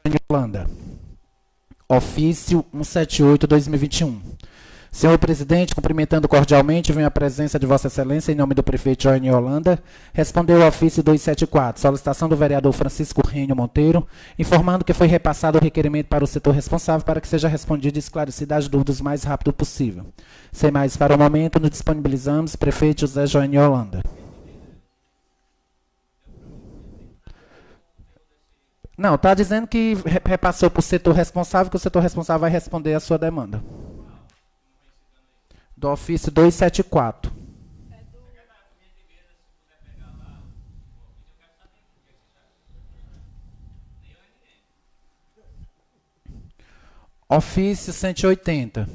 Holanda. Ofício 178/2021. Senhor presidente, cumprimentando cordialmente, venho à presença de Vossa Excelência em nome do prefeito Johnny Holanda, respondeu o ofício 274, solicitação do vereador Francisco Rênio Monteiro, informando que foi repassado o requerimento para o setor responsável para que seja respondido e esclarecida as dúvidas o mais rápido possível. Sem mais para o momento, nos disponibilizamos, prefeito José Johnny Holanda. Não, está dizendo que repassou para o setor responsável, que o setor responsável vai responder a sua demanda. Do ofício 274. Ofício 180.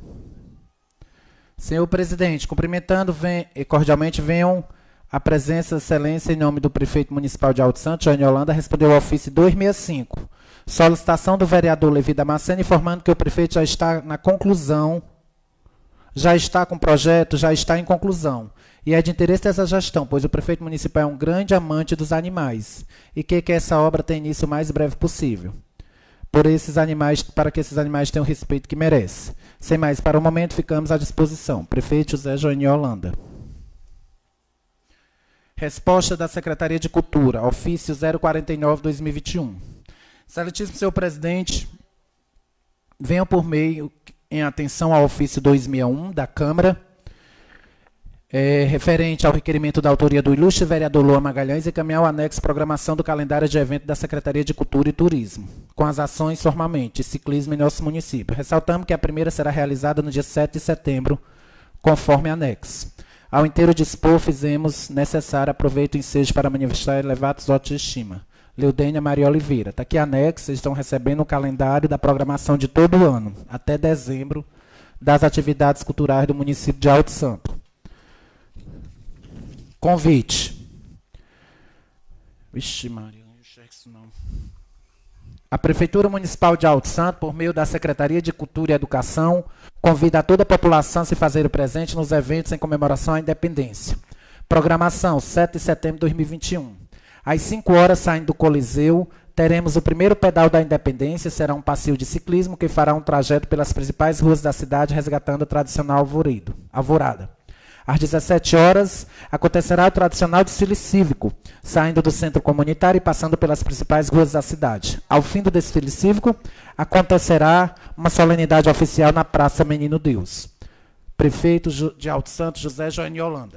Senhor presidente, cumprimentando cordialmente, venham à presença, excelência, em nome do prefeito municipal de Alto Santo, Johnny Holanda, respondeu ao ofício 265. Solicitação do vereador Levi Damasceno, informando que o prefeito já está na conclusão, já está com o projeto, já está em conclusão. E é de interesse dessa gestão, pois o prefeito municipal é um grande amante dos animais e quer que essa obra tenha início o mais breve possível. Por esses animais, para que esses animais tenham o respeito que merecem. Sem mais, para o momento, ficamos à disposição. Prefeito José Johnny Holanda. Resposta da Secretaria de Cultura, ofício 049/2021. Excelentíssimo senhor presidente, venho por meio em atenção ao ofício 261 da Câmara, referente ao requerimento da autoria do ilustre vereador Luan Magalhães, encaminhar o anexo programação do calendário de evento da Secretaria de Cultura e Turismo, com as ações formalmente, ciclismo em nosso município. Ressaltamos que a primeira será realizada no dia 7 de setembro, conforme anexo. Ao inteiro dispor, fizemos necessário aproveito o ensejo para manifestar elevados votos de estima. Leudênia Maria Oliveira. Está aqui anexo, vocês estão recebendo o calendário da programação de todo o ano, até dezembro, das atividades culturais do município de Alto Santo. Convite. Vixe, Maria, não enxergo isso não. A Prefeitura Municipal de Alto Santo, por meio da Secretaria de Cultura e Educação, convida a toda a população a se fazer presente nos eventos em comemoração à independência. Programação, 7 de setembro de 2021. Às 5 horas, saindo do Coliseu, teremos o primeiro pedal da independência, será um passeio de ciclismo que fará um trajeto pelas principais ruas da cidade, resgatando a tradicional alvorada. Às 17 horas, acontecerá o tradicional desfile cívico, saindo do centro comunitário e passando pelas principais ruas da cidade. Ao fim do desfile cívico, acontecerá uma solenidade oficial na Praça Menino Deus. Prefeito de Alto Santo, José Johnny Holanda.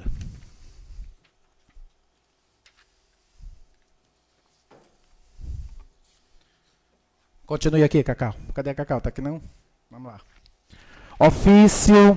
Continue aqui, Cacau. Cadê a Cacau? Está aqui não? Vamos lá. Ofício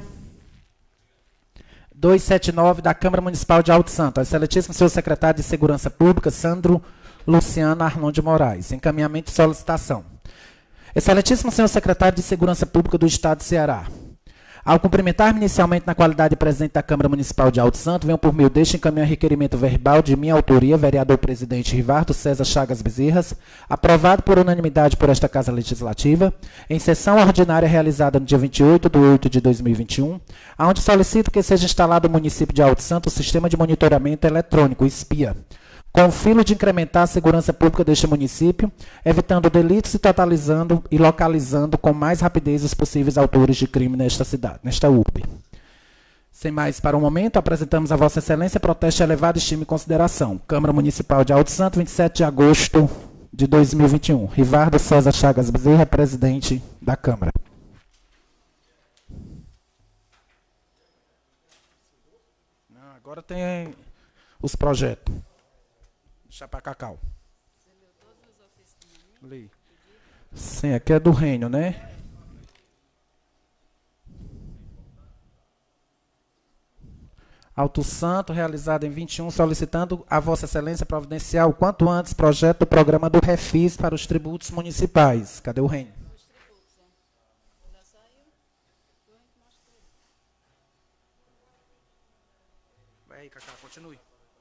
279 da Câmara Municipal de Alto Santo. Excelentíssimo senhor secretário de Segurança Pública, Sandro Luciano Arnon de Moraes. Encaminhamento de solicitação. Excelentíssimo senhor secretário de Segurança Pública do Estado de Ceará. Ao cumprimentar-me inicialmente na qualidade de presidente da Câmara Municipal de Alto Santo, venho por meio deste encaminhar requerimento verbal de minha autoria, vereador-presidente Rivardo César Chagas Bezerras, aprovado por unanimidade por esta Casa Legislativa, em sessão ordinária realizada no dia 28 de 8 de 2021, onde solicito que seja instalado no município de Alto Santo o sistema de monitoramento eletrônico, SPIA, com o fim de incrementar a segurança pública deste município, evitando delitos e totalizando e localizando com mais rapidez os possíveis autores de crime nesta cidade, nesta urbe. Sem mais para o momento, apresentamos a Vossa Excelência protesto de elevada estima e consideração. Câmara Municipal de Alto Santo, 27 de agosto de 2021. Rivardo César Chagas Bezerra, presidente da Câmara. Agora tem os projetos. Deixa para Cacau. Você leu todos os ofícios do Li. Sim, aqui é do reino, né? Alto Santo, realizado em 21, solicitando a Vossa Excelência providenciar o quanto antes projeto do programa do Refis para os tributos municipais. Cadê o reino? Os tributos, já saiu? Vai aí, Cacau, continue.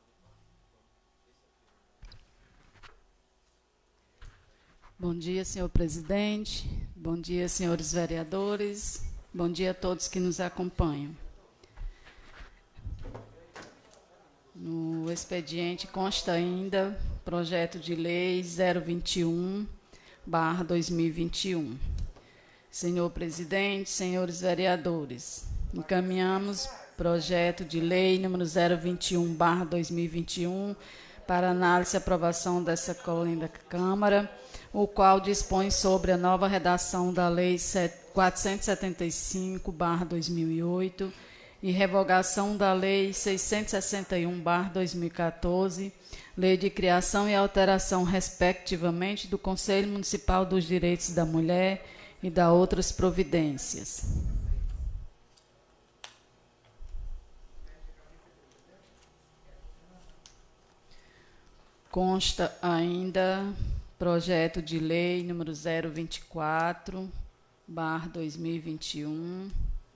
Bom dia, senhor presidente. Bom dia, senhores vereadores. Bom dia a todos que nos acompanham. No expediente consta ainda projeto de lei 021, 2021. Senhor presidente, senhores vereadores, encaminhamos projeto de lei número 021/2021 para análise e aprovação dessa colega da Câmara, o qual dispõe sobre a nova redação da Lei 475/2008 e revogação da Lei 661/2014, Lei de criação e alteração, respectivamente, do Conselho Municipal dos Direitos da Mulher e da outras providências. Consta ainda projeto de lei número 024/2021,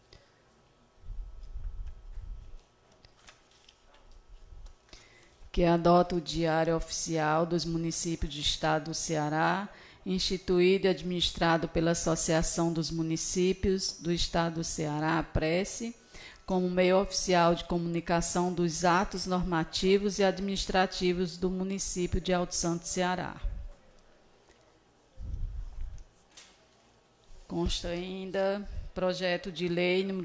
que adota o Diário Oficial dos Municípios do Estado do Ceará, instituído e administrado pela Associação dos Municípios do Estado do Ceará, a Prece, como meio oficial de comunicação dos atos normativos e administrativos do município de Alto Santo, Ceará. Consta ainda projeto de lei número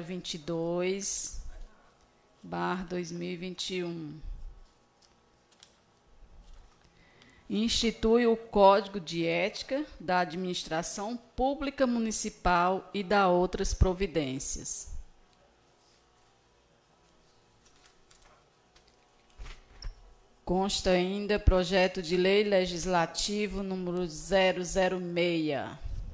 022/2021. Institui o Código de Ética da Administração Pública Municipal e da outras providências. Consta ainda projeto de lei legislativo número 006.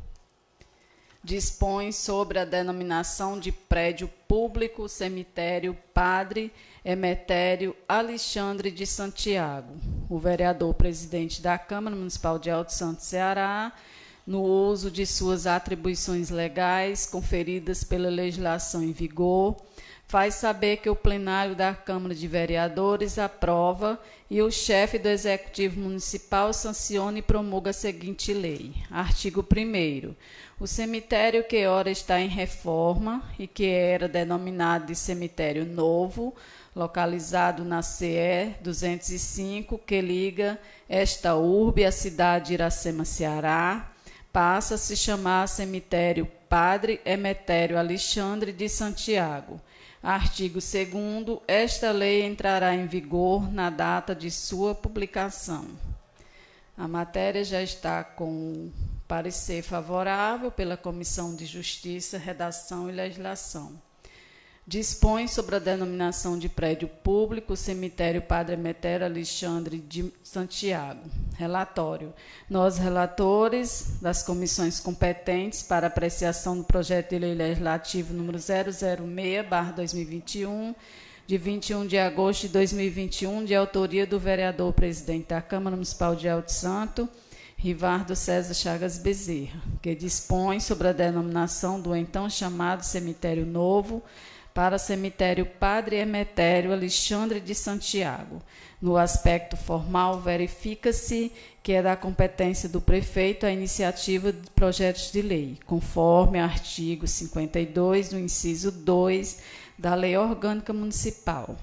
Dispõe sobre a denominação de prédio público cemitério Padre Emetério Alexandre de Santiago. O vereador presidente da Câmara Municipal de Alto Santo, Ceará, no uso de suas atribuições legais conferidas pela legislação em vigor, faz saber que o plenário da Câmara de Vereadores aprova e o chefe do Executivo Municipal sanciona e promulga a seguinte lei. Artigo 1º. O cemitério que ora está em reforma e que era denominado de cemitério novo, localizado na CE 205, que liga esta urbe à cidade de Iracema, Ceará, passa a se chamar cemitério Padre Emetério Alexandre de Santiago. Artigo 2º. Esta lei entrará em vigor na data de sua publicação. A matéria já está com parecer favorável pela Comissão de Justiça, Redação e Legislação. Dispõe sobre a denominação de prédio público, cemitério Padre Emetério Alexandre de Santiago. Relatório. Nós, relatores das comissões competentes para apreciação do projeto de lei legislativo número 006/2021, de 21 de agosto de 2021, de autoria do vereador presidente da Câmara Municipal de Alto Santo, Rivardo César Chagas Bezerra, que dispõe sobre a denominação do então chamado cemitério novo para cemitério Padre Emetério Alexandre de Santiago. No aspecto formal, verifica-se que é da competência do prefeito a iniciativa de projetos de lei, conforme artigo 52, no inciso 2 da Lei Orgânica Municipal.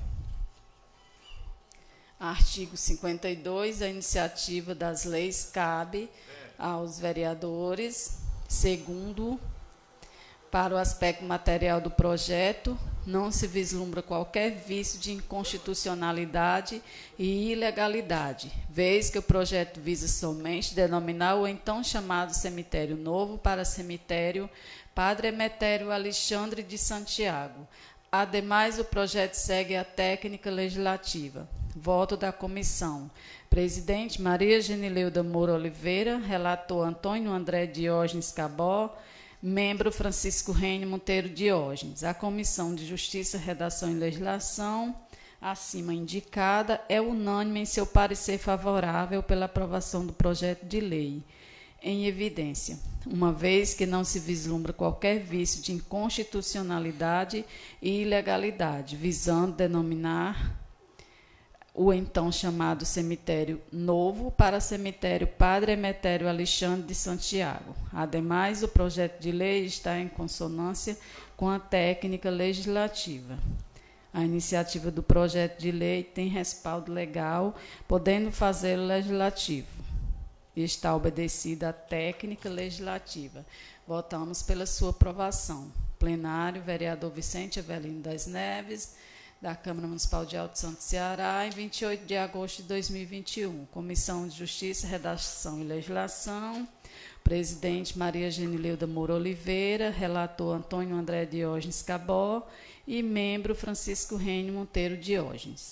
Artigo 52, a iniciativa das leis cabe aos vereadores. Segundo, para o aspecto material do projeto, não se vislumbra qualquer vício de inconstitucionalidade e ilegalidade, vez que o projeto visa somente denominar o então chamado cemitério novo para cemitério Padre Emetério Alexandre de Santiago. Ademais, o projeto segue a técnica legislativa. Voto da comissão. Presidente Maria Genileuda Moura Oliveira, relator Antônio André Diógenes Cabó, membro Francisco Reine Monteiro Diógenes. A Comissão de Justiça, Redação e Legislação, acima indicada, é unânime em seu parecer favorável pela aprovação do projeto de lei, em evidência, uma vez que não se vislumbra qualquer vício de inconstitucionalidade e ilegalidade, visando denominar o então chamado cemitério novo para cemitério Padre Emetério Alexandre de Santiago. Ademais, o projeto de lei está em consonância com a técnica legislativa. A iniciativa do projeto de lei tem respaldo legal, podendo fazê-lo legislativo. e está obedecida a técnica legislativa. Votamos pela sua aprovação. Plenário, vereador Vicente Avelino das Neves, da Câmara Municipal de Alto Santo, Ceará, em 28 de agosto de 2021. Comissão de Justiça, Redação e Legislação, presidente Maria Genileuda Moura Oliveira, relator Antônio André Diógenes Cabó e membro Francisco Rênio Monteiro Diógenes.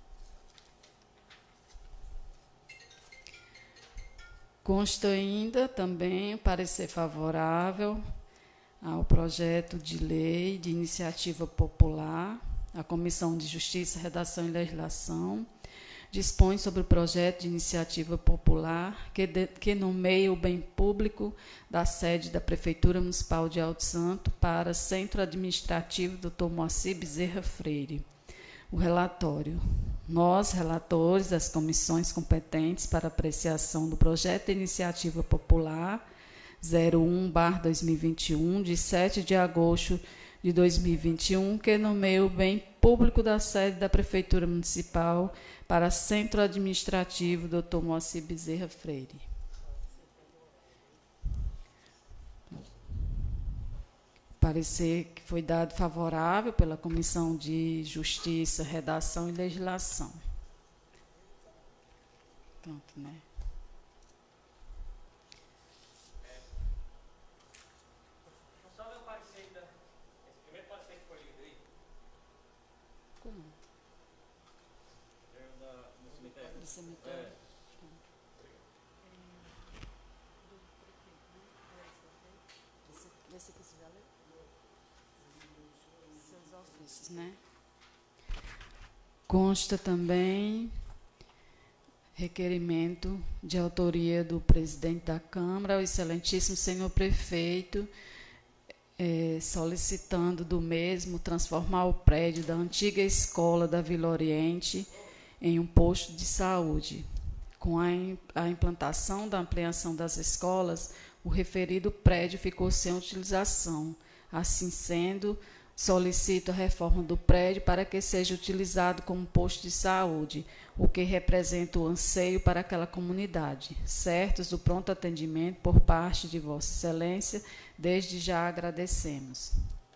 Consta ainda também o parecer favorável ao projeto de lei de iniciativa popular. A Comissão de Justiça, Redação e Legislação dispõe sobre o projeto de iniciativa popular que nomeia o bem público da sede da Prefeitura Municipal de Alto Santo para Centro Administrativo Dr. Moacir Bezerra Freire. O relatório. Nós, relatores das comissões competentes para apreciação do projeto de iniciativa popular 01/2021, de 7 de agosto de 2021, que nomeia o bem público da sede da Prefeitura Municipal para Centro Administrativo Dr. Moacir Bezerra Freire. Parecer que foi dado favorável pela Comissão de Justiça, Redação e Legislação. Pronto, né? Né? Consta também requerimento de autoria do presidente da Câmara, o excelentíssimo senhor prefeito, solicitando do mesmo transformar o prédio da antiga escola da Vila Oriente em um posto de saúde. Com a implantação da ampliação das escolas, o referido prédio ficou sem utilização. Assim sendo, solicito a reforma do prédio para que seja utilizado como posto de saúde, o que representa o anseio para aquela comunidade. Certos do pronto atendimento por parte de Vossa Excelência, desde já agradecemos.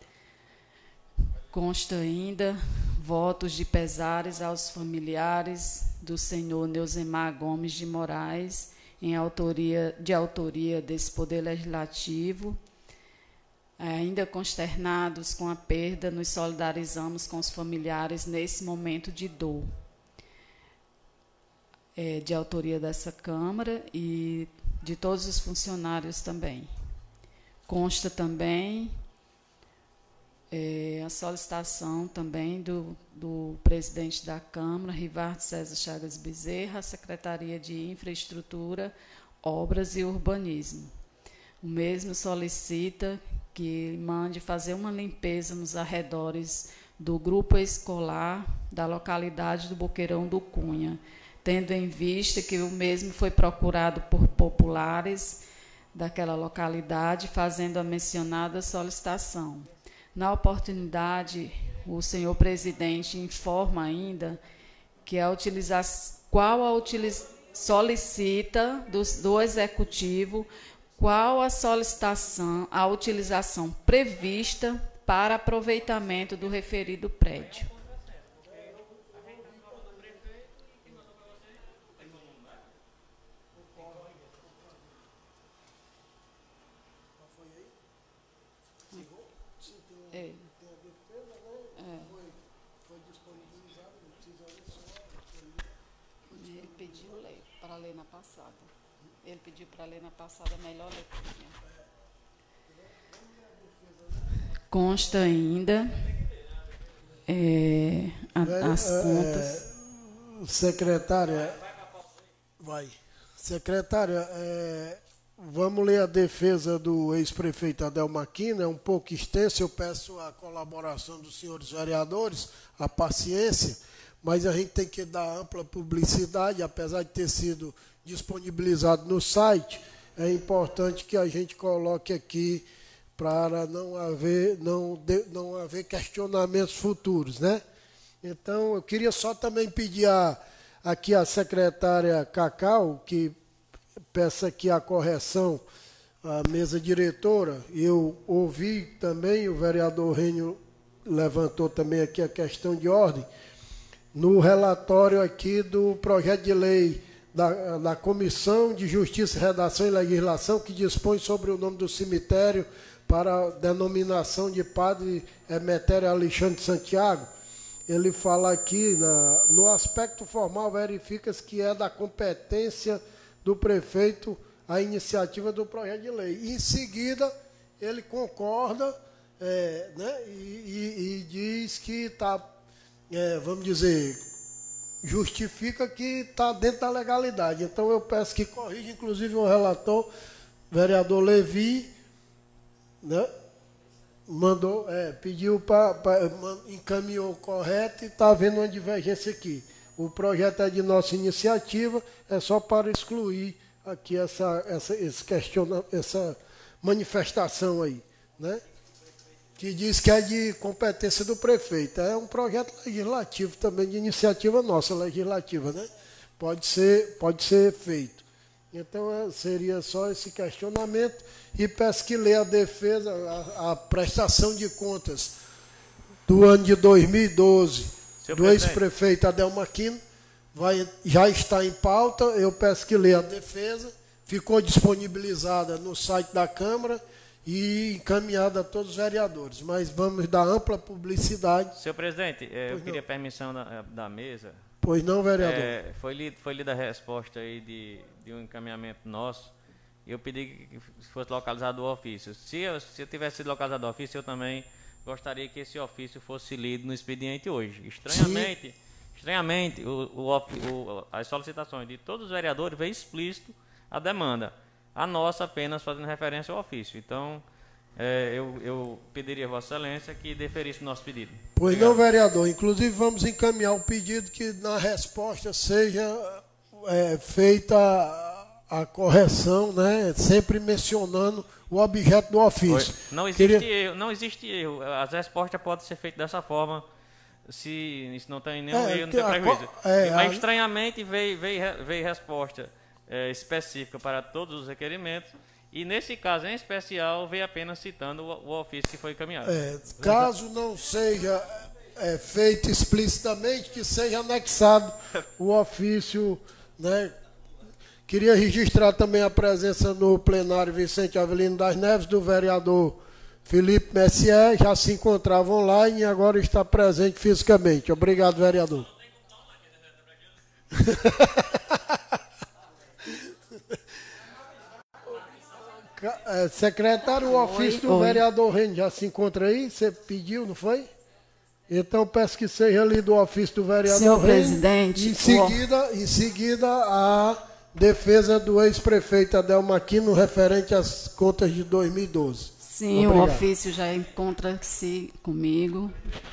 Consta ainda votos de pesares aos familiares do senhor Neusemar Gomes de Moraes, de autoria desse Poder Legislativo. Ainda consternados com a perda, nos solidarizamos com os familiares nesse momento de dor. De autoria dessa Câmara e de todos os funcionários também. Consta também a solicitação também do presidente da Câmara, Rivardo César Chagas Bezerra, à Secretaria de Infraestrutura, Obras e Urbanismo. O mesmo solicita que mande fazer uma limpeza nos arredores do grupo escolar da localidade do Boqueirão do Cunha, tendo em vista que o mesmo foi procurado por populares daquela localidade, fazendo a mencionada solicitação. Na oportunidade, o senhor presidente informa ainda que solicita do Executivo qual a solicitação, a utilização prevista para aproveitamento do referido prédio. Ele pediu para ler na passada. Ele pediu para ler na passada, melhor leitura. Consta ainda as contas. Secretária, vamos ler a defesa do ex-prefeito Adelmar Quina, é um pouco extensa, eu peço a colaboração dos senhores vereadores, a paciência, mas a gente tem que dar ampla publicidade, apesar de ter sido disponibilizado no site, é importante que a gente coloque aqui para não haver questionamentos futuros, né? Então, eu queria só também pedir aqui à secretária Cacau, que peço aqui a correção à mesa diretora. Eu ouvi também, o vereador Rênio levantou também aqui a questão de ordem, no relatório aqui do projeto de lei da Comissão de Justiça, Redação e Legislação, que dispõe sobre o nome do cemitério para a denominação de Padre Emetério Alexandre de Santiago. Ele fala aqui, no aspecto formal, verifica-se que é da competência do prefeito a iniciativa do projeto de lei. Em seguida, ele concorda, né, e diz que está, vamos dizer, justifica que está dentro da legalidade. Então, eu peço que corrija, inclusive, o relator, vereador Levi, né, mandou, pediu encaminhou correto e está havendo uma divergência aqui. O projeto é de nossa iniciativa, é só para excluir aqui essa manifestação aí, né? Que diz que é de competência do prefeito. É um projeto legislativo também, de iniciativa nossa, legislativa, né? Pode ser feito. Então, seria só esse questionamento. E peço que leia a defesa, a prestação de contas do ano de 2012, do ex-prefeito Adelmo Aquino, já está em pauta. Eu peço que leia a defesa. Ficou disponibilizada no site da Câmara e encaminhada a todos os vereadores. Mas vamos dar ampla publicidade. Senhor presidente, eu queria permissão da mesa. Pois não, vereador. Foi lida a resposta aí de um encaminhamento nosso. E eu pedi que fosse localizado o ofício. Se eu tivesse sido localizado o ofício, eu também gostaria que esse ofício fosse lido no expediente hoje. Estranhamente, as solicitações de todos os vereadores veio explícito a demanda. A nossa apenas fazendo referência ao ofício. Então, eu pediria a Vossa Excelência que deferisse o nosso pedido. Pois obrigado. Não, vereador. Inclusive, vamos encaminhar o pedido que na resposta seja feita a correção, né? Sempre mencionando o objeto do ofício. Não existe erro. As respostas podem ser feitas dessa forma, se isso não tem nenhum erro, não tem prejuízo. Mas estranhamente veio resposta específica para todos os requerimentos, e nesse caso em especial veio apenas citando o ofício que foi encaminhado. Caso não seja feito explicitamente, que seja anexado o ofício, né? Queria registrar também a presença no plenário Vicente Avelino das Neves, do vereador Felipe Messier, já se encontrava online e agora está presente fisicamente. Obrigado, vereador. Secretário, o ofício do vereador Rênio já se encontra aí? Você pediu, não foi? Então, peço que seja lido o ofício do vereador Senhor Rênio. Presidente. Em seguida, a defesa do ex-prefeito Adelmo Aquino referente às contas de 2012. Sim, obrigado. O ofício já encontra-se comigo.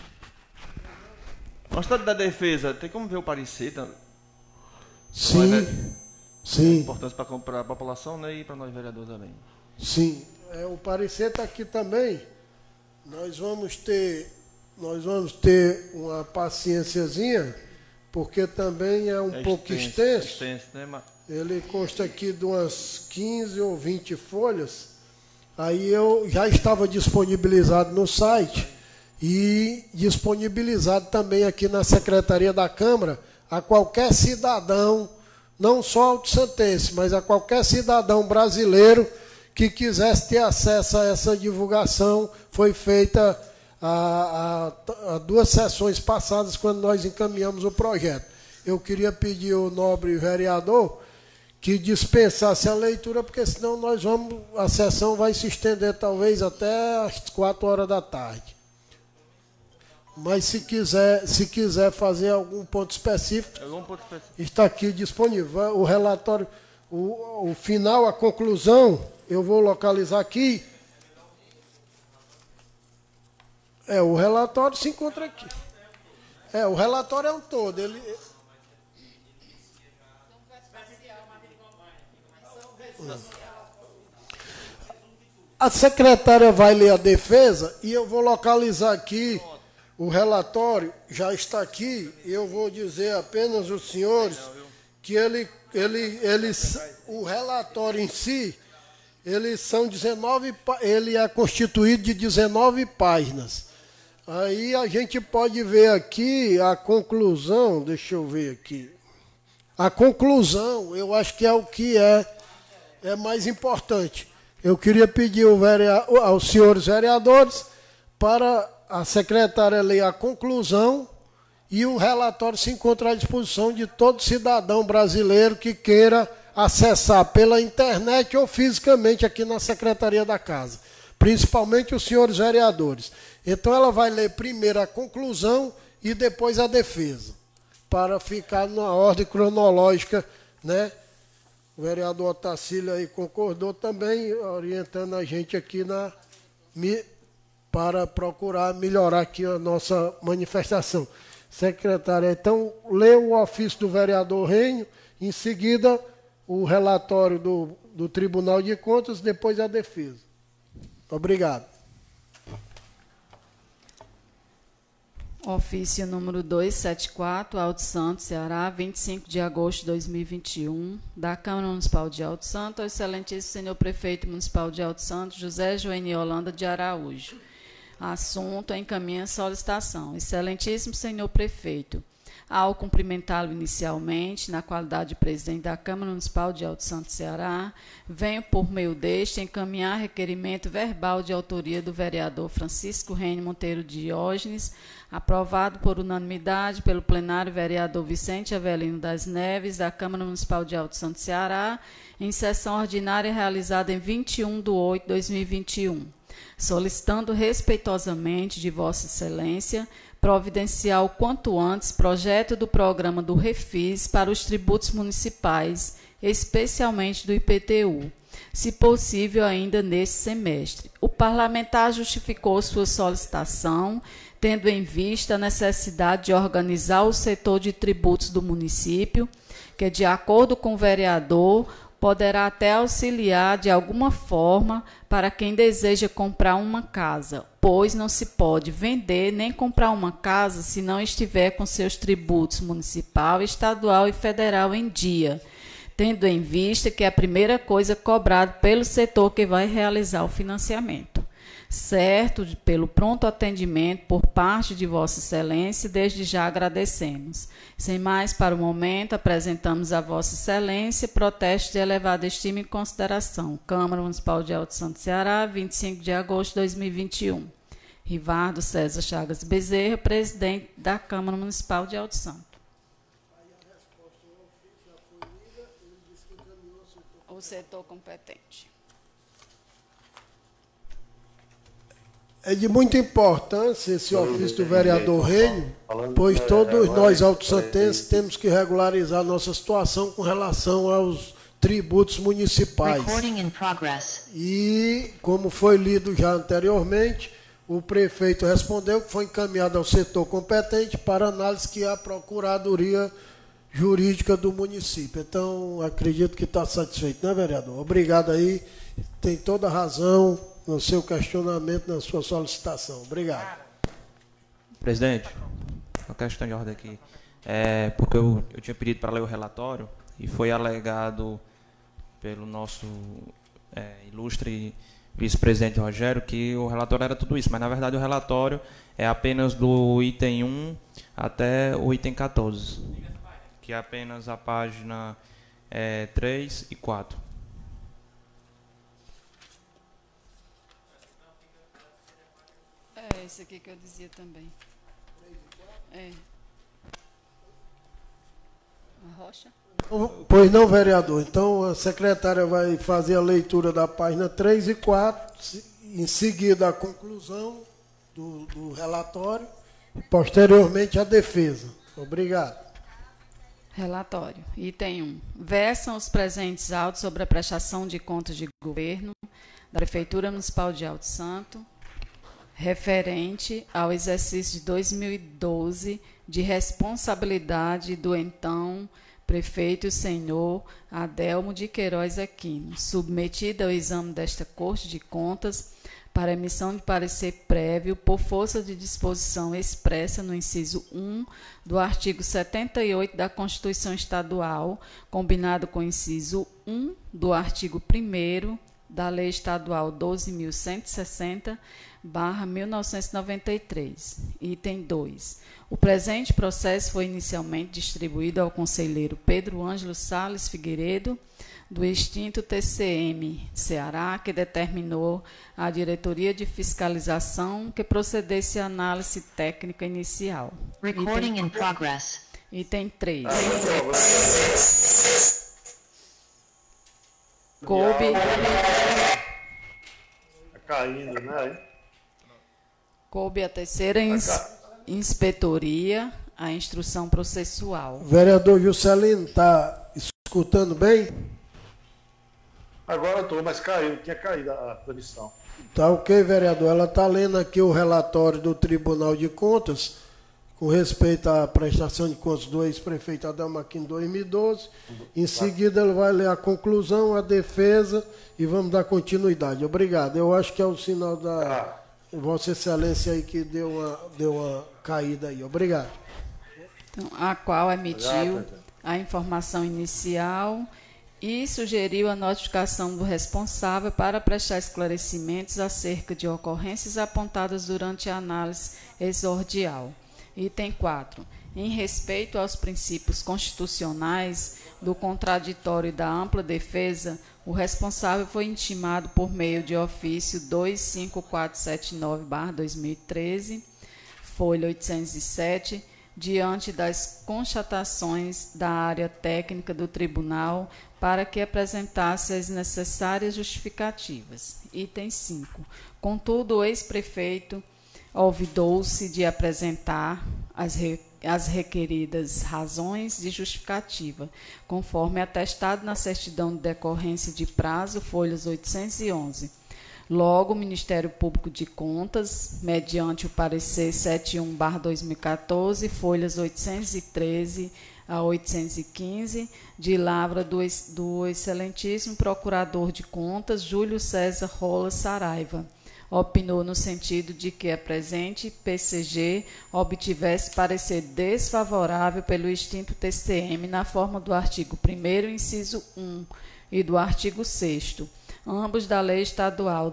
Gostado da defesa, tem como ver o parecer? Tá? Sim, sim. Importante para a população, né, e para nós vereadores também. Sim, o parecer está aqui também. Nós vamos ter uma paciênciazinha, porque também é um pouco extenso. Né? Ele consta aqui de umas 15 ou 20 folhas. Aí eu já estava disponibilizado no site e disponibilizado também aqui na Secretaria da Câmara a qualquer cidadão, não só altossantense, mas a qualquer cidadão brasileiro que quisesse ter acesso a essa divulgação. Foi feita há 2 sessões passadas, quando nós encaminhamos o projeto. Eu queria pedir ao nobre vereador que dispensasse a leitura, porque senão a sessão vai se estender talvez até às 4 horas da tarde. Mas se quiser fazer algum ponto específico, está aqui disponível. O relatório, o final, a conclusão, eu vou localizar aqui. O relatório se encontra aqui. O relatório é um todo. A secretária vai ler a defesa e eu vou localizar aqui o relatório, já está aqui. Eu vou dizer apenas aos senhores que o relatório em si, ele é constituído de 19 páginas. Aí a gente pode ver aqui a conclusão, deixa eu ver aqui. A conclusão, eu acho que é o que é mais importante. Eu queria pedir aos senhores vereadores para a secretária ler a conclusão e o relatório se encontra à disposição de todo cidadão brasileiro que queira acessar pela internet ou fisicamente aqui na Secretaria da Casa, principalmente os senhores vereadores. Então ela vai ler primeiro a conclusão e depois a defesa, para ficar na ordem cronológica, né? O vereador Otacílio aí concordou também, orientando a gente aqui para procurar melhorar aqui a nossa manifestação. Secretária, então, lê o ofício do vereador Renho, em seguida o relatório do Tribunal de Contas, depois a defesa. Obrigado. Ofício número 274, Alto Santo, Ceará, 25 de agosto de 2021, da Câmara Municipal de Alto Santo, ao excelentíssimo senhor prefeito municipal de Alto Santo, José Joeni Holanda de Araújo. Assunto: encaminha solicitação. Excelentíssimo senhor prefeito, ao cumprimentá-lo inicialmente, na qualidade de presidente da Câmara Municipal de Alto Santo, Ceará, venho, por meio deste, encaminhar requerimento verbal de autoria do vereador Francisco Renho Monteiro Diógenes, aprovado por unanimidade pelo plenário vereador Vicente Avelino das Neves, da Câmara Municipal de Alto Santo, Ceará, em sessão ordinária realizada em 21 de 8 de 2021, solicitando respeitosamente de Vossa Excelência providenciar o quanto antes projeto do programa do Refis para os tributos municipais, especialmente do IPTU, se possível ainda neste semestre. O parlamentar justificou sua solicitação, tendo em vista a necessidade de organizar o setor de tributos do município, que, de acordo com o vereador, poderá até auxiliar de alguma forma para quem deseja comprar uma casa, pois não se pode vender nem comprar uma casa se não estiver com seus tributos municipal, estadual e federal em dia, tendo em vista que é a primeira coisa cobrada pelo setor que vai realizar o financiamento. Certo, pelo pronto atendimento por parte de Vossa Excelência, desde já agradecemos. Sem mais, para o momento, apresentamos a Vossa Excelência protesto de elevada estima e consideração. Câmara Municipal de Alto Santo, Ceará, 25 de agosto de 2021. Rivardo César Chagas Bezerra, presidente da Câmara Municipal de Alto Santo. O setor competente. É de muita importância esse ofício do vereador Renho, pois todos nós alto-santenses temos que regularizar nossa situação com relação aos tributos municipais. E, como foi lido já anteriormente, o prefeito respondeu que foi encaminhado ao setor competente para análise, que é a Procuradoria Jurídica do município. Então, acredito que está satisfeito, né, vereador? Obrigado aí, tem toda a razão no seu questionamento, na sua solicitação. Obrigado. Presidente, uma questão de ordem aqui. Porque eu tinha pedido para ler o relatório e foi alegado pelo nosso ilustre vice-presidente Rogério que o relatório era tudo isso, mas na verdade o relatório é apenas do item 1 até o item 14, que é apenas a página 3 e 4. É isso aqui que eu dizia também. A Rocha? Pois não, vereador. Então, a secretária vai fazer a leitura da página 3 e 4, em seguida a conclusão do relatório e, posteriormente, a defesa. Obrigado. Relatório. Item 1. Versam os presentes autos sobre a prestação de contas de governo da Prefeitura Municipal de Alto Santo, referente ao exercício de 2012 de responsabilidade do então prefeito senhor Adelmo de Queiroz Aquino, submetida ao exame desta Corte de Contas para emissão de parecer prévio por força de disposição expressa no inciso 1 do artigo 78 da Constituição Estadual, combinado com o inciso 1 do artigo 1º da Lei Estadual 12.160/1993. Item 2. O presente processo foi inicialmente distribuído ao conselheiro Pedro Ângelo Sales Figueiredo, do extinto TCM Ceará, que determinou à Diretoria de Fiscalização que procedesse à análise técnica inicial. Recording in progress. Item 3. Coube... Caindo, né? Coube a terceira inspetoria, a instrução processual. Vereador Juscelino, está escutando bem? Agora eu estou, mas caiu, tinha caído a transmissão. Tá ok, vereador. Ela está lendo aqui o relatório do Tribunal de Contas com respeito à prestação de contas do ex-prefeito Adelmo Aquino em 2012. Em seguida, ele vai ler a conclusão, a defesa e vamos dar continuidade. Obrigado. Eu acho que é o sinal da Vossa Excelência aí que deu uma caída aí. Obrigado. Então, a qual emitiu a informação inicial e sugeriu a notificação do responsável para prestar esclarecimentos acerca de ocorrências apontadas durante a análise exordial. Item 4. Em respeito aos princípios constitucionais do contraditório e da ampla defesa, o responsável foi intimado por meio de ofício 25479/2013, folha 807, diante das constatações da área técnica do tribunal, para que apresentasse as necessárias justificativas. Item 5. Contudo, o ex-prefeito olvidou-se de apresentar as requeridas razões de justificativa, conforme atestado na certidão de decorrência de prazo, folhas 811. Logo, o Ministério Público de Contas, mediante o parecer 71/2014, folhas 813 a 815, de lavra do excelentíssimo Procurador de Contas, Júlio César Rola Saraiva, opinou no sentido de que a presente PCG obtivesse parecer desfavorável pelo extinto TCM na forma do artigo 1º, inciso 1, e do artigo 6º, ambos da Lei Estadual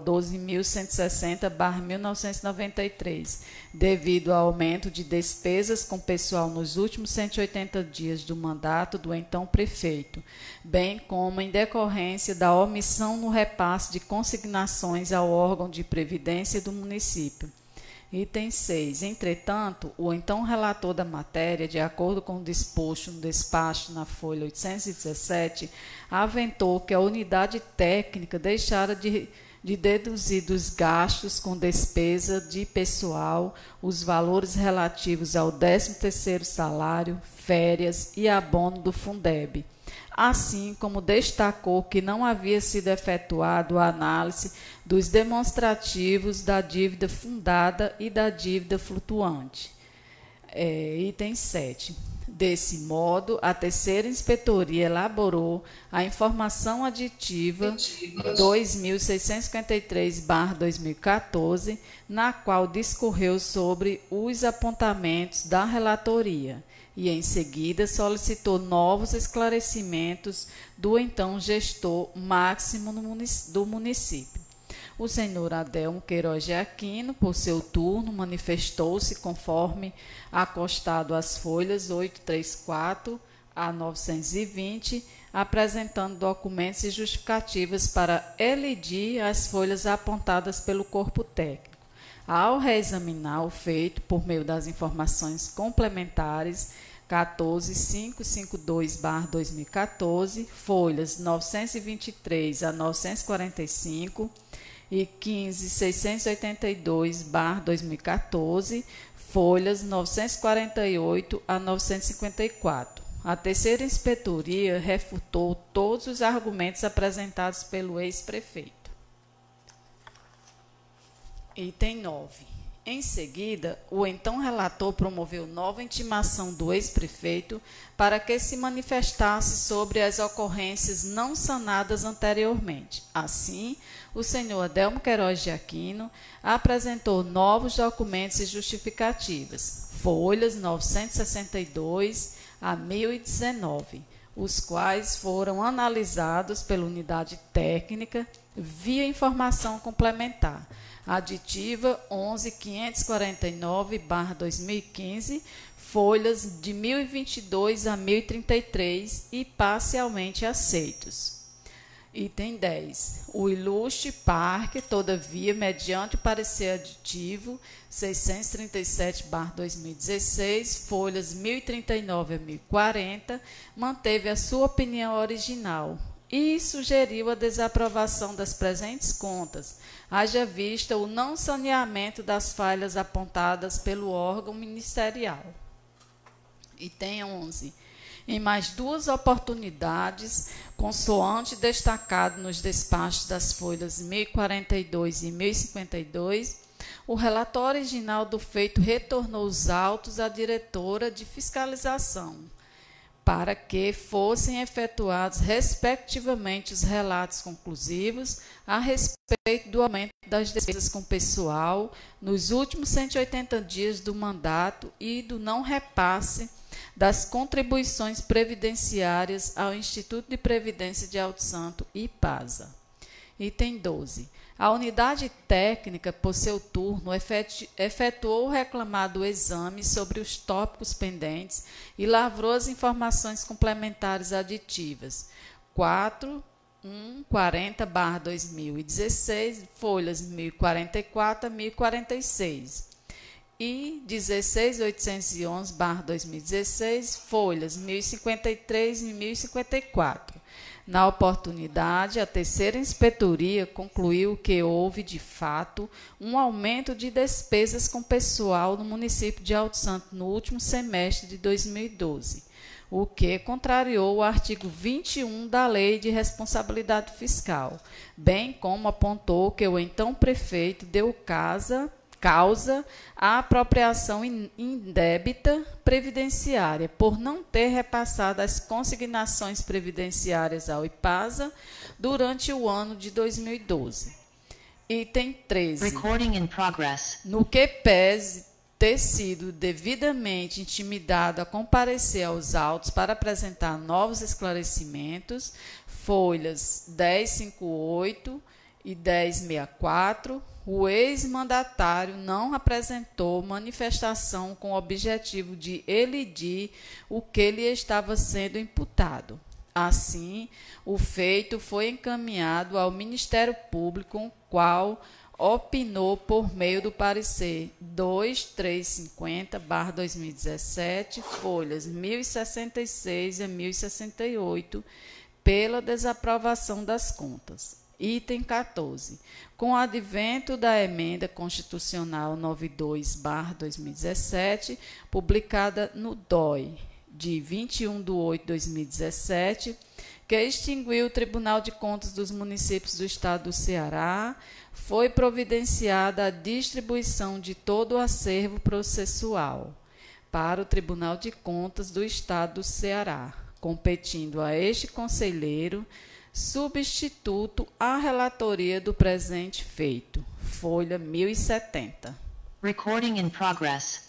12.160/1993, devido ao aumento de despesas com pessoal nos últimos 180 dias do mandato do então prefeito, bem como em decorrência da omissão no repasse de consignações ao órgão de previdência do município. Item 6. Entretanto, o então relator da matéria, de acordo com o disposto no despacho na folha 817, aventou que a unidade técnica deixara de deduzir dos gastos com despesa de pessoal os valores relativos ao 13º salário, férias e abono do Fundeb, assim como destacou que não havia sido efetuado a análise dos demonstrativos da dívida fundada e da dívida flutuante. Item 7. Desse modo, a terceira inspetoria elaborou a informação aditiva 2653/2014, na qual discorreu sobre os apontamentos da relatoria e, em seguida, solicitou novos esclarecimentos do então gestor máximo do município. O senhor Adelmo Queiroz de Aquino, por seu turno, manifestou-se conforme acostado às folhas 834 a 920, apresentando documentos e justificativas para elidir as folhas apontadas pelo corpo técnico. Ao reexaminar o feito por meio das informações complementares 14552/2014, folhas 923 a 945 e 15682/2014, folhas 948 a 954. A terceira inspetoria refutou todos os argumentos apresentados pelo ex-prefeito. Item 9. Em seguida, o então relator promoveu nova intimação do ex-prefeito para que se manifestasse sobre as ocorrências não sanadas anteriormente. Assim, o senhor Adelmo Queiroz de Aquino apresentou novos documentos e justificativas, folhas 962 a 1019, os quais foram analisados pela unidade técnica via informação complementar, aditiva 11.549/2015, folhas de 1022 a 1033 e parcialmente aceitos. Item 10. O ilustre parque, todavia, mediante o parecer aditivo 637/2016, folhas 1039 a 1040, manteve a sua opinião original e sugeriu a desaprovação das presentes contas, haja vista o não saneamento das falhas apontadas pelo órgão ministerial. Item 11. Em mais duas oportunidades, consoante destacado nos despachos das folhas 1042 e 1052, o relator original do feito retornou os autos à diretora de fiscalização, para que fossem efetuados, respectivamente, os relatos conclusivos a respeito do aumento das despesas com pessoal nos últimos 180 dias do mandato e do não repasse das contribuições previdenciárias ao Instituto de Previdência de Alto Santo, IPASA. Item 12. A unidade técnica, por seu turno, efetuou o reclamado exame sobre os tópicos pendentes e lavrou as informações complementares aditivas 4140/2016, folhas 1044 a 1046, e 16811/2016, folhas 1053 e 1054. Na oportunidade, a terceira inspetoria concluiu que houve, de fato, um aumento de despesas com pessoal no município de Alto Santo no último semestre de 2012, o que contrariou o artigo 21 da Lei de Responsabilidade Fiscal, bem como apontou que o então prefeito deu causa à apropriação indébita previdenciária, por não ter repassado as consignações previdenciárias ao IPASA durante o ano de 2012. Item 13. Recording in progress. No que pese ter sido devidamente intimidado a comparecer aos autos para apresentar novos esclarecimentos, folhas 1058 e 1064, o ex-mandatário não apresentou manifestação com o objetivo de elidir o que lhe estava sendo imputado. Assim, o feito foi encaminhado ao Ministério Público, o qual opinou por meio do parecer 2350/2017, folhas 1066 a 1068, pela desaprovação das contas. Item 14. Com o advento da Emenda Constitucional 92/2017, publicada no DOI, de 21/8/2017, que extinguiu o Tribunal de Contas dos Municípios do Estado do Ceará, foi providenciada a distribuição de todo o acervo processual para o Tribunal de Contas do Estado do Ceará, competindo a este conselheiro substituto à relatoria do presente feito, folha 1070. Recording in progress.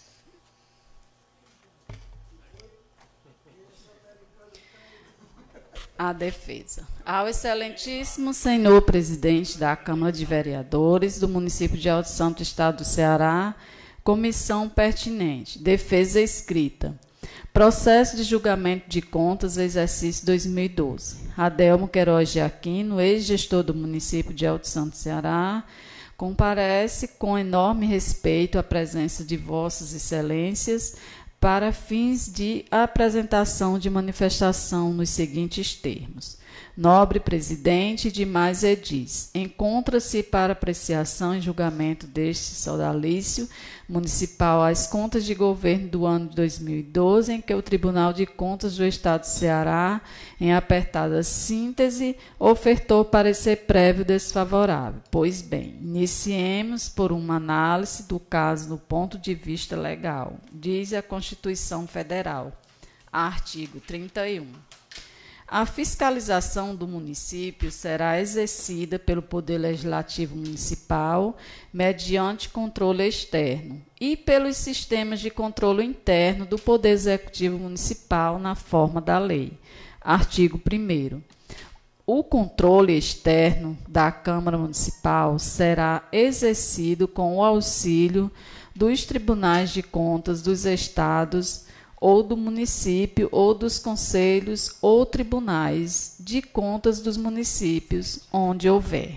A defesa. Ao excelentíssimo senhor presidente da Câmara de Vereadores do município de Alto Santo, Estado do Ceará, comissão pertinente, defesa escrita. Processo de julgamento de contas, exercício 2012. Adelmo Queiroz de Aquino, ex-gestor do município de Alto Santo, Ceará, comparece com enorme respeito à presença de vossas excelências para fins de apresentação de manifestação nos seguintes termos. Nobre presidente e demais edis, encontra-se para apreciação e julgamento deste sodalício municipal as contas de governo do ano de 2012, em que o Tribunal de Contas do Estado do Ceará, em apertada síntese, ofertou parecer prévio desfavorável. Pois bem, iniciemos por uma análise do caso do ponto de vista legal, diz a Constituição Federal, artigo 31. A fiscalização do município será exercida pelo Poder Legislativo Municipal mediante controle externo e pelos sistemas de controle interno do Poder Executivo Municipal na forma da lei. Artigo 1º. O controle externo da Câmara Municipal será exercido com o auxílio dos tribunais de contas dos estados ou do município, ou dos conselhos ou tribunais de contas dos municípios, onde houver.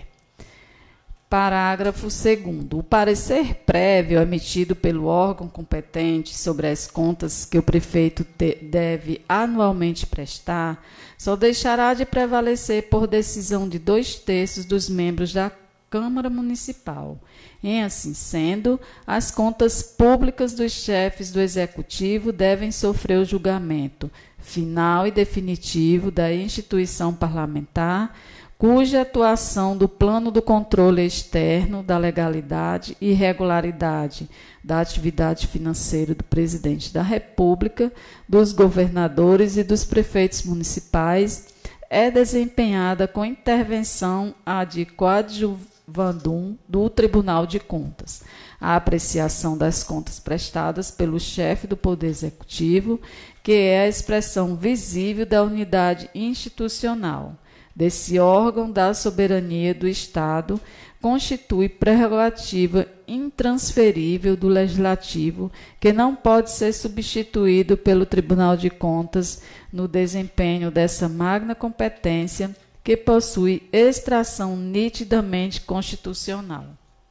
Parágrafo 2º. O parecer prévio emitido pelo órgão competente sobre as contas que o prefeito deve anualmente prestar só deixará de prevalecer por decisão de 2/3 dos membros da Câmara Municipal. Em assim sendo, as contas públicas dos chefes do Executivo devem sofrer o julgamento final e definitivo da instituição parlamentar, cuja atuação do plano do controle externo da legalidade e regularidade da atividade financeira do Presidente da República, dos governadores e dos prefeitos municipais é desempenhada com intervenção ad coadjuvandum do Tribunal de Contas. A apreciação das contas prestadas pelo chefe do Poder Executivo, que é a expressão visível da unidade institucional desse órgão da soberania do Estado, constitui prerrogativa intransferível do Legislativo, que não pode ser substituído pelo Tribunal de Contas no desempenho dessa magna competência, que possui extração nitidamente constitucional.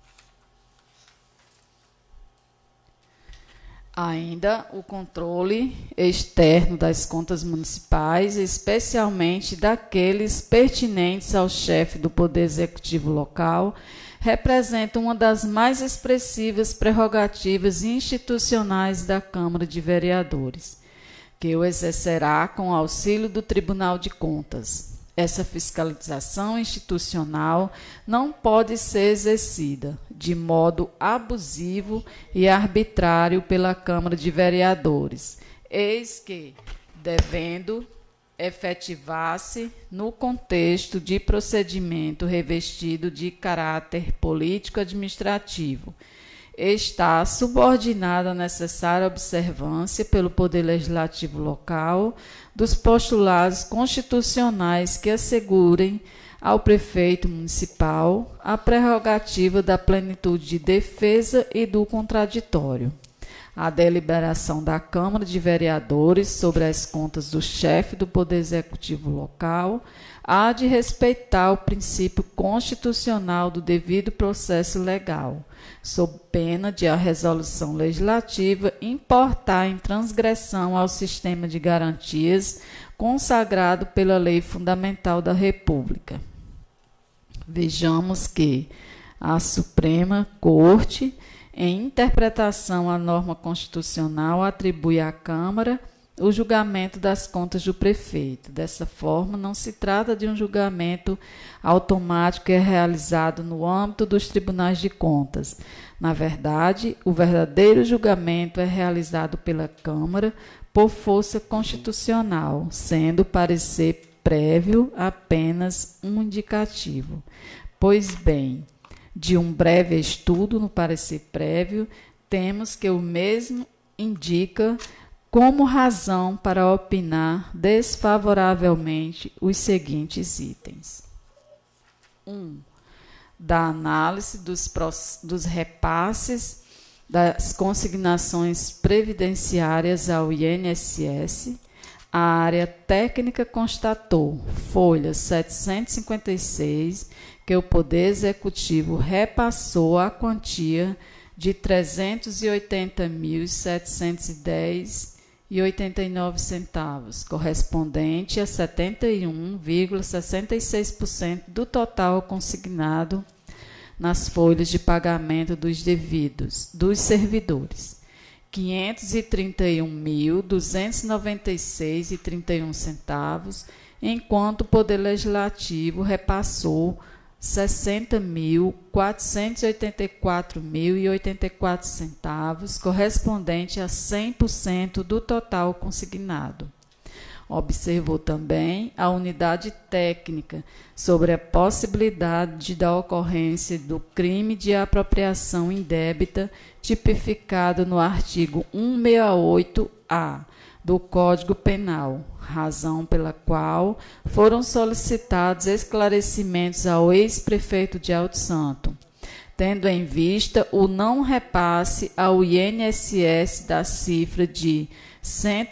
Ainda o controle externo das contas municipais, especialmente daqueles pertinentes ao chefe do Poder Executivo local, representa uma das mais expressivas prerrogativas institucionais da Câmara de Vereadores, que o exercerá com o auxílio do Tribunal de Contas. Essa fiscalização institucional não pode ser exercida de modo abusivo e arbitrário pela Câmara de Vereadores, eis que, devendo efetivar-se no contexto de procedimento revestido de caráter político-administrativo, está subordinada à necessária observância pelo Poder Legislativo local dos postulados constitucionais que assegurem ao prefeito municipal a prerrogativa da plenitude de defesa e do contraditório. A deliberação da Câmara de Vereadores sobre as contas do chefe do Poder Executivo local há de respeitar o princípio constitucional do devido processo legal, sob pena de a resolução legislativa importar em transgressão ao sistema de garantias consagrado pela Lei Fundamental da República. Vejamos que a Suprema Corte, em interpretação à norma constitucional, atribui à Câmara o julgamento das contas do prefeito. Dessa forma, não se trata de um julgamento automático que é realizado no âmbito dos tribunais de contas. Na verdade, o verdadeiro julgamento é realizado pela Câmara por força constitucional, sendo o parecer prévio apenas um indicativo. Pois bem, de um breve estudo no parecer prévio, temos que o mesmo indica como razão para opinar desfavoravelmente os seguintes itens. 1. Da análise dos repasses das consignações previdenciárias ao INSS, a área técnica constatou, folha 756, que o Poder Executivo repassou a quantia de R$ 380.710,80 R$ correspondente a 71,66% do total consignado nas folhas de pagamento dos servidores. R$ 531.296,31, enquanto o Poder Legislativo repassou R$ 60.484,84, correspondente a 100% do total consignado. Observou também a unidade técnica sobre a possibilidade da ocorrência do crime de apropriação indébita tipificado no artigo 168-A do Código Penal, razão pela qual foram solicitados esclarecimentos ao ex-prefeito de Alto Santo, tendo em vista o não repasse ao INSS da cifra de R$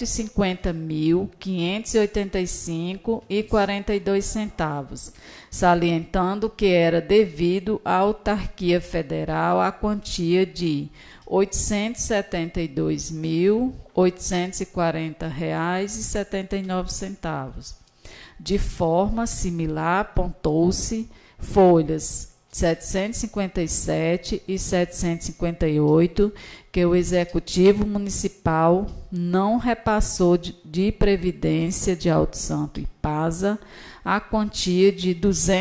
150.585,42, salientando que era devido à autarquia federal a quantia de R$ 872.840,79. De forma similar, apontou-se folhas 757 e 758, que o Executivo Municipal não repassou de Previdência de Alto Santo e PASA a quantia de R$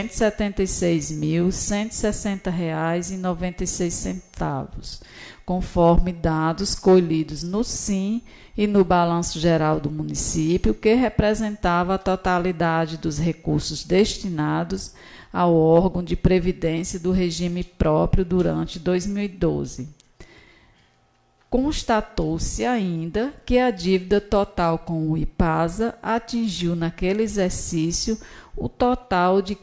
276.160,96, conforme dados colhidos no SIM e no Balanço Geral do município, que representava a totalidade dos recursos destinados ao órgão de previdência do regime próprio durante 2012. Constatou-se ainda que a dívida total com o IPASA atingiu naquele exercício o total de R$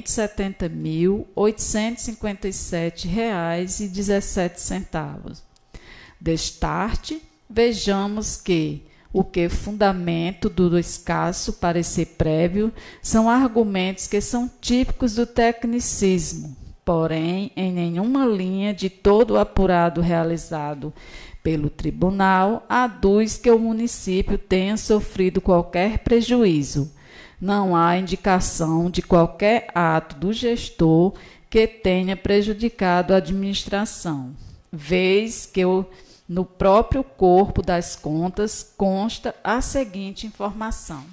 570.857,17. Destarte, vejamos que o que fundamento do escasso parecer prévio são argumentos que são típicos do tecnicismo, porém, em nenhuma linha de todo o apurado realizado pelo tribunal, aduz que o município tenha sofrido qualquer prejuízo. Não há indicação de qualquer ato do gestor que tenha prejudicado a administração, vez que no próprio corpo das contas consta a seguinte informação.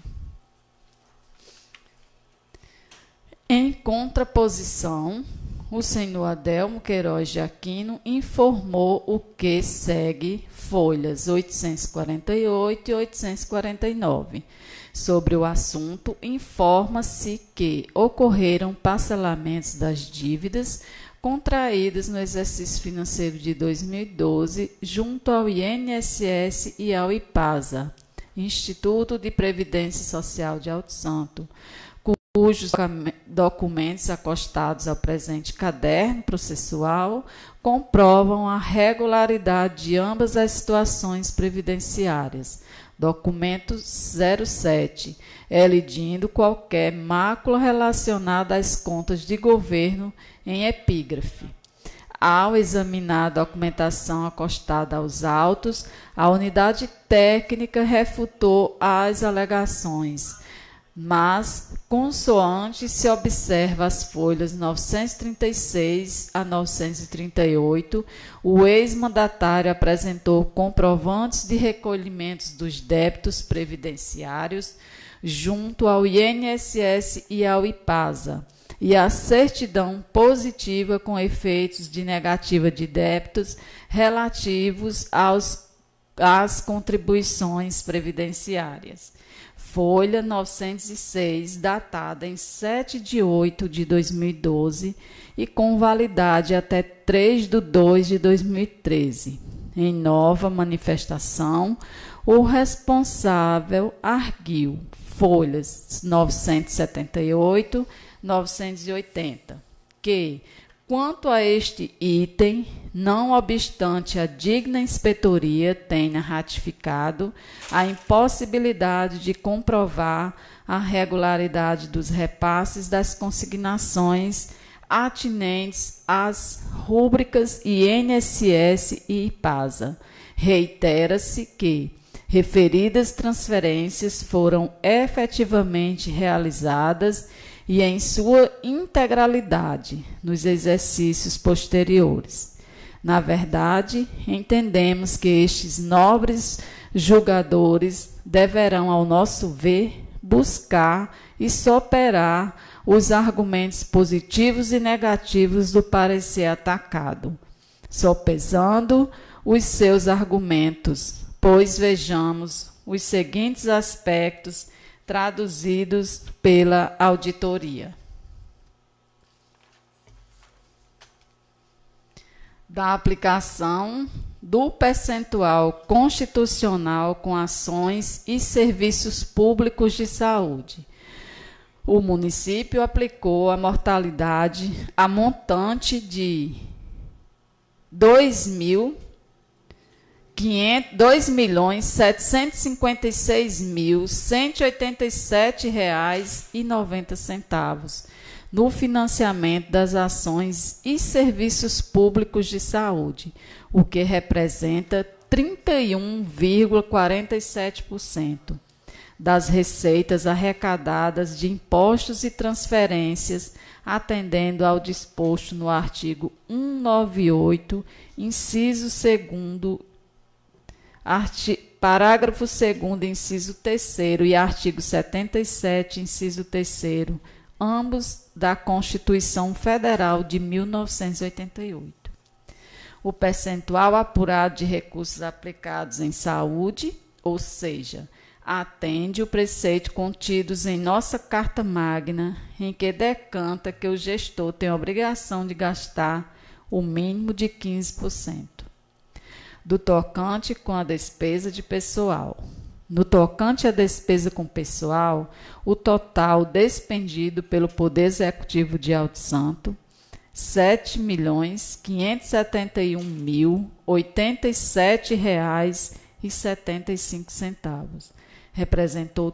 Em contraposição, o senhor Adelmo Queiroz de Aquino informou o que segue folhas 848 e 849. Sobre o assunto, informa-se que ocorreram parcelamentos das dívidas contraídas no exercício financeiro de 2012 junto ao INSS e ao IPASA, Instituto de Previdência Social de Alto Santo, cujos documentos acostados ao presente caderno processual comprovam a regularidade de ambas as situações previdenciárias. Documento 07, elidindo qualquer mácula relacionada às contas de governo em epígrafe. Ao examinar a documentação acostada aos autos, a unidade técnica refutou as alegações, mas, consoante se observa as folhas 936 a 938, o ex-mandatário apresentou comprovantes de recolhimentos dos débitos previdenciários junto ao INSS e ao IPASA, e a certidão positiva com efeitos de negativa de débitos relativos às contribuições previdenciárias. Folha 906, datada em 7 de 8 de 2012 e com validade até 3 de 2 de 2013. Em nova manifestação, o responsável arguiu folhas 978, 980, que, quanto a este item, não obstante a digna inspetoria tenha ratificado a impossibilidade de comprovar a regularidade dos repasses das consignações atinentes às rúbricas INSS e IPASA, reitera-se que, Referidas transferências foram efetivamente realizadas e em sua integralidade nos exercícios posteriores. Na verdade, entendemos que estes nobres julgadores deverão, ao nosso ver, buscar e superar os argumentos positivos e negativos do parecer atacado, sopesando os seus argumentos, pois vejamos os seguintes aspectos traduzidos pela auditoria. Da aplicação do percentual constitucional com ações e serviços públicos de saúde. O município aplicou a mortalidade a montante de R$ 2.756.187,90 no financiamento das ações e serviços públicos de saúde, o que representa 31,47% das receitas arrecadadas de impostos e transferências, atendendo ao disposto no artigo 198, inciso 2º, parágrafo 2º, inciso 3º e artigo 77, inciso 3º, ambos da Constituição Federal de 1988. O percentual apurado de recursos aplicados em saúde, ou seja, atende o preceito contidos em nossa Carta Magna, em que decanta que o gestor tem a obrigação de gastar o mínimo de 15%. Do tocante com a despesa de pessoal. No tocante à despesa com pessoal, o total despendido pelo Poder Executivo de Alto Santo, R$ 7.587,75, representou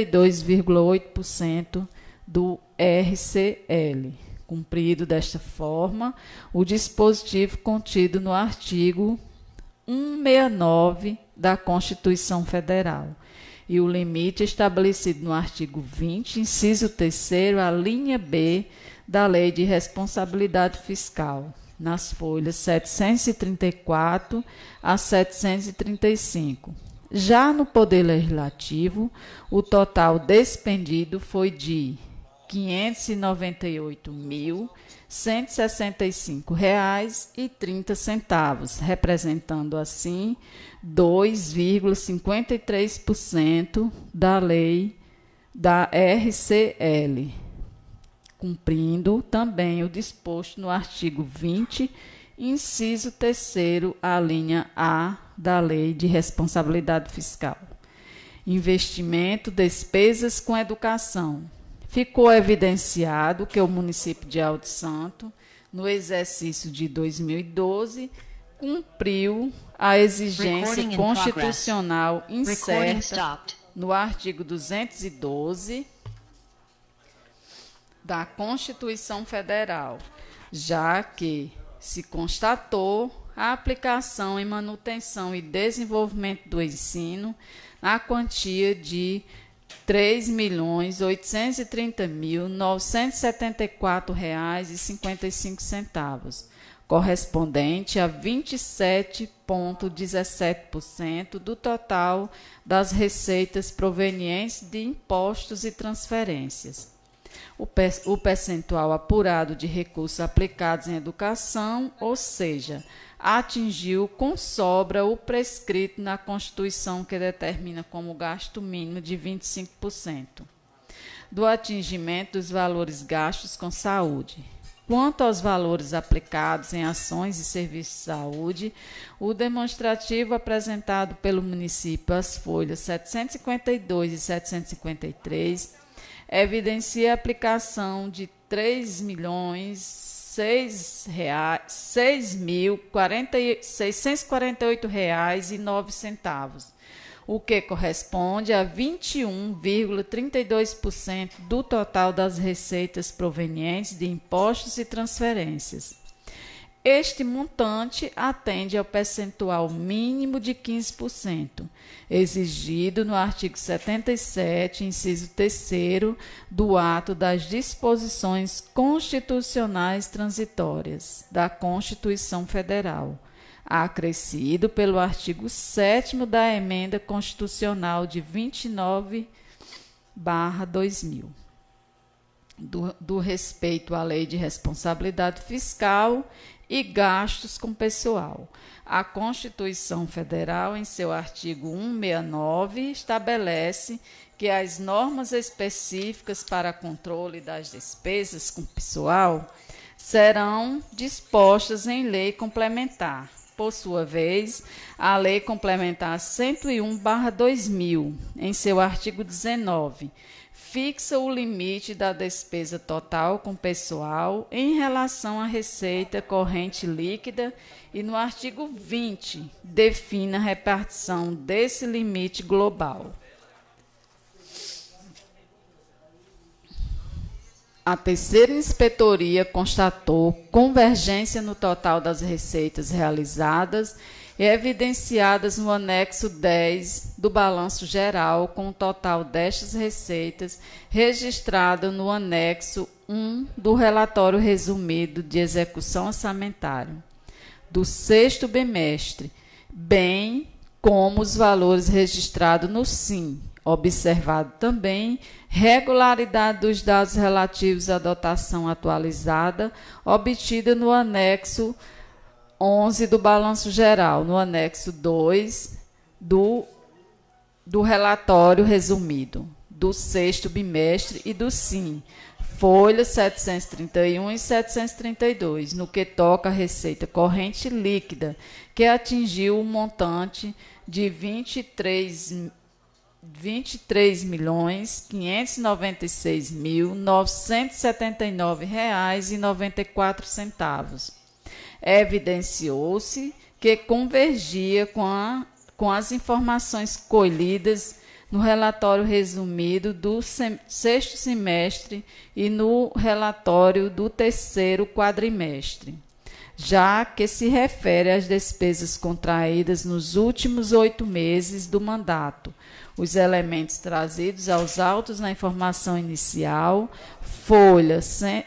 32,8% do RCL. Cumprido desta forma, o dispositivo contido no artigo 169 da Constituição Federal e o limite estabelecido no artigo 20, inciso 3º, a linha B da Lei de Responsabilidade Fiscal, nas folhas 734 a 735. Já no Poder Legislativo, o total despendido foi de R$ 598.165,30, representando assim 2,53% da lei da RCL, cumprindo também o disposto no artigo 20, inciso 3º, a linha A da Lei de Responsabilidade Fiscal. Investimento, despesas com educação. Ficou evidenciado que o município de Alto Santo, no exercício de 2012, cumpriu a exigência constitucional incerta no artigo 212 da Constituição Federal, já que se constatou a aplicação em manutenção e desenvolvimento do ensino na quantia de R$ 3.830.974,55, correspondente a 27,17% do total das receitas provenientes de impostos e transferências. O percentual apurado de recursos aplicados em educação, ou seja, atingiu com sobra o prescrito na Constituição, que determina como gasto mínimo de 25%. Do atingimento dos valores gastos com saúde. Quanto aos valores aplicados em ações e serviços de saúde, o demonstrativo apresentado pelo município, as folhas 752 e 753, evidencia a aplicação de R$ 3.648,09, o que corresponde a 21,32% do total das receitas provenientes de impostos e transferências. Este montante atende ao percentual mínimo de 15%, exigido no artigo 77, inciso 3º, do ato das disposições constitucionais transitórias da Constituição Federal, acrescido pelo artigo 7º da Emenda Constitucional de 29/2000. Do respeito à Lei de Responsabilidade Fiscal e gastos com pessoal. A Constituição Federal, em seu artigo 169, estabelece que as normas específicas para controle das despesas com pessoal serão dispostas em lei complementar. Por sua vez, a Lei Complementar 101/2000, em seu artigo 19, fixa o limite da despesa total com pessoal em relação à receita corrente líquida e, no artigo 20, define a repartição desse limite global. A terceira inspetoria constatou convergência no total das receitas realizadas e evidenciadas no anexo 10 do balanço geral, com o total destas receitas registrado no anexo 1 do relatório resumido de execução orçamentária do 6º bimestre, bem como os valores registrados no SIM, observado também regularidade dos dados relativos à dotação atualizada obtida no anexo 11 do balanço geral, no anexo 2 do relatório resumido do 6º bimestre e do SIM, folhas 731 e 732, no que toca à receita corrente líquida, que atingiu o montante de R$ 23.596.979,94. Evidenciou-se que convergia com as informações colhidas no relatório resumido do 6º semestre e no relatório do 3º quadrimestre, já que se refere às despesas contraídas nos últimos 8 meses do mandato. Os elementos trazidos aos autos na informação inicial, folha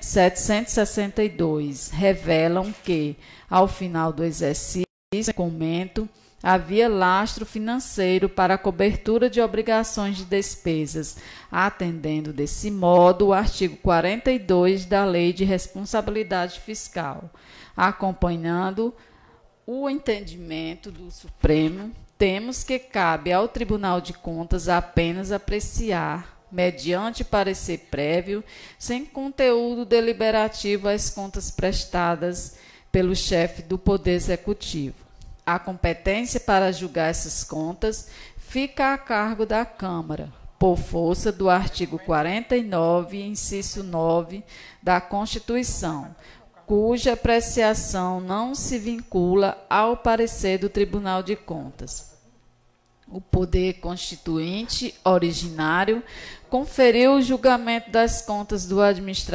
762, revelam que, ao final do exercício, comento, havia lastro financeiro para a cobertura de obrigações de despesas, atendendo desse modo o artigo 42 da Lei de Responsabilidade Fiscal. Acompanhando o entendimento do Supremo, temos que cabe ao Tribunal de Contas apenas apreciar, mediante parecer prévio, sem conteúdo deliberativo, as contas prestadas pelo chefe do Poder Executivo. A competência para julgar essas contas fica a cargo da Câmara, por força do artigo 49, inciso 9 da Constituição, cuja apreciação não se vincula ao parecer do Tribunal de Contas. O poder constituinte originário conferiu o julgamento das contas do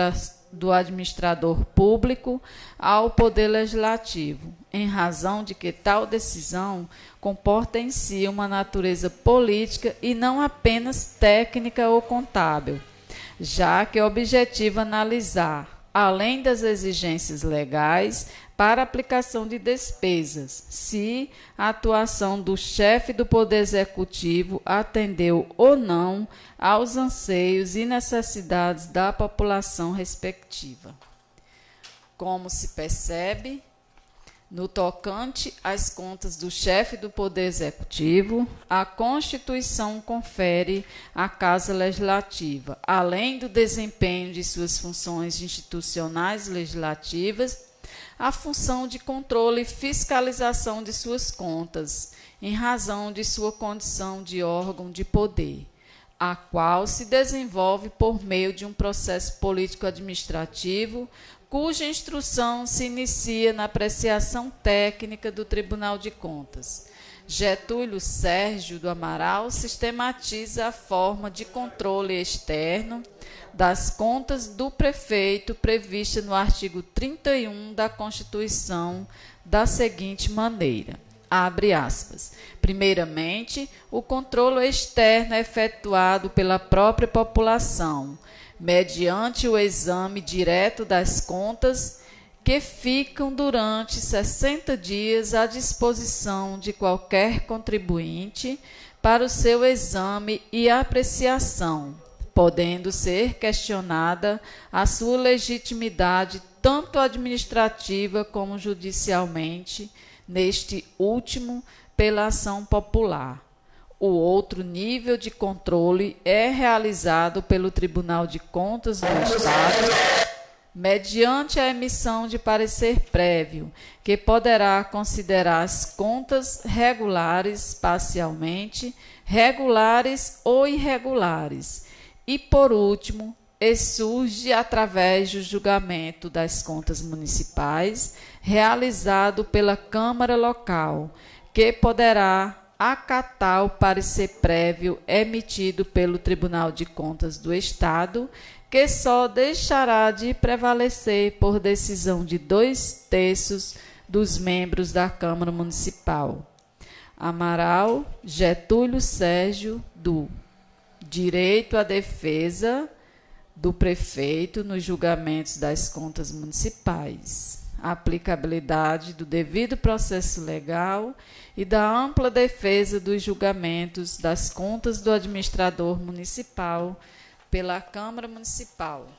administrador público ao Poder Legislativo, em razão de que tal decisão comporta em si uma natureza política e não apenas técnica ou contábil, já que objetiva analisar, além das exigências legais, para aplicação de despesas, se a atuação do chefe do Poder Executivo atendeu ou não aos anseios e necessidades da população respectiva. Como se percebe, no tocante às contas do chefe do Poder Executivo, a Constituição confere à Casa Legislativa, além do desempenho de suas funções institucionais legislativas, a função de controle e fiscalização de suas contas, em razão de sua condição de órgão de poder, a qual se desenvolve por meio de um processo político-administrativo, cuja instrução se inicia na apreciação técnica do Tribunal de Contas. Getúlio Sérgio do Amaral sistematiza a forma de controle externo das contas do prefeito prevista no artigo 31 da Constituição da seguinte maneira, abre aspas, primeiramente, o controle externo é efetuado pela própria população, mediante o exame direto das contas que ficam durante 60 dias à disposição de qualquer contribuinte para o seu exame e apreciação, podendo ser questionada a sua legitimidade tanto administrativa como judicialmente, neste último, pela ação popular. O outro nível de controle é realizado pelo Tribunal de Contas do Estado, mediante a emissão de parecer prévio, que poderá considerar as contas regulares parcialmente, regulares ou irregulares. E, por último, surge através do julgamento das contas municipais, realizado pela Câmara Local, que poderá acatar o parecer prévio emitido pelo Tribunal de Contas do Estado, que só deixará de prevalecer por decisão de 2/3 dos membros da Câmara Municipal. Amaral Getúlio Sérgio, do Direito à Defesa do Prefeito nos julgamentos das contas municipais, a aplicabilidade do devido processo legal e da ampla defesa dos julgamentos das contas do administrador municipal pela Câmara Municipal.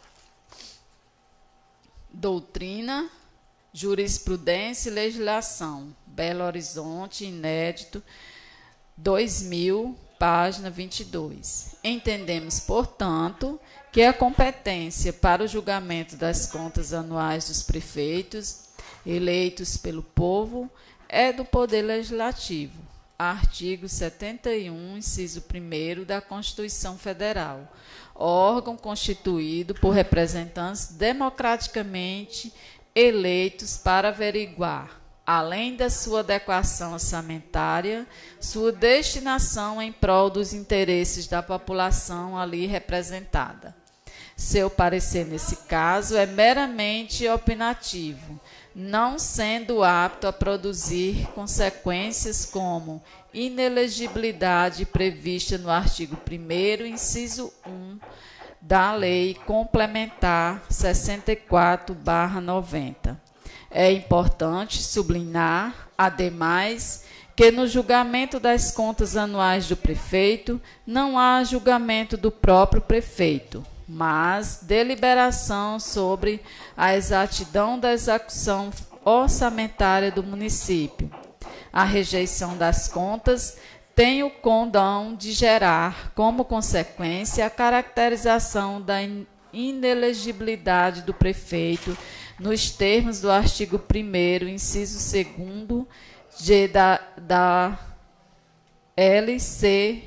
Doutrina, Jurisprudência e Legislação, Belo Horizonte, inédito, 2000, página 22. Entendemos, portanto, que a competência para o julgamento das contas anuais dos prefeitos, eleitos pelo povo, é do Poder Legislativo, artigo 71, inciso 1º da Constituição Federal, órgão constituído por representantes democraticamente eleitos para averiguar, além da sua adequação orçamentária, sua destinação em prol dos interesses da população ali representada. Seu parecer, nesse caso, é meramente opinativo, não sendo apto a produzir consequências como inelegibilidade prevista no artigo 1º, inciso 1, da Lei Complementar 64/90. É importante sublinhar, ademais, que no julgamento das contas anuais do prefeito não há julgamento do próprio prefeito, mas deliberação sobre a exatidão da execução orçamentária do município. A rejeição das contas tem o condão de gerar, como consequência, a caracterização da inelegibilidade do prefeito nos termos do artigo 1º, inciso 2º, da LC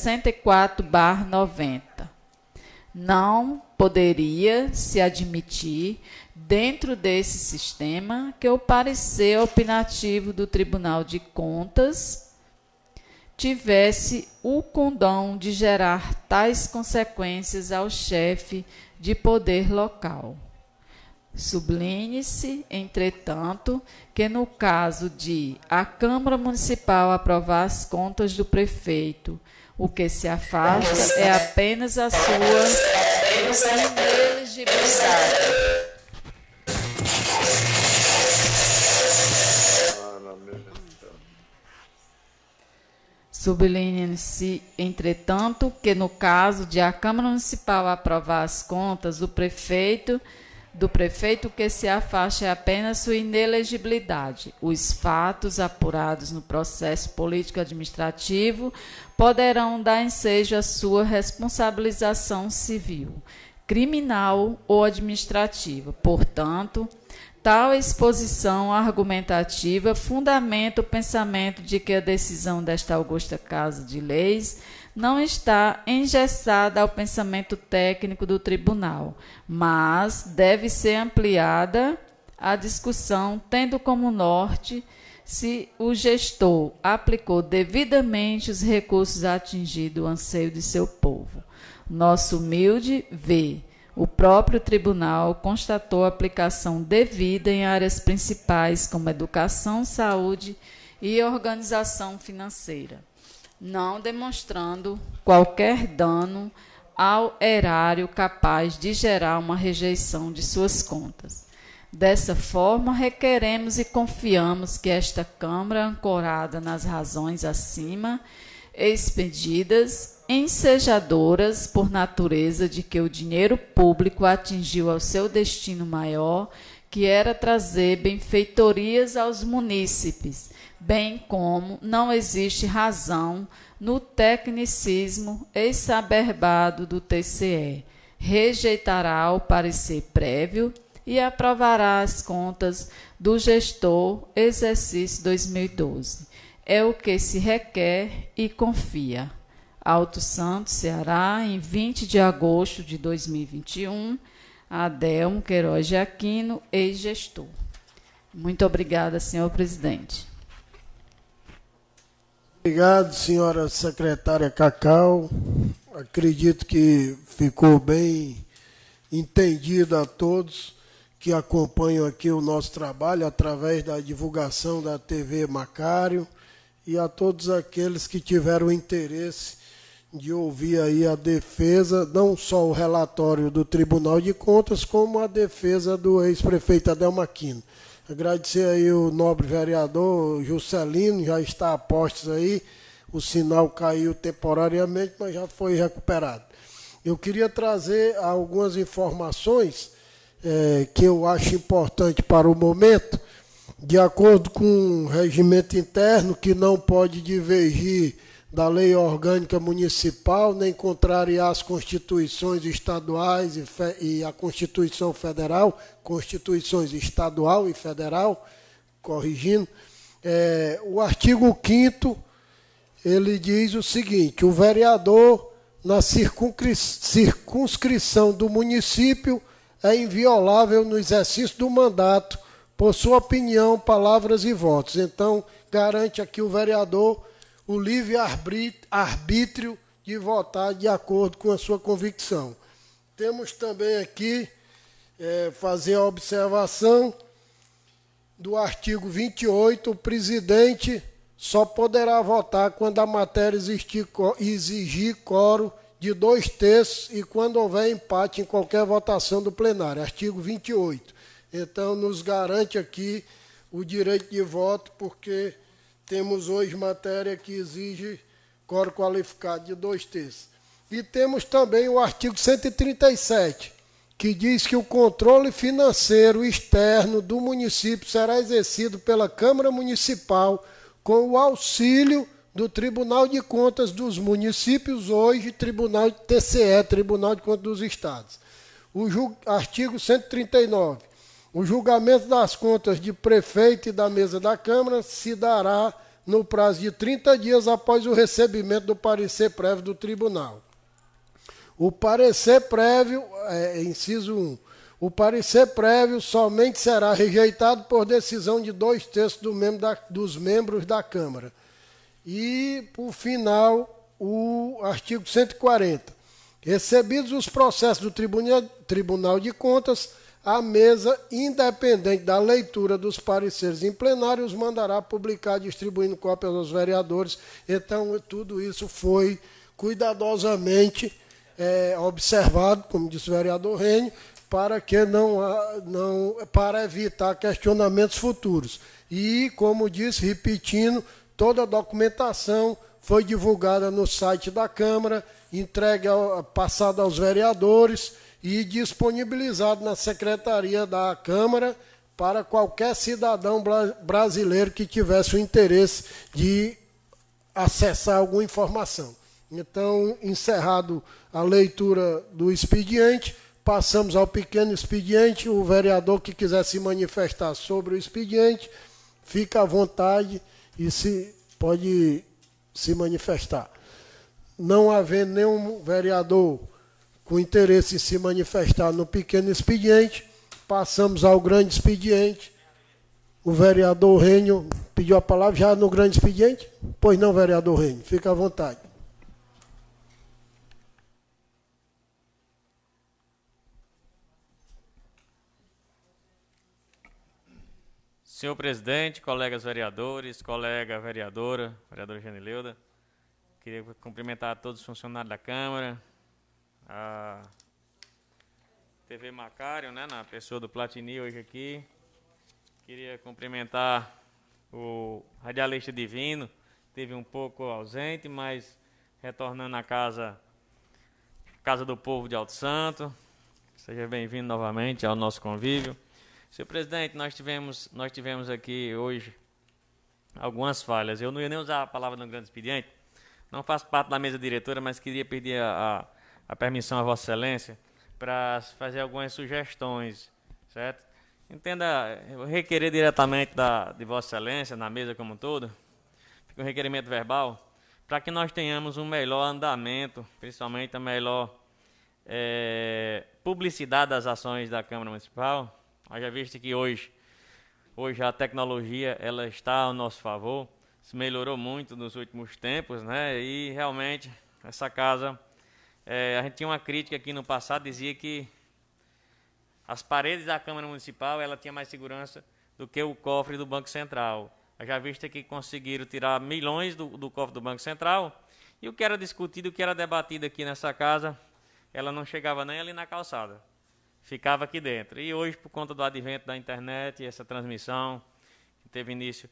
64/90. Não poderia se admitir, dentro desse sistema, que o parecer opinativo do Tribunal de Contas tivesse o condão de gerar tais consequências ao chefe de poder local. Sublinhe-se, entretanto, que no caso de a Câmara Municipal aprovar as contas do prefeito, o que se afasta é apenas a sua inelegibilidade. Sublinhe-se, entretanto, que no caso de a Câmara Municipal aprovar as contas do prefeito, que se afasta é apenas sua inelegibilidade. Os fatos apurados no processo político-administrativo poderão dar ensejo à sua responsabilização civil, criminal ou administrativa. Portanto, tal exposição argumentativa fundamenta o pensamento de que a decisão desta augusta Casa de Leis não está engessada ao pensamento técnico do tribunal, mas deve ser ampliada a discussão, tendo como norte se o gestor aplicou devidamente os recursos a atingir o anseio de seu povo. Nosso humilde vê O próprio tribunal constatou a aplicação devida em áreas principais como educação, saúde e organização financeira, não demonstrando qualquer dano ao erário capaz de gerar uma rejeição de suas contas. Dessa forma, requeremos e confiamos que esta Câmara, ancorada nas razões acima expedidas, ensejadoras por natureza de que o dinheiro público atingiu ao seu destino maior, que era trazer benfeitorias aos munícipes, bem como não existe razão no tecnicismo exacerbado do TCE, rejeitará o parecer prévio e aprovará as contas do gestor exercício 2012. É o que se requer e confia. Alto Santo, Ceará, em 20 de agosto de 2021, Adelmo Queiroz de Aquino, ex-gestor. Muito obrigada, senhor presidente. Obrigado, senhora secretária Cacau. Acredito que ficou bem entendido a todos que acompanham aqui o nosso trabalho através da divulgação da TV Macário e a todos aqueles que tiveram interesse de ouvir aí a defesa, não só o relatório do Tribunal de Contas, como a defesa do ex-prefeito Adelmo Aquino. Agradecer aí o nobre vereador Juscelino, já está a postos aí, o sinal caiu temporariamente, mas já foi recuperado. Eu queria trazer algumas informações que eu acho importante para o momento, de acordo com o regimento interno, que não pode divergir da lei orgânica municipal, nem contrariar as constituições estaduais e a Constituição Federal, constituições estadual e federal, corrigindo. O artigo 5º, ele diz o seguinte: o vereador, na circunscrição do município, é inviolável no exercício do mandato, por sua opinião, palavras e votos. Então, garante aqui o vereador o livre arbítrio de votar de acordo com a sua convicção. Temos também aqui, fazer a observação do artigo 28, o presidente só poderá votar quando a matéria exigir quórum de 2/3 e quando houver empate em qualquer votação do plenário. Artigo 28. Então, nos garante aqui o direito de voto, porque temos hoje matéria que exige quórum qualificado de 2/3. E temos também o artigo 137, que diz que o controle financeiro externo do município será exercido pela Câmara Municipal com o auxílio do Tribunal de Contas dos Municípios, hoje Tribunal de TCE, Tribunal de Contas dos Estados. Artigo 139. O julgamento das contas de prefeito e da mesa da Câmara se dará no prazo de 30 dias após o recebimento do parecer prévio do tribunal. O parecer prévio, inciso 1, o parecer prévio somente será rejeitado por decisão de 2/3 dos membros da Câmara. E, por final, o artigo 140. Recebidos os processos do Tribunal de Contas, a mesa, independente da leitura dos pareceres em plenário, os mandará publicar, distribuindo cópias aos vereadores. Então, tudo isso foi cuidadosamente observado, como disse o vereador Rênio, para que para evitar questionamentos futuros. E, como disse, repetindo, toda a documentação foi divulgada no site da Câmara, entregue, passada aos vereadores e disponibilizado na Secretaria da Câmara para qualquer cidadão brasileiro que tivesse o interesse de acessar alguma informação. Então, encerrado a leitura do expediente, passamos ao pequeno expediente. O vereador que quiser se manifestar sobre o expediente, fica à vontade e pode se manifestar. Não havendo nenhum vereador com interesse em se manifestar no pequeno expediente, passamos ao grande expediente. O vereador Rênio pediu a palavra já no grande expediente? Pois não, vereador Rênio, fica à vontade. Senhor presidente, colegas vereadores, colega vereadora Genileuda, queria cumprimentar todos os funcionários da Câmara, a TV Macário, né, na pessoa do Platini hoje aqui. Queria cumprimentar o radialista Divino, esteve um pouco ausente, mas retornando à Casa do Povo de Alto Santo. Seja bem-vindo novamente ao nosso convívio. Senhor presidente, nós tivemos aqui hoje algumas falhas. Eu não ia nem usar a palavra no grande expediente, não faço parte da mesa diretora, mas queria pedir a permissão a Vossa Excelência para fazer algumas sugestões, certo? Entenda, eu requerer diretamente de Vossa Excelência, na mesa como um todo, fica um requerimento verbal, para que nós tenhamos um melhor andamento, principalmente a melhor publicidade das ações da Câmara Municipal. Haja visto que hoje a tecnologia ela está ao nosso favor, se melhorou muito nos últimos tempos, né? E realmente essa casa, a gente tinha uma crítica aqui no passado, dizia que as paredes da Câmara Municipal ela tinha mais segurança do que o cofre do Banco Central. Já visto que conseguiram tirar milhões do cofre do Banco Central, e o que era discutido, o que era debatido aqui nessa casa, ela não chegava nem ali na calçada, ficava aqui dentro. E hoje, por conta do advento da internet, essa transmissão que teve início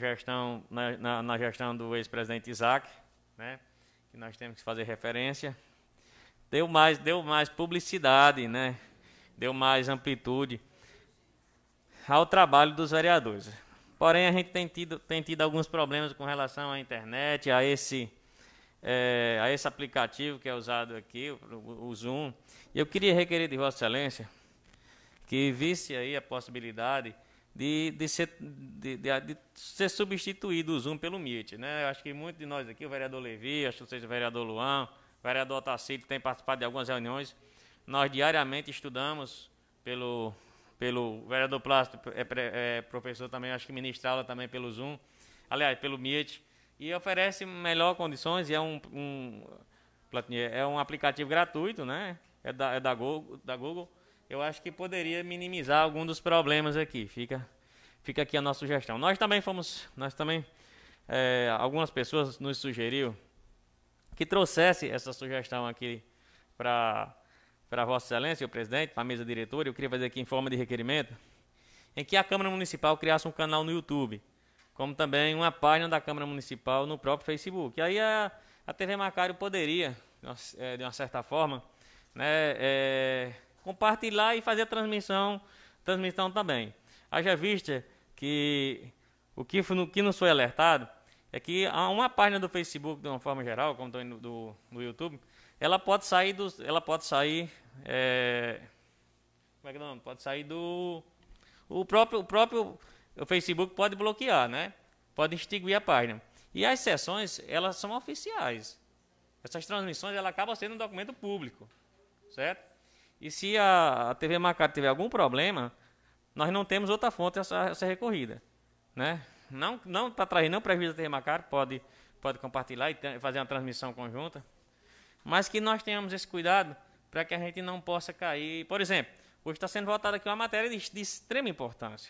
na gestão do ex-presidente Isaac, né, que nós temos que fazer referência, deu mais publicidade, né, deu mais amplitude ao trabalho dos vereadores. Porém, a gente tem tido alguns problemas com relação à internet, a esse aplicativo que é usado aqui, o Zoom. E eu queria requerer de Vossa Excelência que visse aí a possibilidade de ser substituído o Zoom pelo Meet, né? Eu acho que muitos de nós aqui, o vereador Levi, acho que vocês, o vereador Luan, o vereador Otacílio, tem participado de algumas reuniões. Nós diariamente estudamos pelo vereador Plástico, professor também, acho que ministra aula também pelo Zoom, aliás, pelo Meet, e oferece melhor condições, e é um aplicativo gratuito, né? É da Google. Eu acho que poderia minimizar algum dos problemas aqui. Fica aqui a nossa sugestão. Algumas pessoas nos sugeriram que trouxesse essa sugestão aqui para Vossa Excelência, o presidente, para a mesa diretora. Eu queria fazer aqui em forma de requerimento, em que a Câmara Municipal criasse um canal no YouTube, como também uma página da Câmara Municipal no próprio Facebook. E aí a TV Macário poderia, de uma certa forma, né, compartilhar e fazer a transmissão também. Haja vista que o que nos foi alertado é que há uma página do Facebook, de uma forma geral, como do YouTube, ela pode sair como é que não? Pode sair o próprio Facebook pode bloquear, né? Pode extinguir a página. E as sessões, elas são oficiais. Essas transmissões, ela acabam sendo um documento público, certo? E se a TV Macário tiver algum problema, nós não temos outra fonte a ser recorrida, né? Não para trazer não prejuízo da TV Macário, pode compartilhar e fazer uma transmissão conjunta, mas que nós tenhamos esse cuidado para que a gente não possa cair. Por exemplo, hoje está sendo votada aqui uma matéria de extrema importância,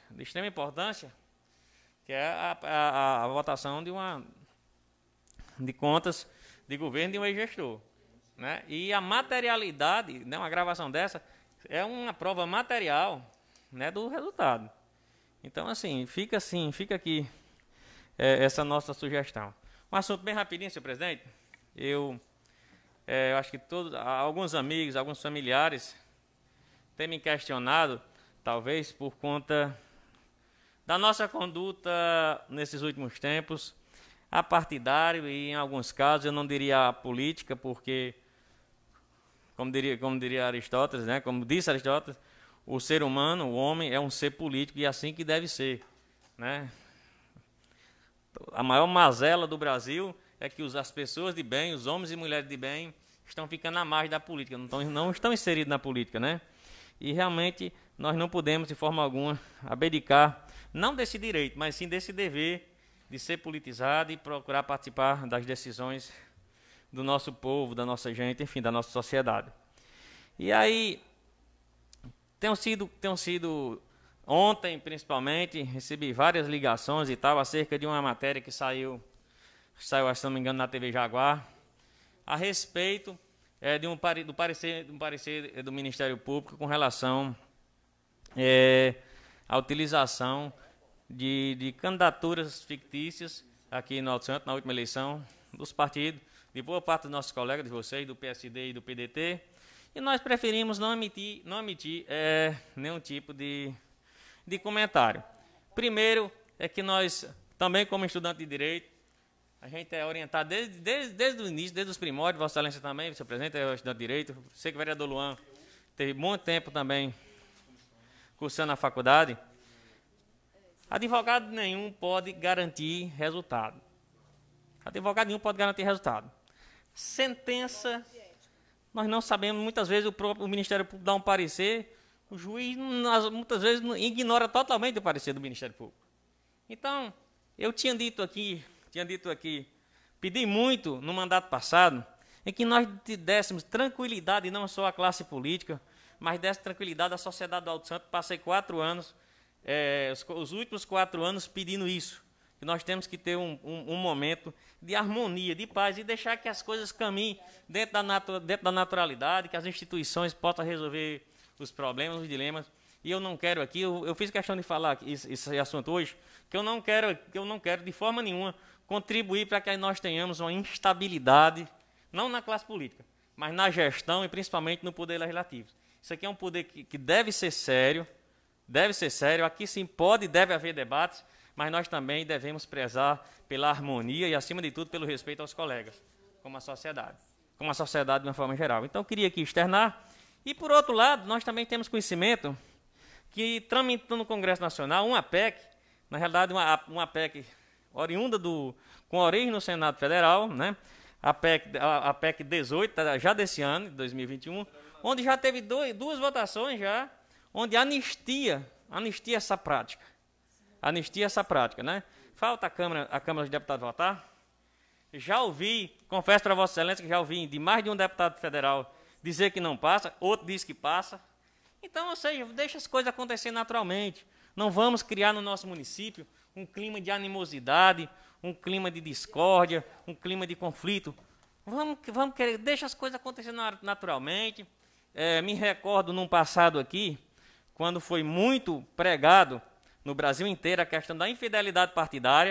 que é a votação de contas de governo de um ex-gestor, né? E a materialidade, né, uma gravação dessa é uma prova material, né, do resultado. Então, fica aqui essa nossa sugestão. Um assunto bem rapidinho, senhor presidente. Eu acho que alguns amigos, alguns familiares têm me questionado, talvez por conta da nossa conduta nesses últimos tempos, a partidário e, em alguns casos, eu não diria a política, porque, como diria Aristóteles, né, como disse Aristóteles, o ser humano, o homem, é um ser político e é assim que deve ser, né? A maior mazela do Brasil é que as pessoas de bem, os homens e mulheres de bem, estão ficando à margem da política, não estão inseridos na política, né? E realmente nós não podemos, de forma alguma, abdicar, não desse direito, mas sim desse dever de ser politizado e procurar participar das decisões do nosso povo, da nossa gente, enfim, da nossa sociedade. E aí, tenham sido Ontem, principalmente, recebi várias ligações e tal, acerca de uma matéria que saiu, se não me engano, na TV Jaguar, a respeito do parecer do Ministério Público com relação à utilização de candidaturas fictícias aqui no Alto Santo, na última eleição, dos partidos, de boa parte dos nossos colegas, de vocês, do PSD e do PDT, e nós preferimos não emitir nenhum tipo de comentário. Primeiro, é que nós, também como estudante de Direito, a gente é orientado desde o início, desde os primórdios, Vossa Excelência também, vice-presidente, é estudante de Direito, sei que o vereador Luan teve muito tempo também cursando a faculdade. Advogado nenhum pode garantir resultado. Advogado nenhum pode garantir resultado. Sentença, nós não sabemos, muitas vezes o Ministério Público dá um parecer, o juiz muitas vezes ignora totalmente o parecer do Ministério Público. Então, eu tinha dito aqui, pedi muito no mandato passado, em que nós dessemos tranquilidade, não só à classe política, mas desse tranquilidade à sociedade do Alto Santo. Passei 4 anos, os últimos 4 anos pedindo isso, que nós temos que ter um momento de harmonia, de paz, e deixar que as coisas caminhem dentro da naturalidade, que as instituições possam resolver os problemas, os dilemas. E eu não quero aqui, eu fiz questão de falar esse assunto hoje, que eu não quero de forma nenhuma contribuir para que nós tenhamos uma instabilidade, não na classe política, mas na gestão e principalmente no poder legislativo. Isso aqui é um poder que deve ser sério, aqui sim pode e deve haver debates, mas nós também devemos prezar pela harmonia e, acima de tudo, pelo respeito aos colegas, como a sociedade de uma forma geral. Então, eu queria aqui externar. E, por outro lado, nós também temos conhecimento que, tramitando no Congresso Nacional, uma PEC, na realidade, uma PEC oriunda com origem no Senado Federal, né? a PEC 18, já desse ano, de 2021, onde já teve duas votações, já, onde anistia essa prática. Anistia essa prática, né? Falta a Câmara de Deputados votar. Já ouvi, confesso para Vossa Excelência que já ouvi de mais de um deputado federal dizer que não passa, outro diz que passa. Então, ou seja, deixa as coisas acontecer naturalmente. Não vamos criar no nosso município um clima de animosidade, um clima de discórdia, um clima de conflito. Vamos querer, deixa as coisas acontecer naturalmente. Me recordo num passado aqui, quando foi muito pregado no Brasil inteiro a questão da infidelidade partidária.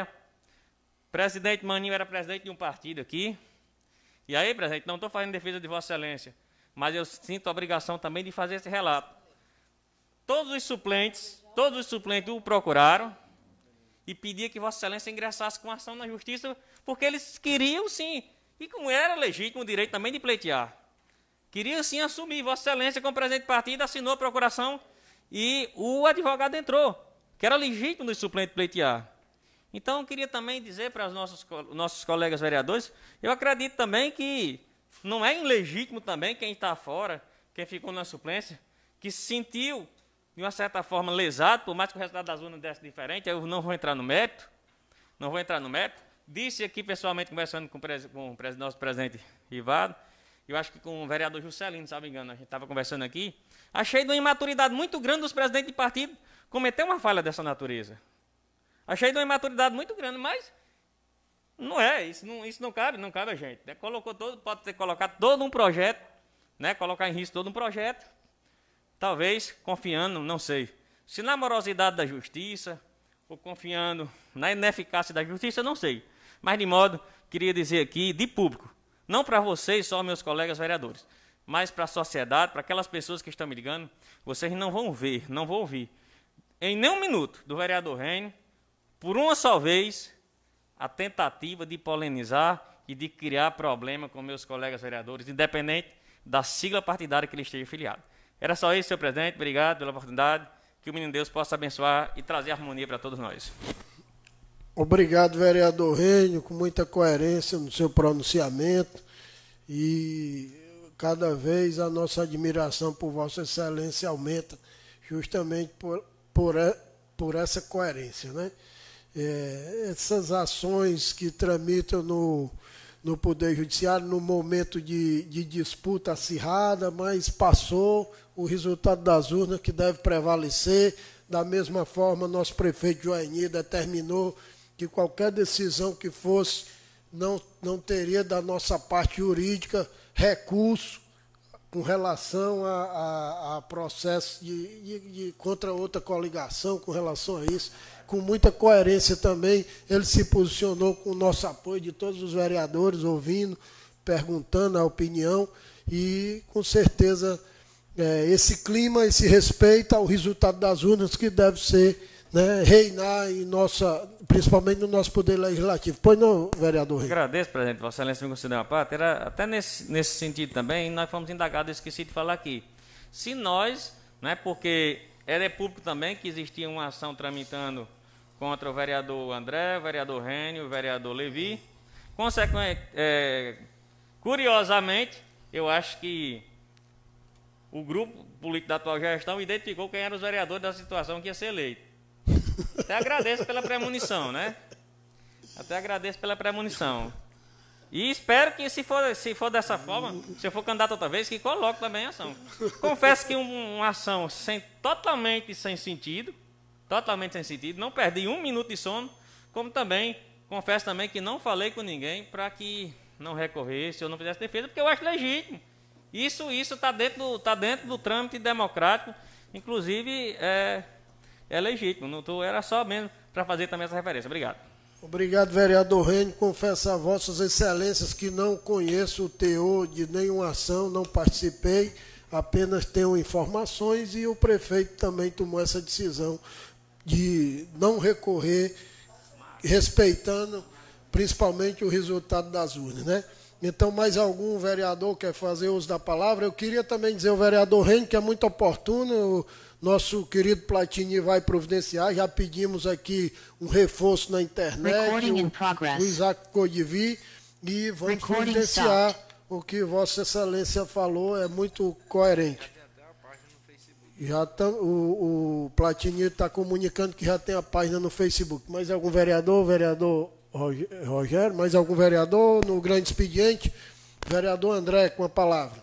O presidente Maninho era presidente de um partido aqui. E aí, presidente, não estou fazendo defesa de Vossa Excelência, mas eu sinto a obrigação também de fazer esse relato. Todos os suplentes o procuraram e pediam que Vossa Excelência ingressasse com ação na Justiça, porque eles queriam sim, e como era legítimo o direito também de pleitear, queriam sim assumir. Vossa Excelência, como presidente do partido, assinou a procuração e o advogado entrou, que era legítimo dos suplentes pleitear. Então, eu queria também dizer para os nossos colegas vereadores, eu acredito também que não é ilegítimo também quem está fora, quem ficou na suplência, que se sentiu, de uma certa forma, lesado, por mais que o resultado das urnas desse diferente. Eu não vou entrar no mérito, Disse aqui, pessoalmente, conversando com o nosso presidente Rivaldo, eu acho que com o vereador Juscelino, se não me engano, a gente estava conversando aqui, achei de uma imaturidade muito grande dos presidentes de partido cometer uma falha dessa natureza. Achei de uma imaturidade muito grande, mas não é, isso não cabe a gente. Né? Pode ter colocado todo um projeto, né? Colocar em risco todo um projeto, talvez confiando, não sei, se na morosidade da justiça, ou confiando na ineficácia da justiça, não sei. Mas, de modo, queria dizer aqui, de público, não para vocês, só meus colegas vereadores, mas para a sociedade, para aquelas pessoas que estão me ligando, vocês não vão ouvir, em nenhum minuto, do vereador Rênio, por uma só vez, a tentativa de polemizar e de criar problema com meus colegas vereadores, independente da sigla partidária que ele esteja filiado. Era só isso, senhor presidente. Obrigado pela oportunidade. Que o menino Deus possa abençoar e trazer harmonia para todos nós. Obrigado, vereador Rênio, com muita coerência no seu pronunciamento e cada vez a nossa admiração por Vossa Excelência aumenta justamente por essa coerência, né? Essas ações que tramitam no Poder Judiciário no momento de disputa acirrada, mas passou o resultado das urnas que deve prevalecer, Da mesma forma, nosso prefeito Joaini determinou que qualquer decisão que fosse não teria da nossa parte jurídica recurso com relação a processo contra outra coligação, com relação a isso. Com muita coerência também, ele se posicionou com o nosso apoio de todos os vereadores, ouvindo, perguntando a opinião, e com certeza esse clima, esse respeito ao resultado das urnas que deve ser, né, reinar principalmente no nosso poder legislativo. Pois não, vereador Rei? Agradeço, presidente, Vossa Excelência me concedeu uma parte. Era até nesse sentido também, nós fomos indagados, eu esqueci de falar aqui. Se nós, né, porque era público também que existia uma ação tramitando contra o vereador André, o vereador Rênio, o vereador Levi. Curiosamente, eu acho que o grupo político da atual gestão identificou quem eram os vereadores da situação que ia ser eleito. Até agradeço pela premonição, né? Até agradeço pela premonição. E espero que, se for dessa forma, se eu for candidato outra vez, que coloque também a ação. Confesso que uma ação totalmente sem sentido, não perdi um minuto de sono, como também, confesso também que não falei com ninguém para que não recorresse ou não fizesse defesa, porque eu acho legítimo. Isso está dentro do trâmite democrático, inclusive é legítimo. Era só mesmo para fazer também essa referência. Obrigado. Obrigado, vereador Rênio. Confesso a vossas excelências que não conheço o teor de nenhuma ação, não participei, apenas tenho informações, e o prefeito também tomou essa decisão de não recorrer, respeitando principalmente o resultado das urnas, né? Então, mais algum vereador quer fazer uso da palavra? Eu queria também dizer ao vereador Rênio que é muito oportuno, o nosso querido Platini vai providenciar, já pedimos aqui um reforço na internet, o Isaac Codivi, e vamos providenciar o que Vossa Excelência falou, é muito coerente. O Platini está comunicando que já tem a página no Facebook. Mais algum vereador? Vereador Rogério, mais algum vereador no grande expediente? Vereador André, com a palavra.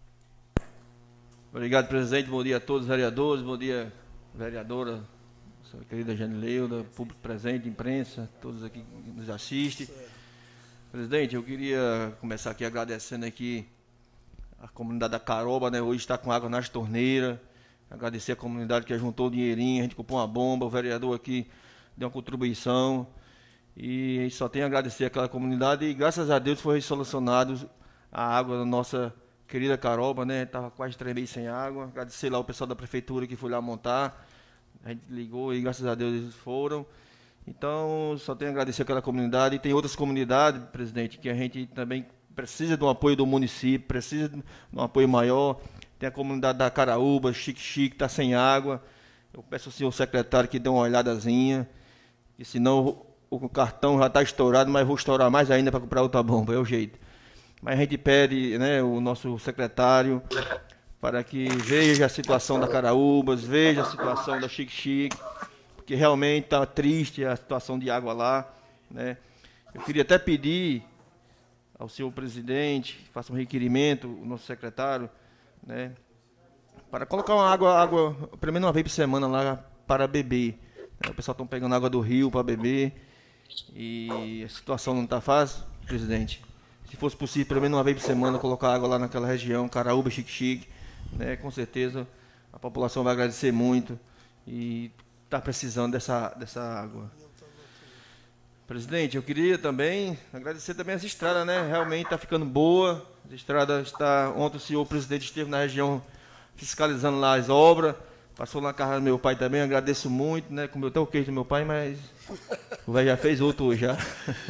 Obrigado, presidente. Bom dia a todos os vereadores. Bom dia, vereadora, sua querida Janileuda, público presente, imprensa, todos aqui que nos assistem. Presidente, eu queria começar aqui agradecendo aqui a comunidade da Caroba, né? Hoje está com água nas torneiras. Agradecer a comunidade que juntou o dinheirinho, a gente comprou uma bomba, o vereador aqui deu uma contribuição. E só tenho a agradecer àquela comunidade, e graças a Deus foi solucionado a água da nossa querida Caroba, né? Estava quase 3 meses sem água. Agradecer lá o pessoal da prefeitura que foi lá montar. A gente ligou e graças a Deus eles foram. Então, só tenho a agradecer àquela comunidade. E tem outras comunidades, presidente, que a gente também precisa de um apoio do município, precisa de um apoio maior. Tem a comunidade da Caraúba, Chique, está sem água. Eu peço ao senhor secretário que dê uma olhadazinha, que senão o cartão já está estourado, mas vou estourar mais ainda para comprar outra bomba, é o jeito. Mas a gente pede, né, o nosso secretário para que veja a situação da Caraúbas, veja a situação da Chique, porque realmente está triste a situação de água lá, né. Eu queria até pedir ao senhor presidente, faça um requerimento, o nosso secretário, né, para colocar uma água pelo menos uma vez por semana lá para beber. O pessoal está pegando água do rio para beber e a situação não está fácil, presidente. Se fosse possível, pelo menos uma vez por semana, colocar água lá naquela região, Caraúba, Chique, né? Com certeza a população vai agradecer muito e está precisando dessa água. Presidente, eu queria também agradecer também as estradas, né? Realmente está ficando boa. As estradas está. Ontem o senhor presidente esteve na região fiscalizando lá as obras. Passou na casa do meu pai também, agradeço muito, né? Comeu até o queijo do meu pai, mas o velho já fez outro hoje já.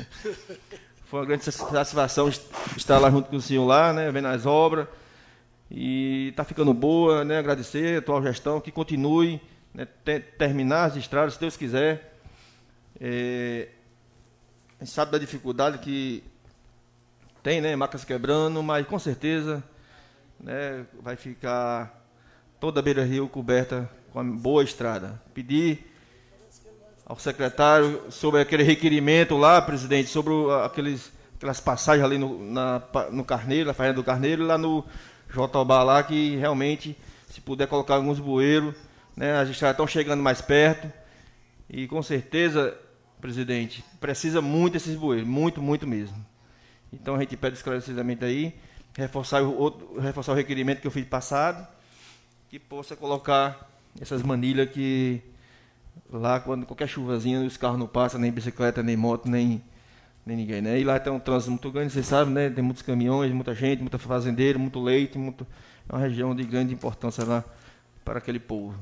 Foi uma grande satisfação estar lá junto com o senhor lá, né? Vendo as obras. E está ficando boa, né? Agradecer a atual gestão, que continue, né? Terminar as estradas, se Deus quiser. A gente sabe da dificuldade que tem, né? Macas quebrando, mas com certeza, né? Vai ficar toda a beira-rio coberta com uma boa estrada. Pedir ao secretário sobre aquele requerimento lá, presidente, sobre aquelas passagens ali no Carneiro, na Fazenda do Carneiro, e lá no Jotobá lá, que realmente, se puder colocar alguns bueiros né? As estradas estão chegando mais perto e com certeza, presidente, precisa muito desses bueiros, muito mesmo. Então a gente pede esclarecimento aí, reforçar o requerimento que eu fiz passado, que possa colocar essas manilhas que lá, quando qualquer chuvazinha, os carros não passam, nem bicicleta, nem moto, nem ninguém, né? E lá tem um trânsito muito grande, vocês sabem, né? Tem muitos caminhões, muita gente, muita fazendeira, muito leite, é uma região de grande importância lá para aquele povo.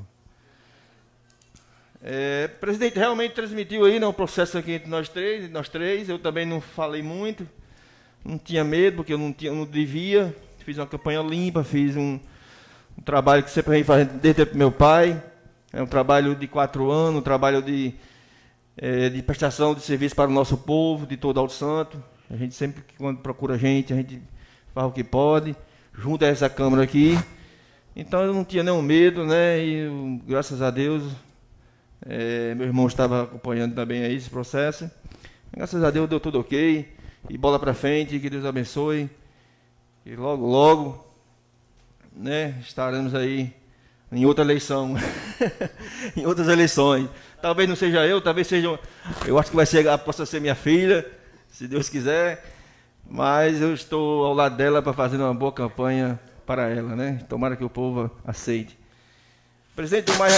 Presidente, realmente transmitiu aí, né, o processo aqui entre nós três, eu também não falei muito, não tinha medo, porque eu não devia, fiz uma campanha limpa, fiz um trabalho que sempre vem fazendo desde meu pai, é um trabalho de 4 anos, um trabalho de prestação de serviço para o nosso povo, de todo Alto Santo. A gente sempre, quando procura a gente faz o que pode, junto a essa Câmara aqui. Então eu não tinha nenhum medo, né? E graças a Deus, meu irmão estava acompanhando também aí esse processo. Graças a Deus deu tudo ok. E bola para frente, que Deus abençoe. E logo, né, estaremos aí em outra eleição, em outras eleições. Talvez não seja eu, talvez seja... Eu acho que possa ser minha filha, se Deus quiser. Mas eu estou ao lado dela para fazer uma boa campanha para ela, né? Tomara que o povo aceite. Presidente, mais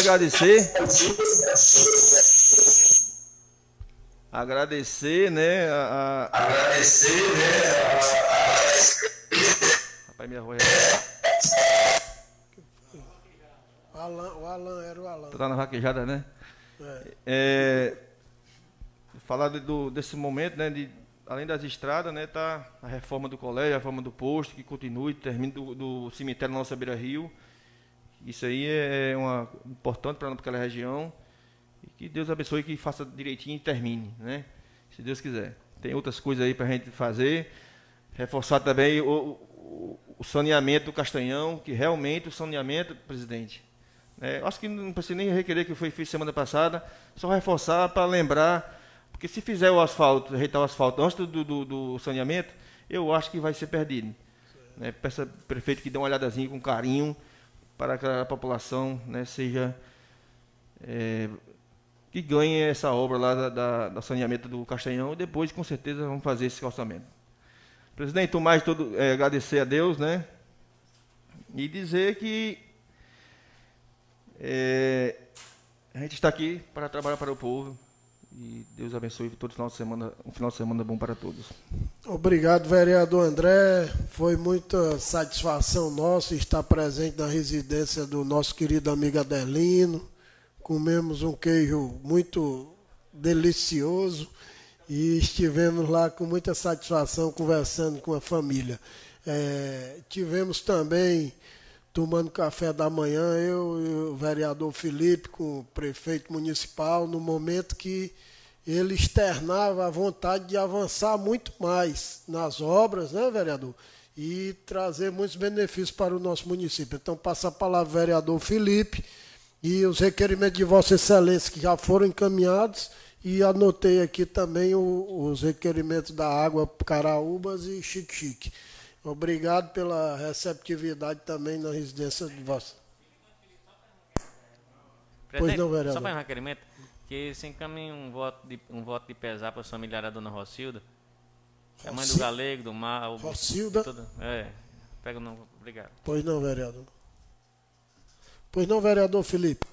agradecer, né? Rapaz, minha voz O Alan, era o Alan. tá na vaquejada, né? Falar desse momento, né? Além das estradas, né? Tá a reforma do colégio, a reforma do posto, que continue, termine do cemitério na nossa Beira-Rio. Isso aí é importante para aquela região. E que Deus abençoe, que faça direitinho e termine, né? Se Deus quiser. Tem outras coisas aí para a gente fazer. Reforçar também o saneamento do Castanhão, que realmente o saneamento, presidente, acho que não precisa nem requerer, que foi feito semana passada, só reforçar para lembrar, porque se fizer o asfalto, ajeitar o asfalto antes do saneamento, eu acho que vai ser perdido. Peço ao prefeito que dê uma olhadazinha com carinho para que a população, né, seja... que ganhe essa obra lá do saneamento do Castanhão, e depois, com certeza, vamos fazer esse calçamento. Presidente, agradecer a Deus, né? E dizer que a gente está aqui para trabalhar para o povo. E Deus abençoe todo final de semana, um final de semana bom para todos. Obrigado, vereador André. Foi muita satisfação nossa estar presente na residência do nosso querido amigo Adelino. Comemos um queijo muito delicioso e estivemos lá com muita satisfação conversando com a família. Tivemos também tomando café da manhã, eu e o vereador Felipe com o prefeito municipal, no momento que ele externava a vontade de avançar muito mais nas obras, né, vereador? E trazer muitos benefícios para o nosso município. Então, passa a palavra ao vereador Felipe e os requerimentos de Vossa Excelência que já foram encaminhados, e anotei aqui também os requerimentos da Água Caraúbas e Xique-Xique. Obrigado pela receptividade também na residência de vossa. Pois não, vereador. Só para um requerimento, que se encaminhe um voto de pesar para a familiar da dona Rocilda. É mãe do Galego, do Mal. Rocilda? Pega o nome, obrigado. Pois não, vereador. Pois não, vereador Felipe.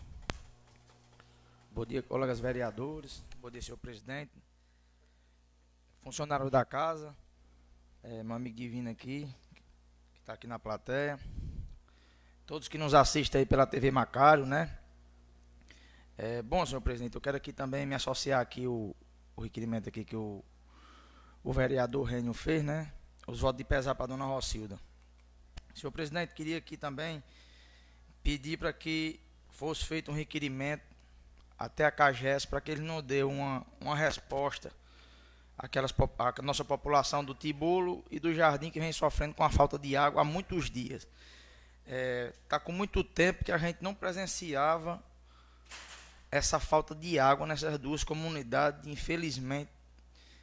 Bom dia, colegas vereadores. Bom dia, senhor presidente. Funcionário da casa. Meu amigo Divino aqui, que está aqui na plateia. Todos que nos assistem aí pela TV Macário, né? Bom, senhor presidente, eu quero aqui também me associar aqui o requerimento aqui que o vereador Rênio fez, né? Os votos de pesar para a dona Rocilda. Senhor presidente, queria aqui também pedir para que fosse feito um requerimento até a CAGES para que ele nos dê uma resposta a nossa população do Tibolo e do Jardim, que vem sofrendo com a falta de água há muitos dias. Está com muito tempo que a gente não presenciava essa falta de água nessas duas comunidades. Infelizmente,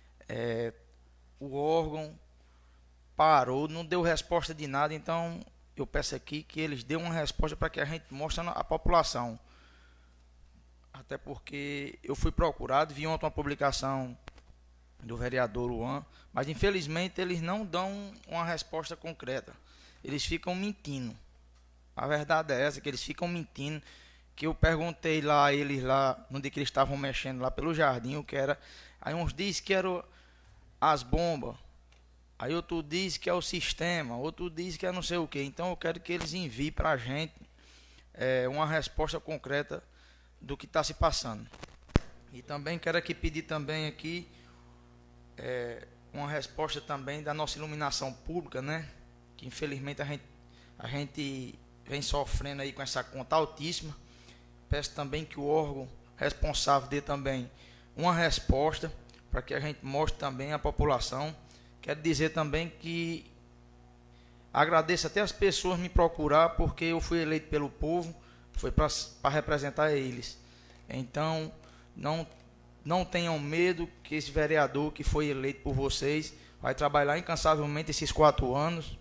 o órgão parou, não deu resposta de nada. Então, eu peço aqui que eles dêem uma resposta para que a gente mostre à população. Até porque eu fui procurado, vi ontem uma publicação do vereador Luan, mas infelizmente eles não dão uma resposta concreta. Eles ficam mentindo. A verdade é essa, que eles ficam mentindo. Que eu perguntei lá a eles lá, no dia que eles estavam mexendo lá pelo jardim, o que era. Aí uns dizem que eram as bombas. Aí outro diz que é o sistema, outro diz que é não sei o que. Então eu quero que eles enviem para a gente uma resposta concreta do que está se passando. E também quero aqui pedir também aqui uma resposta também da nossa iluminação pública, né? Que infelizmente a gente vem sofrendo aí com essa conta altíssima. Peço também que o órgão responsável dê também uma resposta para que a gente mostre também à população. Quero dizer também que agradeço até as pessoas me procurar, porque eu fui eleito pelo povo, foi para representar eles. Então, não tenham medo que esse vereador que foi eleito por vocês vai trabalhar incansavelmente esses 4 anos,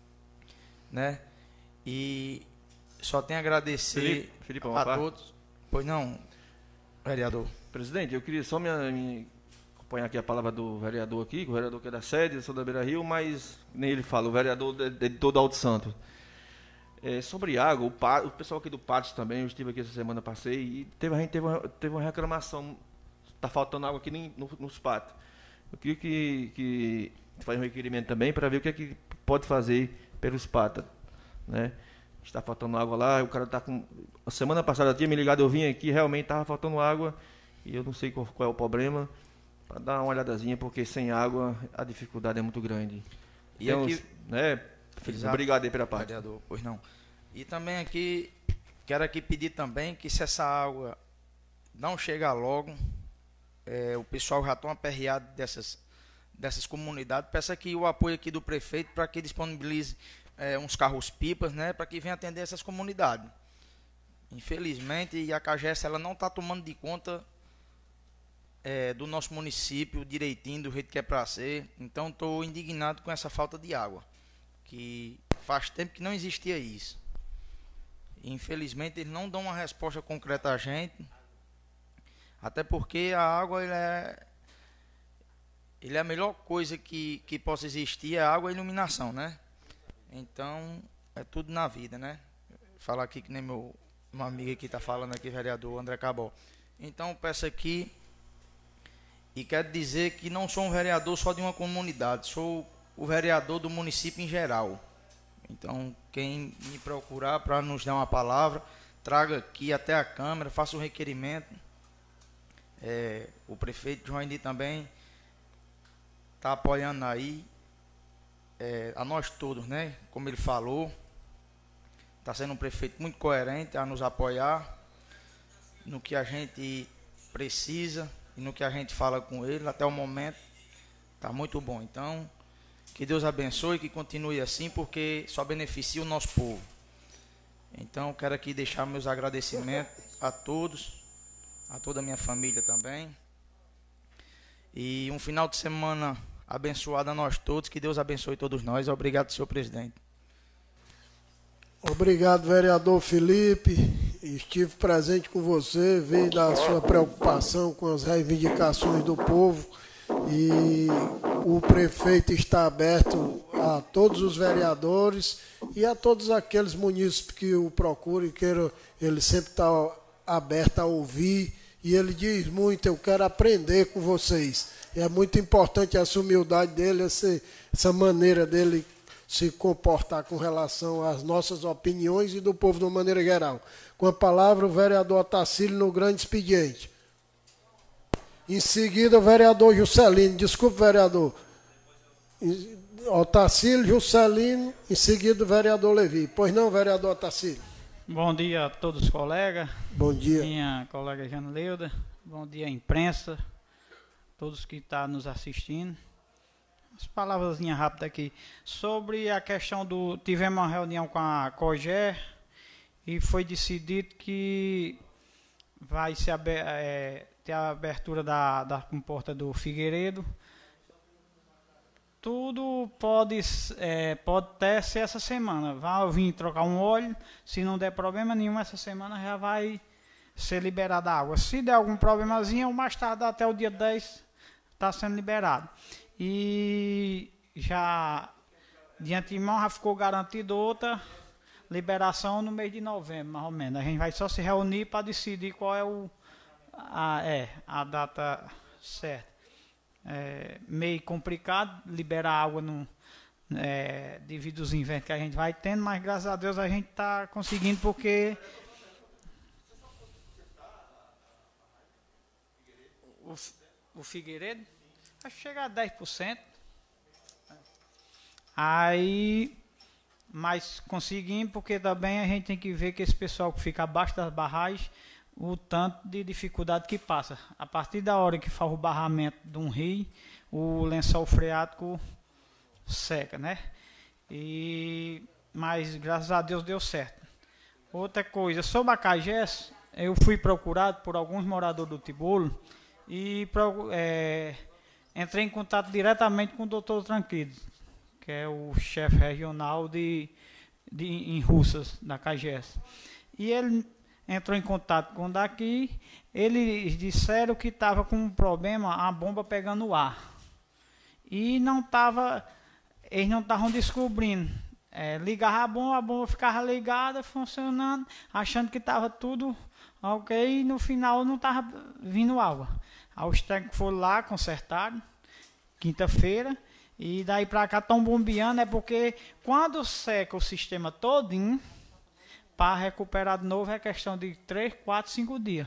né? E só tenho a agradecer Felipe, a todos. Pois não, vereador. Presidente, eu queria só me acompanhar aqui a palavra do vereador aqui, o vereador que é da sede, eu sou da Beira Rio, mas nem ele fala, o vereador de todo Alto Santo. Sobre água, o pessoal aqui do Pátio também, eu estive aqui essa semana, passei, e a gente teve uma reclamação, está faltando água aqui nos pátios. Eu queria que faça um requerimento também para ver o que é que pode fazer pelos pátios, né? Está faltando água lá, o cara está com... A semana passada tinha me ligado, eu vim aqui, realmente estava faltando água, e eu não sei qual é o problema, para dar uma olhadazinha, porque sem água a dificuldade é muito grande. E então, aqui... né, obrigado aí pela parte. Vereador, pois não. E também aqui, quero aqui pedir também que se essa água não chegar logo, o pessoal já está aperreado dessas comunidades, peço aqui o apoio aqui do prefeito para que disponibilize uns carros-pipas, né, para que venha atender essas comunidades. Infelizmente, a CAGES ela não está tomando de conta do nosso município direitinho, do jeito que é para ser. Então, estou indignado com essa falta de água, que faz tempo que não existia isso. Infelizmente, eles não dão uma resposta concreta a gente, até porque a água ele é a melhor coisa que possa existir, é a água e a iluminação, né? Então, é tudo na vida, né? Falar aqui que nem meu amigo aqui está falando aqui, vereador André Cabal. Então, peço aqui, e quero dizer que não sou um vereador só de uma comunidade, sou o vereador do município em geral. Então, quem me procurar para nos dar uma palavra, traga aqui até a Câmara, faça um requerimento. O prefeito Joaini também está apoiando aí, a nós todos, né? Como ele falou, está sendo um prefeito muito coerente a nos apoiar no que a gente precisa e no que a gente fala com ele. Até o momento está muito bom. Então, que Deus abençoe, que continue assim, porque só beneficia o nosso povo. Então, quero aqui deixar meus agradecimentos a todos, a toda a minha família também. E um final de semana abençoado a nós todos, que Deus abençoe todos nós. Obrigado, senhor presidente. Obrigado, vereador Felipe. Estive presente com você, vi da sua preocupação com as reivindicações do povo, e o prefeito está aberto a todos os vereadores e a todos aqueles munícipes que o procurem, ele sempre está aberto a ouvir, e ele diz muito: eu quero aprender com vocês. E é muito importante essa humildade dele, essa maneira dele se comportar com relação às nossas opiniões e do povo de uma maneira geral. Com a palavra, o vereador Otacílio no grande expediente. Em seguida, o vereador Juscelino. Desculpe, vereador. Otacílio, Juscelino, em seguida o vereador Levi. Pois não, vereador Otacílio? Bom dia a todos os colegas. Bom dia. Minha colega Janileuda. Bom dia, imprensa. Todos que estão nos assistindo. As palavras rápidas aqui. Sobre a questão tivemos uma reunião com a COGER e foi decidido que vai se ter a abertura da comporta do Figueiredo. Tudo pode até ser essa semana. Vai vir trocar um óleo, se não der problema nenhum, essa semana já vai ser liberada a água. Se der algum problemazinho, mais tarde até o dia 10 está sendo liberado. E já de antemão já ficou garantido outra liberação no mês de novembro, mais ou menos. A gente vai só se reunir para decidir qual é a data certa. É meio complicado liberar água devido aos inventos que a gente vai tendo, mas graças a Deus a gente está conseguindo, porque o Figueiredo acho que chega a 10%. Aí, mas conseguimos, porque também a gente tem que ver que esse pessoal que fica abaixo das barragens, o tanto de dificuldade que passa. A partir da hora que faz o barramento de um rio, o lençol freático seca, né? Mas graças a Deus deu certo. Outra coisa, sobre a CAGES, eu fui procurado por alguns moradores do Tibolo e entrei em contato diretamente com o Dr. Tranquilo, que é o chefe regional em Russas, da CAGES. E ele entrou em contato com o daqui, eles disseram que estava com um problema, a bomba pegando o ar. E eles não estavam descobrindo. Ligava a bomba ficava ligada, funcionando, achando que estava tudo ok, e no final não estava vindo água. Aí os técnicos foram lá, consertaram, quinta-feira, e daí para cá estão bombeando, porque quando seca o sistema todinho, para recuperar de novo é questão de 3, 4, 5 dias.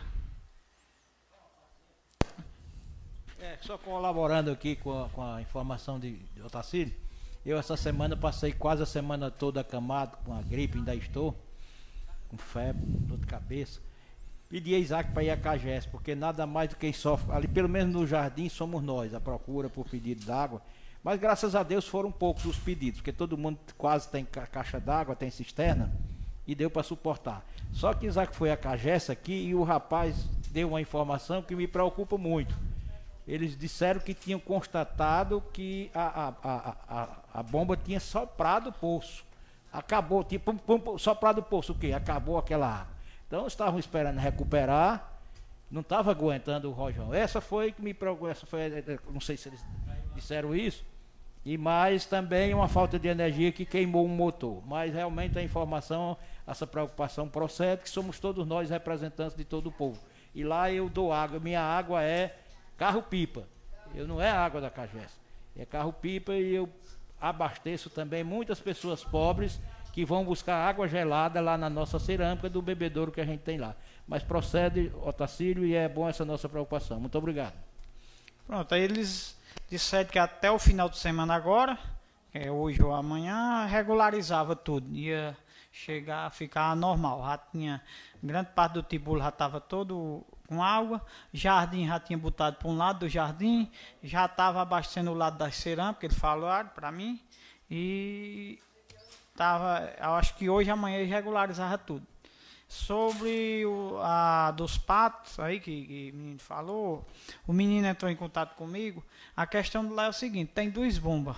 Só colaborando aqui com a informação de Otacílio, eu essa semana passei quase a semana toda acamado com a gripe, ainda estou com febre, dor de cabeça. Pedi a Isaac para ir a CAGES, porque nada mais do que sofre, ali pelo menos no jardim somos nós, a procura por pedido d'água, mas graças a Deus foram poucos os pedidos, porque todo mundo quase tem caixa d'água, tem cisterna, e deu para suportar. Só que Isaac foi a CAGES aqui e o rapaz deu uma informação que me preocupa muito. Eles disseram que tinham constatado que a bomba tinha soprado o poço. Acabou, tipo, soprado o poço o quê? Acabou aquela água. Então estavam esperando recuperar, não estava aguentando o rojão. Essa foi que me preocupou, não sei se eles disseram isso, e mais também uma falta de energia que queimou um motor. Mas realmente a informação, essa preocupação procede, que somos todos nós representantes de todo o povo. E lá eu dou água, minha água é carro-pipa, eu não é água da CAGES, é carro-pipa, e eu abasteço também muitas pessoas pobres que vão buscar água gelada lá na nossa cerâmica do bebedouro que a gente tem lá. Mas procede, Otacílio, e é bom essa nossa preocupação. Muito obrigado. Pronto, aí eles disseram que até o final de semana agora, hoje ou amanhã, regularizava tudo, ia chegar a ficar normal. Já tinha, grande parte do Tibolo já estava todo com água, jardim já tinha botado para um lado do jardim, já estava abastecendo o lado das cerâmicas, eles falaram para mim, e eu acho que hoje e amanhã eles regularizavam tudo. Sobre dos patos aí que o menino falou, o menino entrou em contato comigo. A questão lá é o seguinte: tem 2 bombas,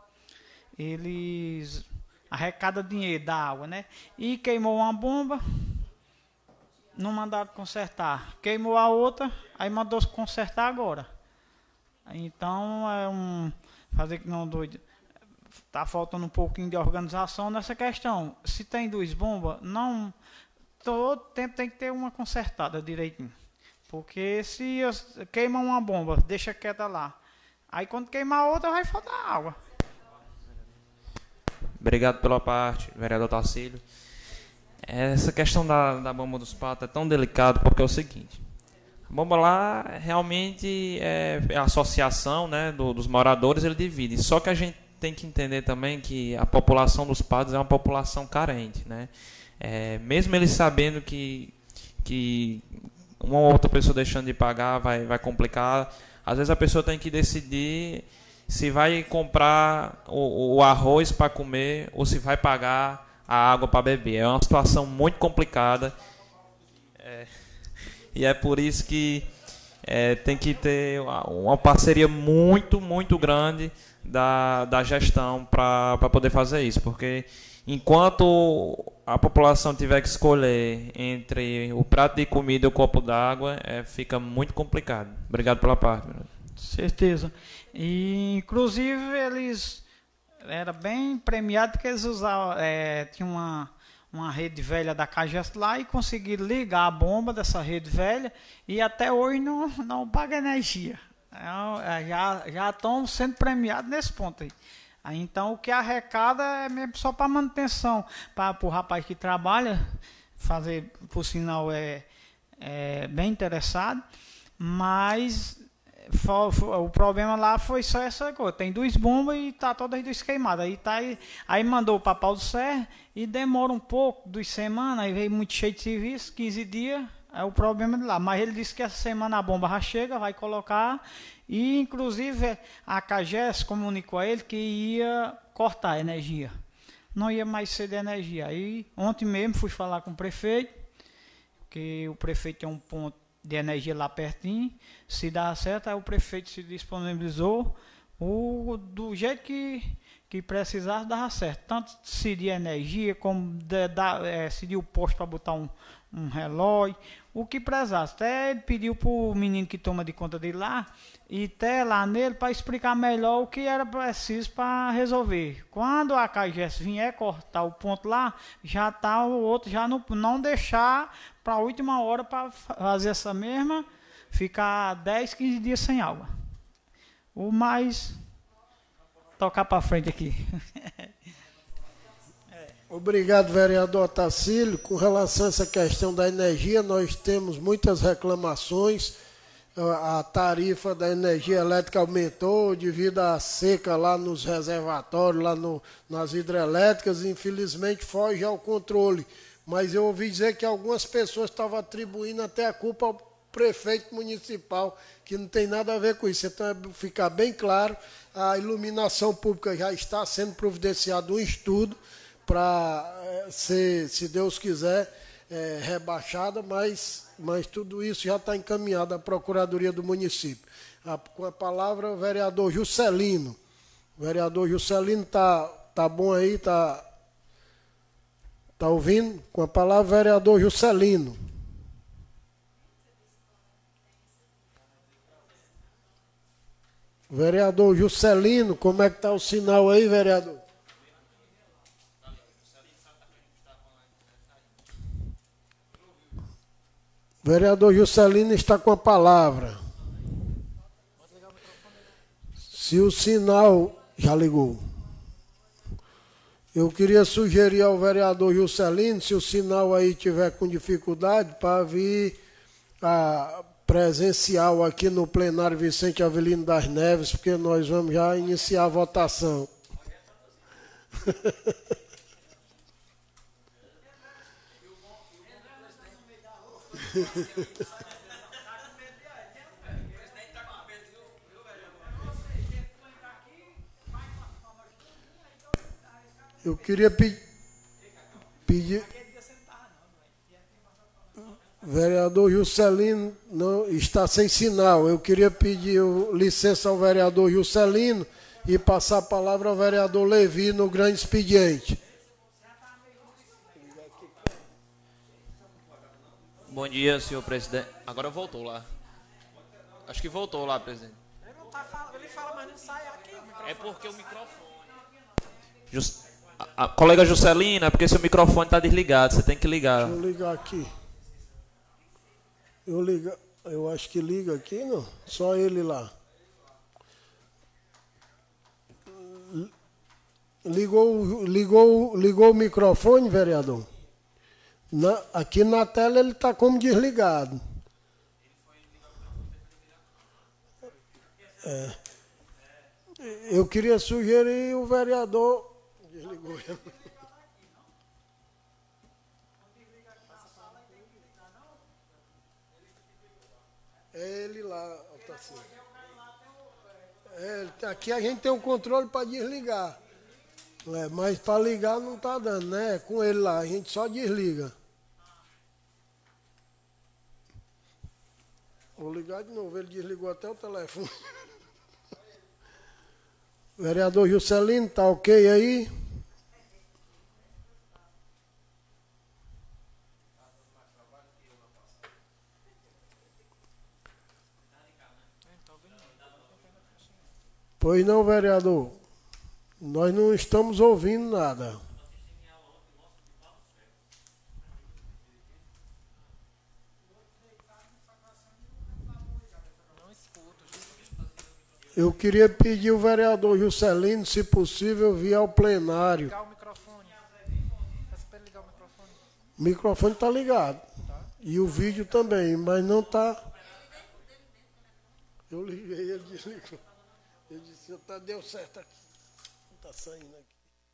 eles arrecadam dinheiro da água, né? E queimou uma bomba, não mandaram consertar, queimou a outra, aí mandou consertar agora. Então fazer que não doido. Tá faltando um pouquinho de organização nessa questão. Se tem 2 bombas, não, todo tempo tem que ter uma consertada direitinho. Porque se queima uma bomba, deixa quieta lá, aí quando queimar a outra vai faltar água. Obrigado pela parte, vereador Otacílio. Essa questão da bomba dos patos é tão delicado, porque é o seguinte: a bomba lá realmente é a associação, né, dos moradores, ele divide. Só que a gente tem que entender também que a população dos patos é uma população carente, né? Mesmo eles sabendo que uma ou outra pessoa deixando de pagar vai complicar, às vezes a pessoa tem que decidir se vai comprar o arroz para comer ou se vai pagar a água para beber. É uma situação muito complicada, e é por isso que tem que ter uma parceria muito grande da gestão para poder fazer isso, porque enquanto a população tiver que escolher entre o prato de comida e o copo d'água, fica muito complicado. Obrigado pela parte. Certeza. E, inclusive, eles era bem premiado porque eles usavam, tinha uma rede velha da Cagest lá e conseguiram ligar a bomba dessa rede velha e até hoje não paga energia. Já estão sendo premiados nesse ponto aí. Então o que arrecada é mesmo só para manutenção, para o rapaz que trabalha, fazer, por sinal, bem interessado, mas o problema lá foi só essa coisa. Tem 2 bombas e tá todas 2 queimadas. Aí mandou para Pau do Serra e demora um pouco, 2 semanas, aí veio muito cheio de serviço, 15 dias, é o problema de lá. Mas ele disse que essa semana a bomba já chega, vai colocar, e inclusive a CAGES comunicou a ele que ia cortar a energia. Não ia mais ser de energia. Aí ontem mesmo fui falar com o prefeito, que o prefeito tem um ponto de energia lá pertinho. Se dá certo, aí o prefeito se disponibilizou do jeito que precisasse, dava certo. Tanto se de energia, como se de o posto para botar um relógio, o que precisasse. Até ele pediu para o menino que toma de conta dele lá, e até lá nele, para explicar melhor o que era preciso para resolver. Quando a CAGES vier cortar o ponto lá, já está o outro, já não deixar para a última hora para fazer essa mesma, ficar 10, 15 dias sem água. O mais tocar para frente aqui. Obrigado, vereador Otacílio. Com relação a essa questão da energia, nós temos muitas reclamações. A tarifa da energia elétrica aumentou devido à seca lá nos reservatórios, lá nas hidrelétricas. Infelizmente, foge ao controle. Mas eu ouvi dizer que algumas pessoas estavam atribuindo até a culpa ao prefeito municipal, que não tem nada a ver com isso. Então, ficar bem claro, a iluminação pública já está sendo providenciado um estudo para ser, se Deus quiser, rebaixada, mas tudo isso já está encaminhado à Procuradoria do município. Com a palavra, o vereador Juscelino. O vereador Juscelino tá bom aí, tá ouvindo? Com a palavra, vereador Juscelino. Vereador Juscelino, como é que está o sinal aí, vereador? Vereador Juscelino está com a palavra. Se o sinal já ligou. Eu queria sugerir ao vereador Juscelino, se o sinal aí tiver com dificuldade, para vir presencial aqui no plenário Vicente Avelino das Neves, porque nós vamos já iniciar a votação. Eu queria pedir. Vereador Juscelino não está sem sinal. Eu queria pedir licença ao vereador Juscelino e passar a palavra ao vereador Levi no grande expediente. Bom dia, senhor presidente. Agora voltou lá. Acho que voltou lá, presidente. Ele não tá falando, ele fala, mas não sai aqui. É porque o microfone. A colega Juscelina, é porque seu microfone está desligado, você tem que ligar. Deixa eu ligar aqui. Eu acho que liga aqui, não? Só ele lá. Ligou o microfone, vereador? Aqui na tela ele está como desligado. Eu queria sugerir o vereador... Desligou. É ele lá, Otacílio. Aqui a gente tem um controle para desligar. Mas para ligar não está dando, né? Com ele lá, a gente só desliga. Vou ligar. ligar de novo, ele desligou até o telefone. Vereador Juscelino, tá ok aí? Pois não, vereador. Nós não estamos ouvindo nada. Eu queria pedir ao vereador Juscelino, se possível, vir ao plenário. Ligar o microfone. Peço para ele ligar o microfone. O microfone está ligado. Tá. E o vídeo também, mas não está. Eu liguei, ele desligou. Ele disse, deu certo aqui. Não está saindo aqui.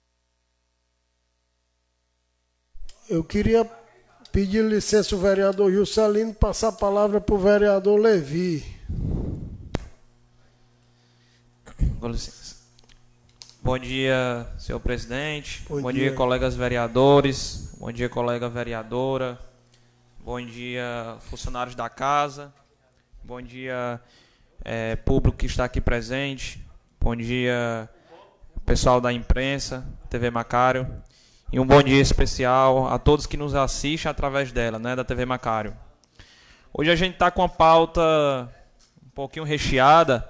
Eu queria pedir licença ao vereador Juscelino, passar a palavra para o vereador Levi. Com licença. Bom dia, senhor presidente. Bom dia, dia, colegas vereadores. Bom dia, colega vereadora. Bom dia, funcionários da casa. Bom dia, público que está aqui presente. Bom dia, pessoal da imprensa, TV Macário. E um bom dia especial a todos que nos assistem através dela, né, da TV Macário. Hoje a gente está com a pauta um pouquinho recheada.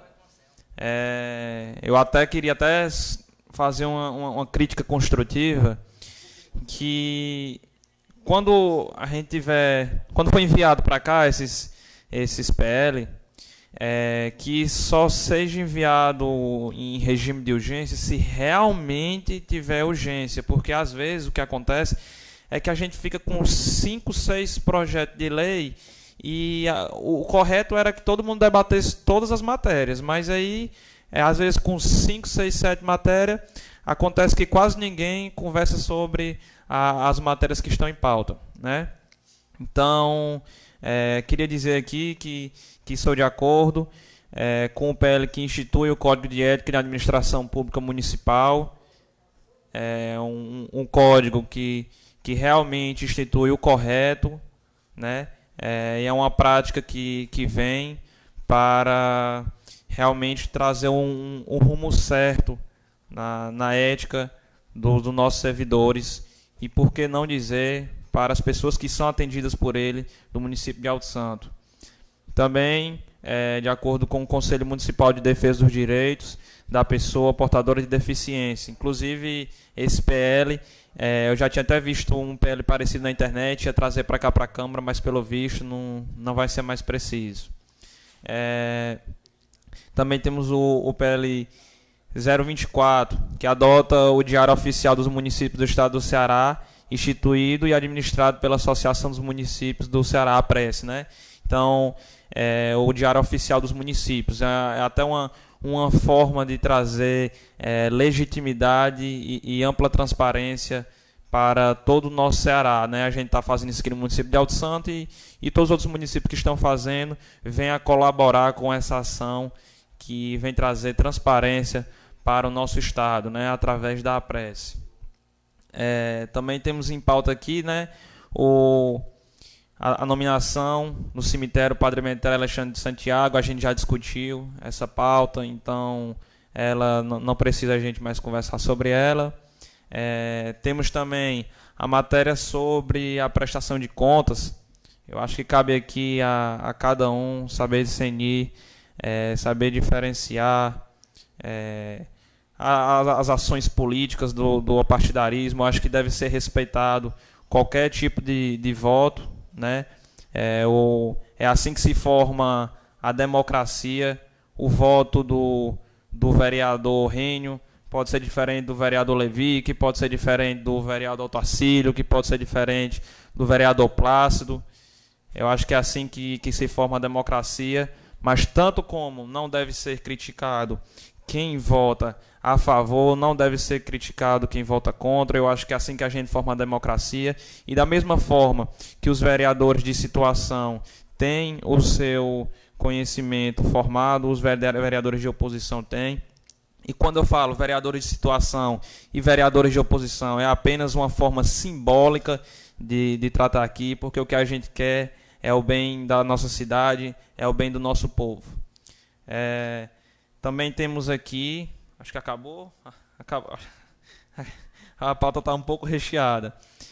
Eu até queria fazer uma crítica construtiva, que quando foi enviado para cá esses PL, que só seja enviado em regime de urgência se realmente tiver urgência, porque às vezes o que acontece é que a gente fica com 5, 6 projetos de lei e o correto era que todo mundo debatesse todas as matérias, mas aí, às vezes, com 5, 6, 7 matérias, acontece que quase ninguém conversa sobre as matérias que estão em pauta, né? Então, queria dizer aqui que sou de acordo com o PL que institui o Código de Ética de Administração Pública Municipal, um código que realmente institui o correto, né? E é uma prática que vem para realmente trazer um rumo certo na ética dos nossos servidores e, por que não dizer, para as pessoas que são atendidas por ele do município de Alto Santo. Também, de acordo com o Conselho Municipal de Defesa dos Direitos da Pessoa Portadora de Deficiência. Inclusive, esse PL, eu já tinha até visto um PL parecido na internet, ia trazer para cá para a Câmara, mas pelo visto não vai ser mais preciso. Também temos o PL 024, que adota o Diário Oficial dos Municípios do Estado do Ceará, instituído e administrado pela Associação dos Municípios do Ceará, APRES, né? Então, o Diário Oficial dos Municípios é até uma forma de trazer legitimidade e ampla transparência para todo o nosso Ceará, né? A gente está fazendo isso aqui no município de Alto Santo e todos os outros municípios que estão fazendo vêm a colaborar com essa ação que vem trazer transparência para o nosso estado, né? Através da APRES. Também temos em pauta aqui, né, a nominação no cemitério Padre Emetério Alexandre de Santiago. A gente já discutiu essa pauta, então ela não precisa a gente mais conversar sobre ela. Temos também a matéria sobre a prestação de contas. Eu acho que cabe aqui a cada um saber discernir, saber diferenciar as ações políticas do partidarismo. Eu acho que deve ser respeitado qualquer tipo de voto, né? É assim que se forma a democracia. O voto do vereador Rênio pode ser diferente do vereador Levi, que pode ser diferente do vereador Tarcílio, que pode ser diferente do vereador Plácido. Eu acho que é assim que se forma a democracia, mas tanto como não deve ser criticado quem vota a favor, não deve ser criticado quem vota contra. Eu acho que é assim que a gente forma a democracia. E da mesma forma que os vereadores de situação têm o seu conhecimento formado, os vereadores de oposição têm. E quando eu falo vereadores de situação e vereadores de oposição, é apenas uma forma simbólica de tratar aqui, porque o que a gente quer é o bem da nossa cidade, é o bem do nosso povo. Também temos aqui, acho que acabou. A pauta está um pouco recheada.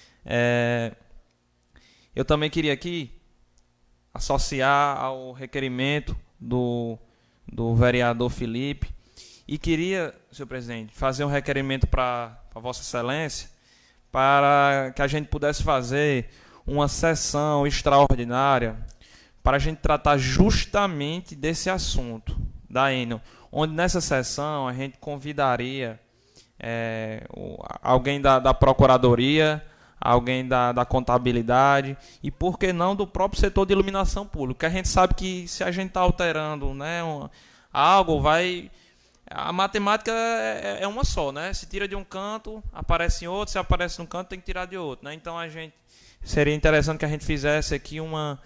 Eu também queria aqui associar ao requerimento do vereador Felipe e queria, senhor presidente, fazer um requerimento para Vossa Excelência para que a gente pudesse fazer uma sessão extraordinária para a gente tratar justamente desse assunto da Enel, onde nessa sessão a gente convidaria alguém da Procuradoria, alguém da contabilidade e, por que não, do próprio setor de iluminação pública. Porque a gente sabe que se a gente está alterando, né, algo, a matemática é uma só, né? Se tira de um canto, aparece em outro, se aparece num canto, tem que tirar de outro, né? Então seria interessante que a gente fizesse aqui uma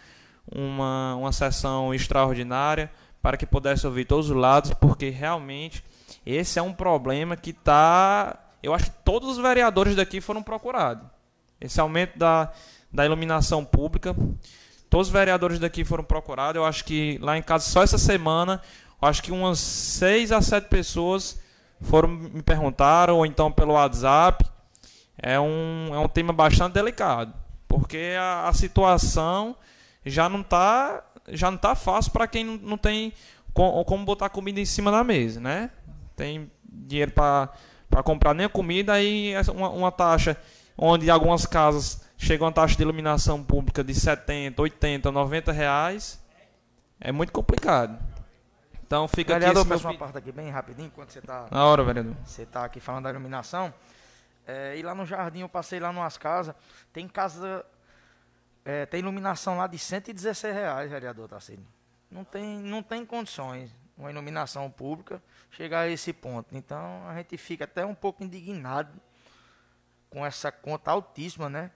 sessão extraordinária para que pudesse ouvir todos os lados, porque realmente esse é um problema que eu acho que todos os vereadores daqui foram procurados. Esse aumento da iluminação pública, todos os vereadores daqui foram procurados. Eu acho que lá em casa, só essa semana, acho que umas 6 a 7 pessoas me perguntaram, ou então pelo WhatsApp. É um tema bastante delicado, porque a situação já não tá fácil para quem não tem como botar comida em cima da mesa, né? Tem dinheiro para comprar nem a comida, aí uma taxa onde algumas casas chegam a taxa de iluminação pública de 70, 80, 90 reais, é muito complicado. Então fica vereador, aqui... Vereador, peço uma parte aqui bem rapidinho, enquanto você está... Na hora, vereador. Você está aqui falando da iluminação. E lá no Jardim, eu passei lá numas casas, tem casa... tem iluminação lá de R$116, vereador Tarcísio. Não tem condições uma iluminação pública chegar a esse ponto. Então a gente fica até um pouco indignado com essa conta altíssima, né?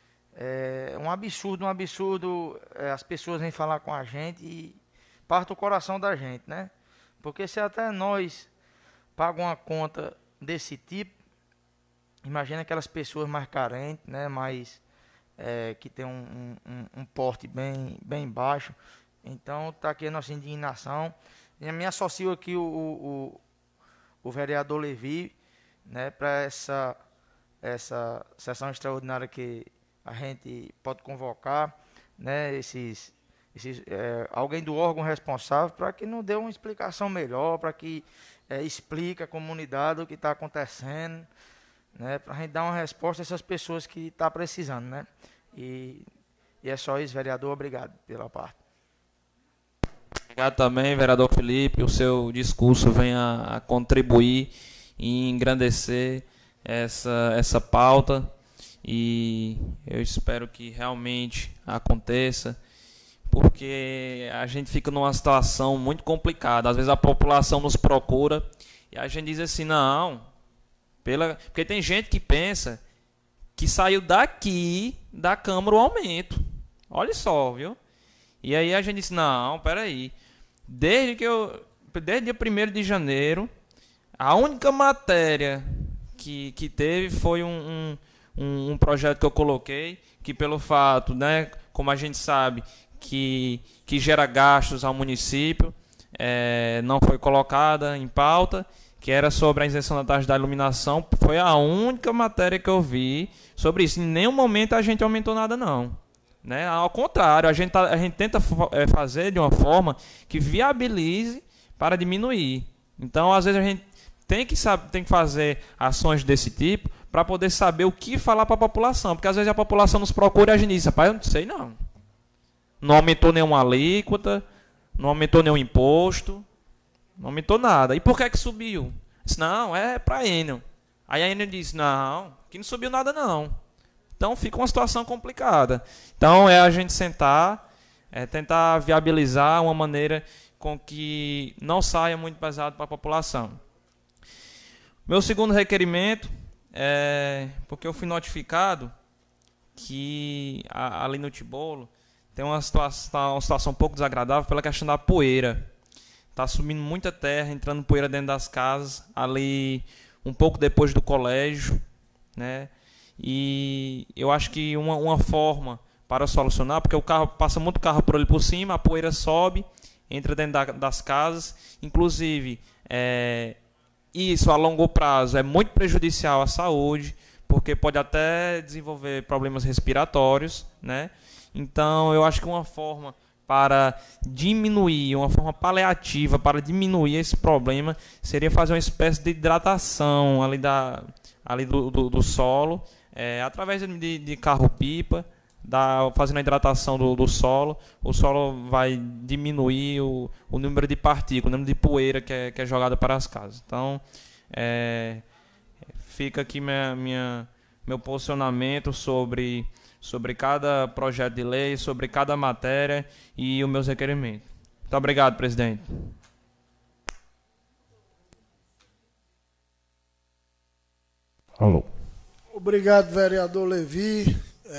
É um absurdo. As pessoas vêm falar com a gente e parte o coração da gente, né? Porque se até nós pagamos uma conta desse tipo, imagina aquelas pessoas mais carentes, né? Que tem um porte bem baixo. Então está aqui a nossa indignação. E me associo aqui o vereador Levi, né, para essa sessão extraordinária que a gente pode convocar, né, alguém do órgão responsável, para que nos dê uma explicação melhor, para que explique à comunidade o que está acontecendo, né, para a gente dar uma resposta a essas pessoas que estão precisando, né? E é só isso, vereador. Obrigado pela parte. Obrigado também, vereador Felipe. O seu discurso vem a contribuir e engrandecer essa pauta, e eu espero que realmente aconteça, porque a gente fica numa situação muito complicada. Às vezes a população nos procura e a gente diz assim, não, porque tem gente que pensa que saiu daqui da Câmara o aumento. Olha só, viu? E aí a gente disse, não, peraí. Desde dia 1º de janeiro, a única matéria que teve foi um projeto que eu coloquei, que pelo fato, né, como a gente sabe, que gera gastos ao município, não foi colocada em pauta, que era sobre a isenção da taxa da iluminação. Foi a única matéria que eu vi sobre isso. Em nenhum momento a gente aumentou nada, não. Né? Ao contrário, a gente tenta fazer de uma forma que viabilize para diminuir. Então, às vezes, a gente tem que fazer ações desse tipo para poder saber o que falar para a população. Porque às vezes a população nos procura e a gente diz, rapaz, eu não sei não. Não aumentou nenhuma alíquota, não aumentou nenhum imposto, não aumentou nada. E por que subiu? Disse, não, é para a Enel. Aí a Enel disse, não, que não subiu nada não. Então fica uma situação complicada. Então é a gente sentar, tentar viabilizar uma maneira com que não saia muito pesado para a população. Meu segundo requerimento é porque eu fui notificado que ali no Tibolo tem uma situação um pouco desagradável pela questão da poeira. Está subindo muita terra, entrando poeira dentro das casas, ali um pouco depois do colégio, né? E eu acho que uma forma para solucionar, porque o carro passa muito carro por ali por cima, a poeira sobe, entra dentro das casas, inclusive isso a longo prazo é muito prejudicial à saúde, porque pode até desenvolver problemas respiratórios, né? Então eu acho que uma forma para diminuir, uma forma paliativa para diminuir esse problema seria fazer uma espécie de hidratação ali do solo, através de carro-pipa, fazendo a hidratação do solo. O solo vai diminuir o número de partículas, o número de poeira que é jogada para as casas. Então, fica aqui meu posicionamento sobre cada projeto de lei, sobre cada matéria e os meus requerimentos. Muito obrigado, presidente. Alô. Obrigado, vereador Levi.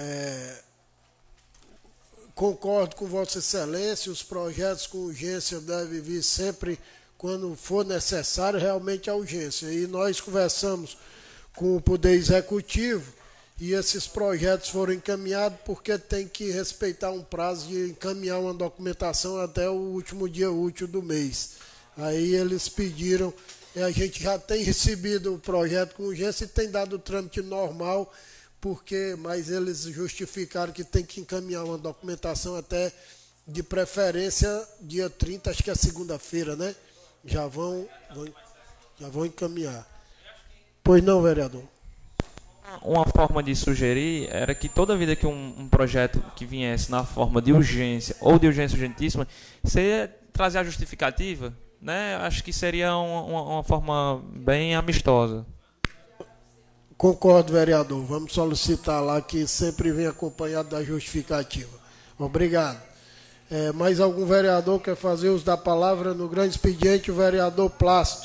Concordo com Vossa Excelência, os projetos com urgência devem vir sempre quando for necessário, realmente a urgência. E nós conversamos com o Poder Executivo e esses projetos foram encaminhados porque tem que respeitar um prazo de encaminhar uma documentação até o último dia útil do mês. Aí eles pediram, e a gente já tem recebido o projeto com urgência e tem dado o trâmite normal, mas eles justificaram que tem que encaminhar uma documentação até, de preferência, dia 30, acho que é segunda-feira, né? Já vão encaminhar. Pois não, vereador? Uma forma de sugerir era que toda vida que um projeto que viesse na forma de urgência ou de urgência urgentíssima, você trazer a justificativa, né? Acho que seria uma forma bem amistosa. Concordo, vereador. Vamos solicitar lá que sempre vem acompanhado da justificativa. Obrigado. Mais algum vereador quer fazer uso da palavra no grande expediente? O vereador Plácido.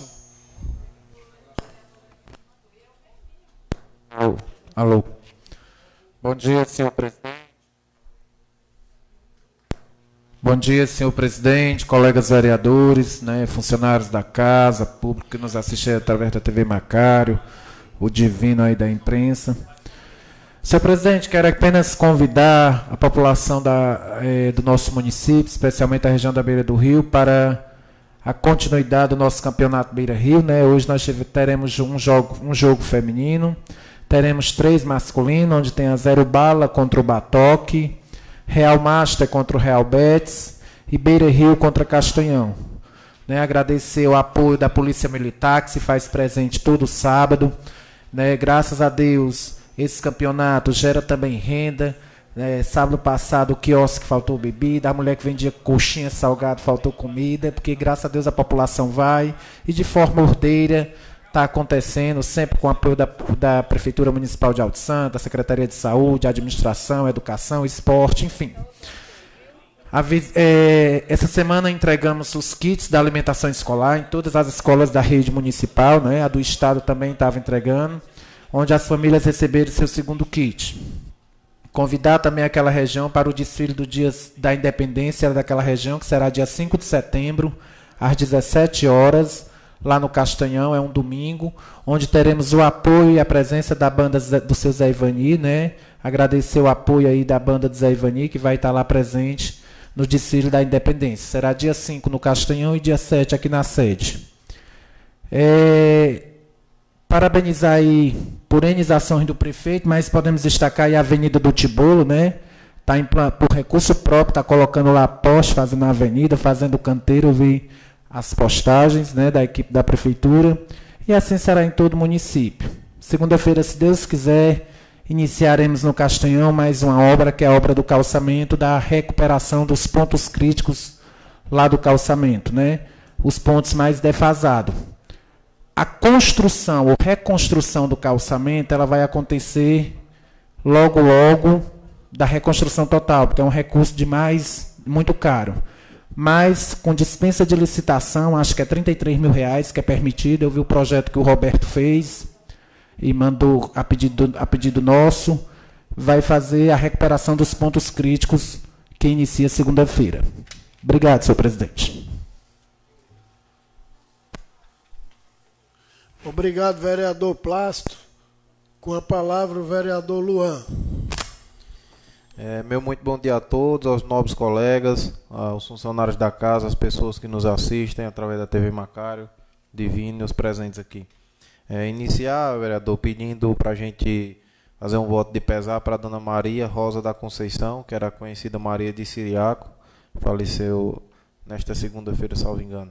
Alô. Bom dia, senhor presidente. Bom dia, senhor presidente, colegas vereadores, funcionários da casa, público que nos assiste através da TV Macário, o divino aí da imprensa. Senhor presidente, quero apenas convidar a população do nosso município, especialmente a região da Beira do Rio, para a continuidade do nosso campeonato Beira Rio. Hoje nós teremos um jogo feminino, teremos 3 masculinos, onde tem a Zero Bala contra o Batoque, Real Master contra o Real Betis e Beira Rio contra Castanhão. Agradecer o apoio da Polícia Militar, que se faz presente todo sábado. Graças a Deus, esse campeonato gera também renda. Sábado passado, o quiosque faltou bebida, a mulher que vendia coxinha salgado faltou comida, porque graças a Deus a população vai, e de forma ordeira está acontecendo, sempre com o apoio da Prefeitura Municipal de Alto Santo, da Secretaria de Saúde, Administração, Educação, Esporte, enfim. Essa semana entregamos os kits da alimentação escolar em todas as escolas da rede municipal, a do estado também estava entregando, onde as famílias receberam seu segundo kit. Convidar também aquela região para o desfile do Dia da Independência daquela região, que será dia 5 de setembro, às 17 horas, lá no Castanhão, é um domingo, onde teremos o apoio e a presença da banda do seu Zé Ivani, Agradecer o apoio aí da banda do Zé Ivani, que vai estar lá presente no desfile da Independência. Será dia 5 no Castanhão e dia 7 aqui na sede. Parabenizar aí por N ações do prefeito, mas podemos destacar aí a Avenida do Tibolo, por recurso próprio, está colocando lá poste, fazendo a avenida, fazendo canteiro, eu vi as postagens da equipe da prefeitura, e assim será em todo o município. Segunda-feira, se Deus quiser, iniciaremos no Castanhão mais uma obra, que é a obra do calçamento, da recuperação dos pontos críticos lá do calçamento, os pontos mais defasados. A construção ou reconstrução do calçamento, ela vai acontecer logo da reconstrução total, porque é um recurso muito caro. Mas com dispensa de licitação, acho que é R$33 mil que é permitido. Eu vi o projeto que o Roberto fez e mandou a pedido nosso, vai fazer a recuperação dos pontos críticos, que inicia segunda-feira. Obrigado, senhor presidente. Obrigado, vereador Plácido. Com a palavra, o vereador Luan. Meu muito bom dia a todos, aos nobres colegas, aos funcionários da casa, as pessoas que nos assistem através da TV Macário, Divino e os presentes aqui. Iniciar, vereador, pedindo para a gente fazer um voto de pesar para a dona Maria Rosa da Conceição, que era conhecida Maria de Siriaco, faleceu nesta segunda-feira, salvo engano.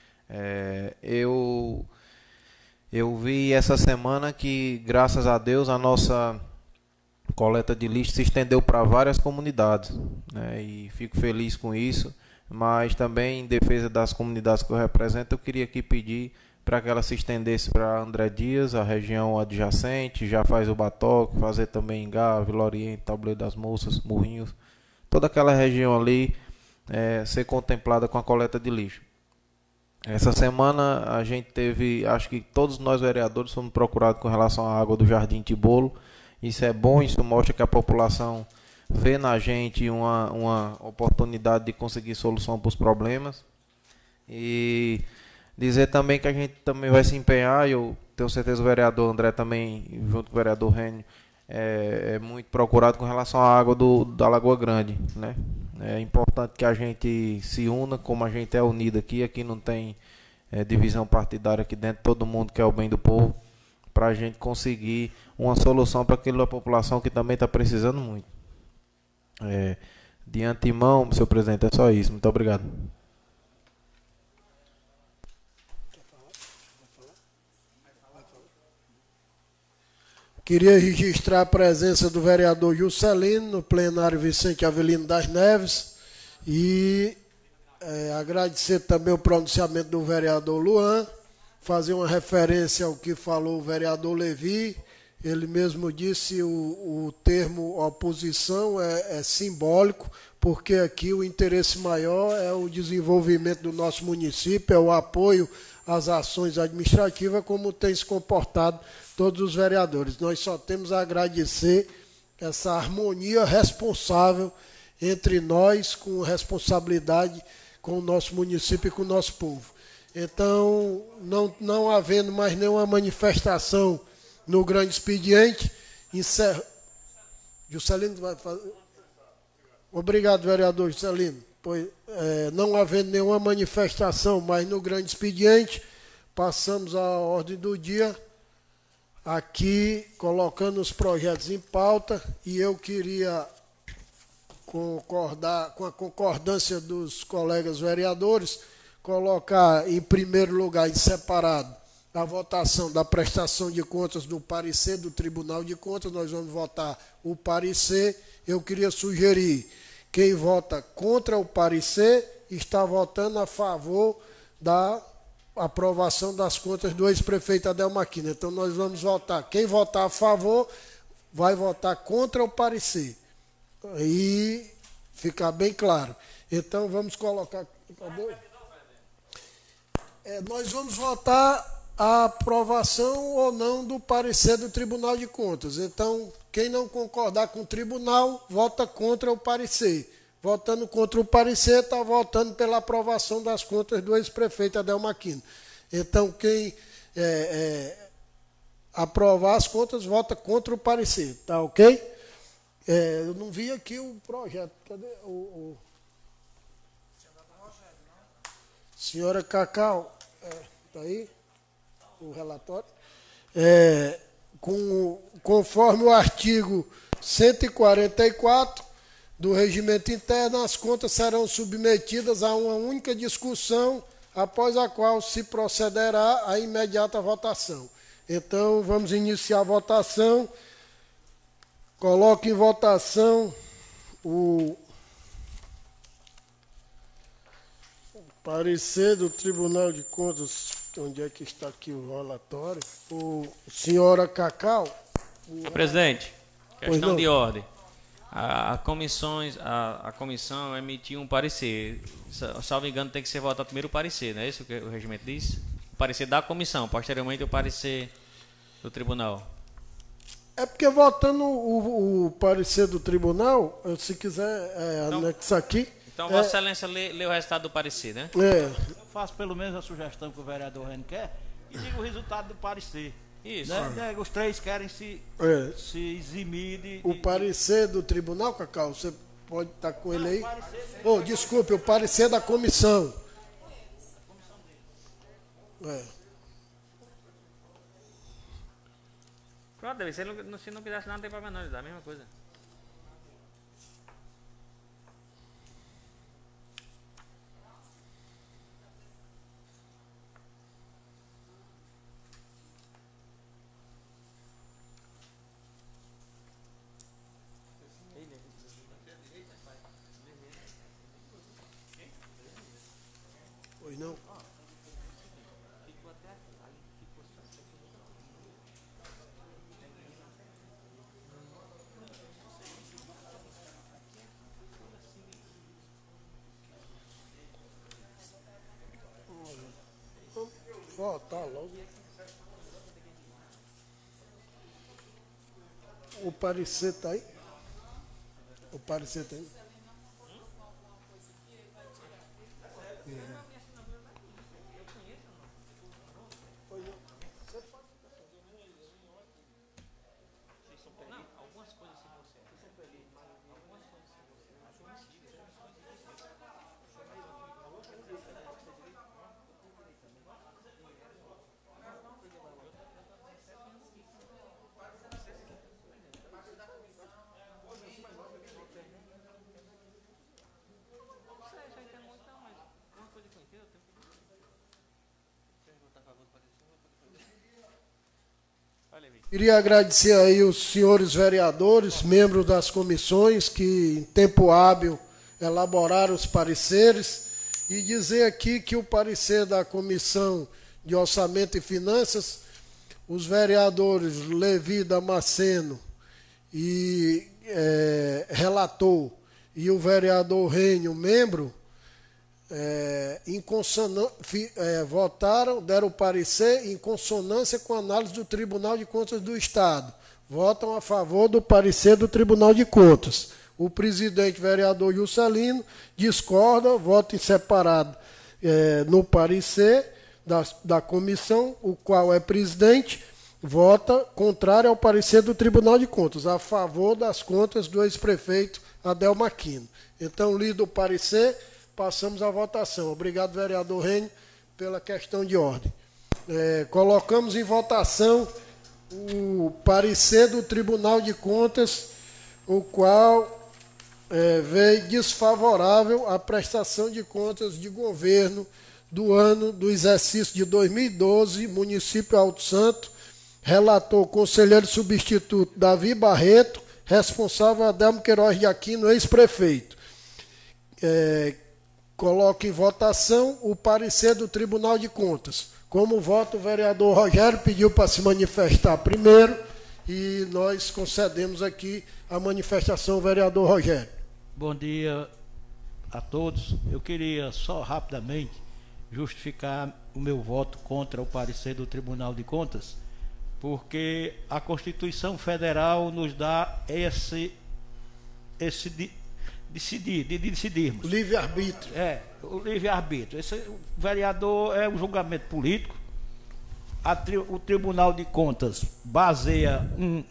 Eu vi essa semana que, graças a Deus, a nossa coleta de lixo se estendeu para várias comunidades, né? E fico feliz com isso, mas também em defesa das comunidades que eu represento, eu queria aqui pedir para que ela se estendesse para André Dias, a região adjacente, já faz o Batoque, fazer também Ingá, Vila Oriente, Tabuleiro das Moças, Morrinhos, toda aquela região ali ser contemplada com a coleta de lixo. Essa semana a gente teve, acho que todos nós vereadores fomos procurados com relação à água do Jardim Tibolo. Isso é bom, isso mostra que a população vê na gente uma oportunidade de conseguir solução para os problemas. E dizer também que a gente também vai se empenhar, e eu tenho certeza o vereador André também, junto com o vereador Rênio, é muito procurado com relação à água da Lagoa Grande, né? É importante que a gente se una, como a gente é unido aqui. Aqui não tem divisão partidária aqui dentro, todo mundo quer o bem do povo, para a gente conseguir uma solução para aquela população que também está precisando muito. De antemão, senhor presidente, é só isso. Muito obrigado. Queria registrar a presença do vereador Juscelino no plenário Vicente Avelino das Neves e agradecer também o pronunciamento do vereador Luan, fazer uma referência ao que falou o vereador Levi. Ele mesmo disse o termo oposição é simbólico, porque aqui o interesse maior é o desenvolvimento do nosso município, é o apoio às ações administrativas, como tem se comportado todos os vereadores. Nós só temos a agradecer essa harmonia responsável entre nós, com responsabilidade com o nosso município e com o nosso povo. Então, não havendo mais nenhuma manifestação no grande expediente, Juscelino vai fazer. Obrigado, vereador Juscelino. Pois, não havendo nenhuma manifestação mais no grande expediente, passamos à ordem do dia, aqui colocando os projetos em pauta, e eu queria concordar com a concordância dos colegas vereadores, colocar em primeiro lugar, em separado, a votação da prestação de contas do parecer do Tribunal de Contas. Nós vamos votar o parecer. Eu queria sugerir, quem vota contra o parecer está votando a favor da aprovação das contas do ex-prefeito Adelma Aquino. Então nós vamos votar. Quem votar a favor vai votar contra o parecer. E ficar bem claro. Então vamos colocar. Cadê? Nós vamos votar a aprovação ou não do parecer do Tribunal de Contas. Então, quem não concordar com o tribunal, vota contra o parecer. Votando contra o parecer, está votando pela aprovação das contas do ex-prefeito Adelma Aquino. Então, quem aprovar as contas, vota contra o parecer. Tá ok? Eu não vi aqui o projeto. Cadê o... Senhora Cacau, está aí o relatório? Conforme o artigo 144 do Regimento Interno, as contas serão submetidas a uma única discussão, após a qual se procederá à imediata votação. Então, vamos iniciar a votação. Coloque em votação o parecer do Tribunal de Contas. Onde é que está aqui o relatório? Senhora Cacau. Presidente, questão de ordem. A comissão emitiu um parecer. Salvo engano, tem que ser votado primeiro o parecer, não é isso que o regimento diz? O parecer da comissão, posteriormente o parecer do tribunal. É porque votando o parecer do tribunal, se quiser anexar aqui. Então, Vossa Excelência lê o resultado do parecer, né? Eu faço pelo menos a sugestão que o vereador Reno quer e diga o resultado do parecer. Isso. Né? Os três querem se eximir de... O parecer do tribunal, Cacau, você pode estar com ele aí? Oh, desculpe, o parecer da comissão. Pronto, se não quisesse nada, não tem problema não, dá a mesma coisa. Pois não? Votar logo. O parecer está aí? O parecer está aí? Queria agradecer aí os senhores vereadores, membros das comissões, que em tempo hábil elaboraram os pareceres, e dizer aqui que o parecer da Comissão de Orçamento e Finanças, os vereadores Levi Damasceno e relator, e o vereador Rênio, membro, votaram, deram o parecer em consonância com a análise do Tribunal de Contas do Estado. Votam a favor do parecer do Tribunal de Contas. O presidente, vereador Juscelino, discorda, vota em separado no parecer da comissão, o qual é presidente, vota contrário ao parecer do Tribunal de Contas, a favor das contas do ex-prefeito Adelmo Aquino. Então, lido o parecer, passamos à votação. Obrigado, vereador Rênio, pela questão de ordem. Colocamos em votação o parecer do Tribunal de Contas, o qual veio desfavorável à prestação de contas de governo do ano do exercício de 2012, município Alto Santo, relator conselheiro substituto Davi Barreto, responsável Adelmo Queiroz de Aquino, ex-prefeito. Coloco em votação o parecer do Tribunal de Contas. Como voto, o vereador Rogério pediu para se manifestar primeiro e nós concedemos aqui a manifestação ao vereador Rogério. Bom dia a todos. Eu queria só rapidamente justificar o meu voto contra o parecer do Tribunal de Contas, porque a Constituição Federal nos dá decidirmos. Livre-arbítrio. O livre-arbítrio. O vereador é um julgamento político. O Tribunal de Contas baseia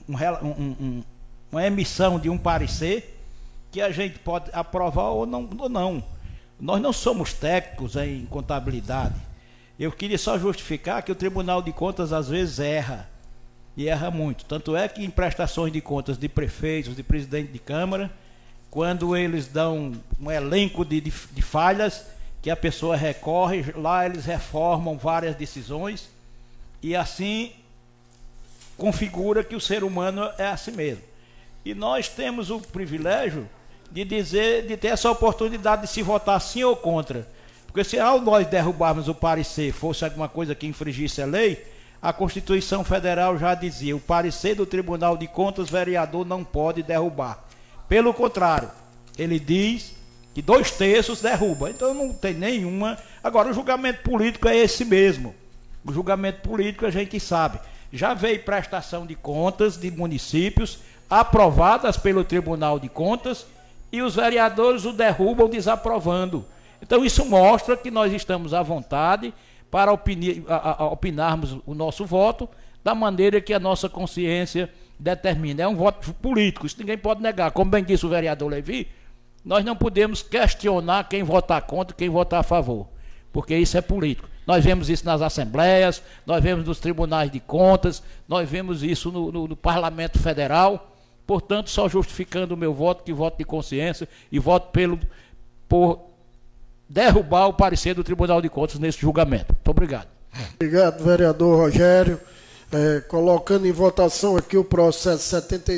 uma emissão de um parecer que a gente pode aprovar ou não. Nós não somos técnicos em contabilidade. Eu queria só justificar que o Tribunal de Contas às vezes erra, e erra muito. Tanto é que em prestações de contas de prefeitos, de presidente de Câmara, quando eles dão um elenco de falhas, que a pessoa recorre, lá eles reformam várias decisões, e assim configura que o ser humano é assim mesmo. E nós temos o privilégio de ter essa oportunidade de se votar sim ou contra. Porque se ao nós derrubarmos o parecer fosse alguma coisa que infringisse a lei, a Constituição Federal já dizia: o parecer do Tribunal de Contas, vereador não pode derrubar. Pelo contrário, ele diz que 2/3 derruba. Então não tem nenhuma. Agora, o julgamento político é esse mesmo. O julgamento político a gente sabe. Já veio prestação de contas de municípios aprovadas pelo Tribunal de Contas e os vereadores o derrubam desaprovando. Então isso mostra que nós estamos à vontade para opinarmos o nosso voto da maneira que a nossa consciência determina. É um voto político, isso ninguém pode negar. Como bem disse o vereador Levi, nós não podemos questionar quem votar contra e quem votar a favor, porque isso é político. Nós vemos isso nas assembleias, nós vemos nos tribunais de contas, nós vemos isso no Parlamento Federal. Portanto, só justificando o meu voto, que voto de consciência, e voto por derrubar o parecer do Tribunal de Contas nesse julgamento. Muito obrigado. Obrigado, vereador Rogério. Colocando em votação aqui o processo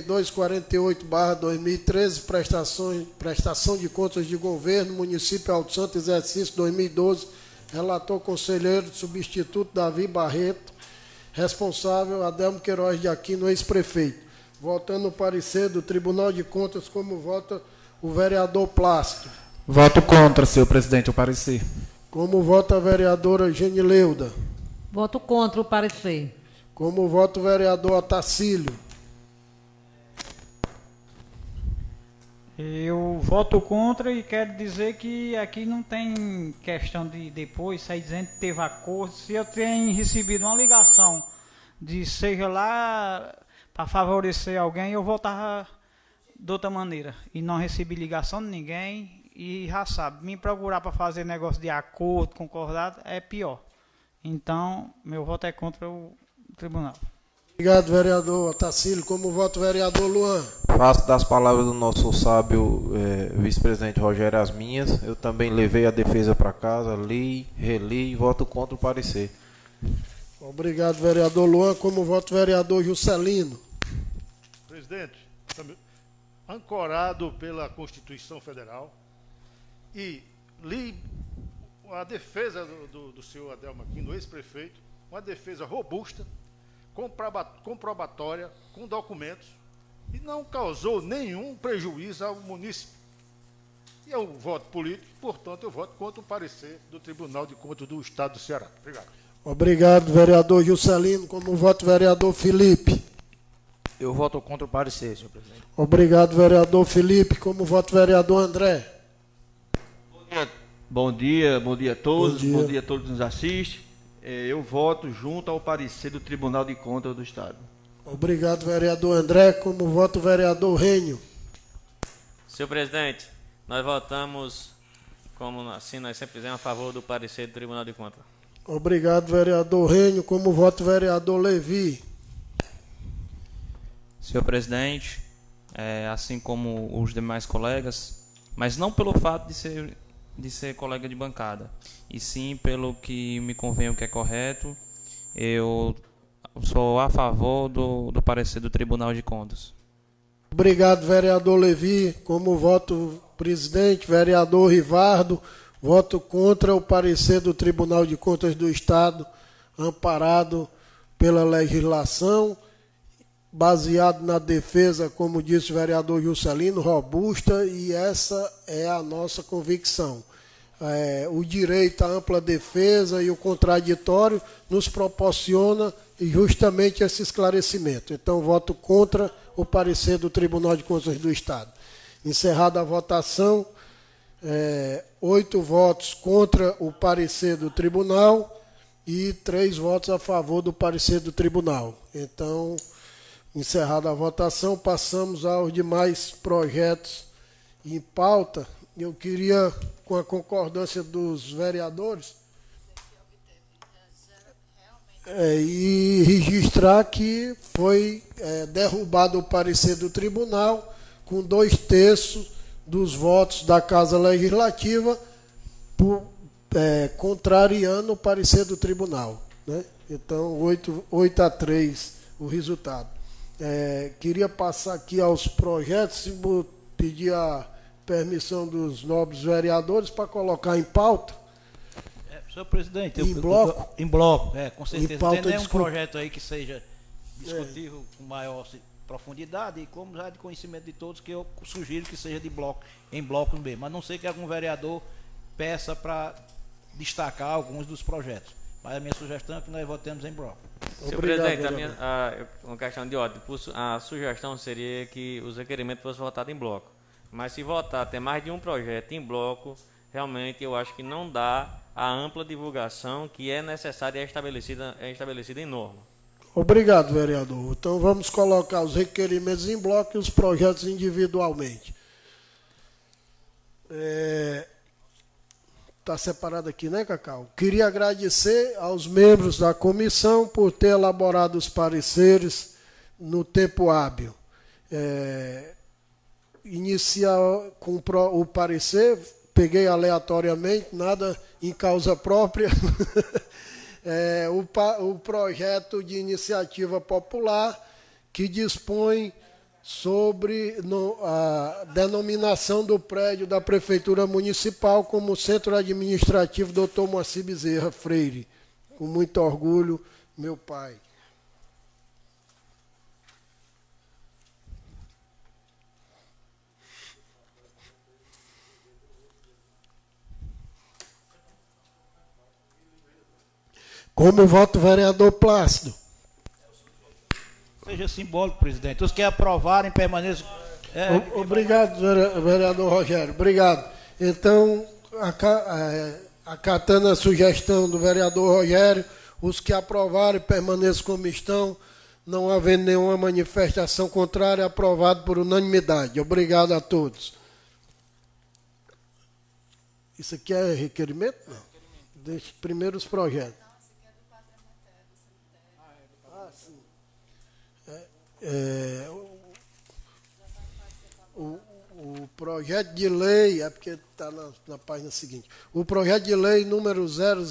7248/2013, prestação de contas de governo, município Alto Santo, exercício 2012, relator conselheiro substituto Davi Barreto, responsável Adelmo Queiroz de Aquino, ex-prefeito. Votando o parecer do Tribunal de Contas, como vota o vereador Plácido. Voto contra, senhor presidente, o parecer. Como vota a vereadora Genileuda. Voto contra o parecer. Como vota o vereador Otacílio. Eu voto contra e quero dizer que aqui não tem questão de depois sair dizendo que teve acordo. Se eu tenho recebido uma ligação de seja lá para favorecer alguém, eu votava de outra maneira. E não recebi ligação de ninguém e já sabe, me procurar para fazer negócio de acordo, concordado, é pior. Então, meu voto é contra o tribunal. Obrigado, vereador Otacílio. Como voto o vereador Luan. Faço das palavras do nosso sábio vice-presidente Rogério as minhas. Eu também levei a defesa para casa, li, reli e voto contra o parecer. Obrigado, vereador Luan. Como voto o vereador Juscelino. Presidente, ancorado pela Constituição Federal e li a defesa do senhor Adelmo Aquino, ex-prefeito, uma defesa robusta, comprobatória, com documentos, e não causou nenhum prejuízo ao município. E é um voto político, portanto, eu voto contra o parecer do Tribunal de Contas do Estado do Ceará. Obrigado. Obrigado, vereador Juscelino. Como voto o vereador Felipe. Eu voto contra o parecer, senhor presidente. Obrigado, vereador Felipe. Como voto o vereador André. Bom dia a todos, Bom dia a todos que nos assistem. Eu voto junto ao parecer do Tribunal de Contas do Estado. Obrigado, vereador André. Como voto o vereador Rênio. Senhor presidente, nós votamos, como assim nós sempre fizemos, a favor do parecer do Tribunal de Contas. Obrigado, vereador Rênio. Como voto o vereador Levi. Senhor presidente, assim como os demais colegas, mas não pelo fato de ser colega de bancada, e sim pelo que me convém o que é correto, eu sou a favor do parecer do Tribunal de Contas. Obrigado, vereador Levi. Como voto presidente, vereador Rivardo, voto contra o parecer do Tribunal de Contas do Estado, amparado pela legislação, baseado na defesa, como disse o vereador Juscelino, robusta, e essa é a nossa convicção. O direito à ampla defesa e o contraditório nos proporciona justamente esse esclarecimento. Então, voto contra o parecer do Tribunal de Contas do Estado. Encerrada a votação, 8 votos contra o parecer do tribunal e 3 votos a favor do parecer do tribunal. Então, encerrada a votação, passamos aos demais projetos em pauta. Eu queria, com a concordância dos vereadores, e registrar que foi derrubado o parecer do tribunal com 2/3 dos votos da Casa Legislativa, contrariando o parecer do tribunal, né? Então, 8-3 o resultado. Queria passar aqui aos projetos, pedir a permissão dos nobres vereadores para colocar em pauta. Senhor presidente, em bloco? Em bloco, com certeza. Pauta, não tem nenhum desculpa. projeto aí que seja discutível com maior profundidade, e como já é de conhecimento de todos, que eu sugiro que seja de bloco, em blocos mesmo. Mas não sei que algum vereador peça para destacar alguns dos projetos. Mas a minha sugestão é que nós votemos em bloco. Senhor presidente, uma questão de ordem. A sugestão seria que os requerimentos fossem votados em bloco. Mas se votar ter mais de um projeto em bloco, realmente eu acho que não dá a ampla divulgação que é necessária e é estabelecida em norma. Obrigado, vereador. Então vamos colocar os requerimentos em bloco e os projetos individualmente. Está separado aqui, né, Cacau? Queria agradecer aos membros da comissão por ter elaborado os pareceres no tempo hábil. Iniciar com o parecer, peguei aleatoriamente, nada em causa própria. O projeto de iniciativa popular que dispõe sobre a denominação do prédio da Prefeitura Municipal como Centro Administrativo Dr. Moacir Bezerra Freire. Com muito orgulho, meu pai. Como voto vereador Plácido. Seja simbólico, presidente. Os que aprovarem permaneçam. Obrigado, vereador Rogério. Obrigado. Então, acatando a sugestão do vereador Rogério, os que aprovarem permaneçam como estão, não havendo nenhuma manifestação contrária, aprovado por unanimidade. Obrigado a todos. Isso aqui é requerimento? Não. Deixe primeiro os projetos. O projeto de lei, é porque está na página seguinte, o projeto de lei número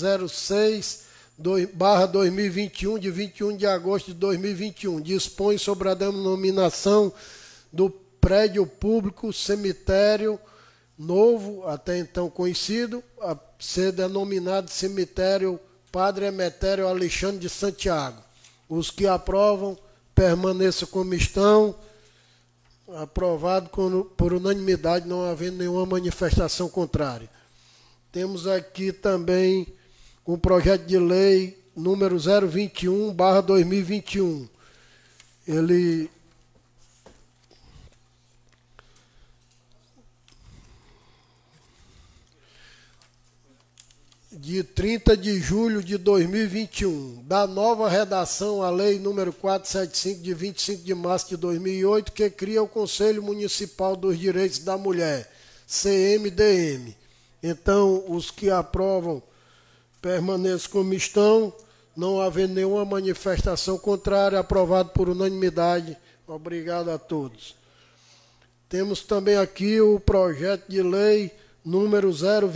006/2021, de 21 de agosto de 2021, dispõe sobre a denominação do prédio público cemitério novo, até então conhecido, a ser denominado cemitério Padre Emetério Alexandre de Santiago. Os que aprovam, permaneça como estão. Aprovado por unanimidade, não havendo nenhuma manifestação contrária. Temos aqui também um projeto de lei número 021/2021. Ele de 30 de julho de 2021, da nova redação à lei número 475, de 25 de março de 2008, que cria o Conselho Municipal dos Direitos da Mulher, CMDM. Então, os que aprovam permaneçam como estão, não havendo nenhuma manifestação contrária, aprovado por unanimidade. Obrigado a todos. Temos também aqui o projeto de lei número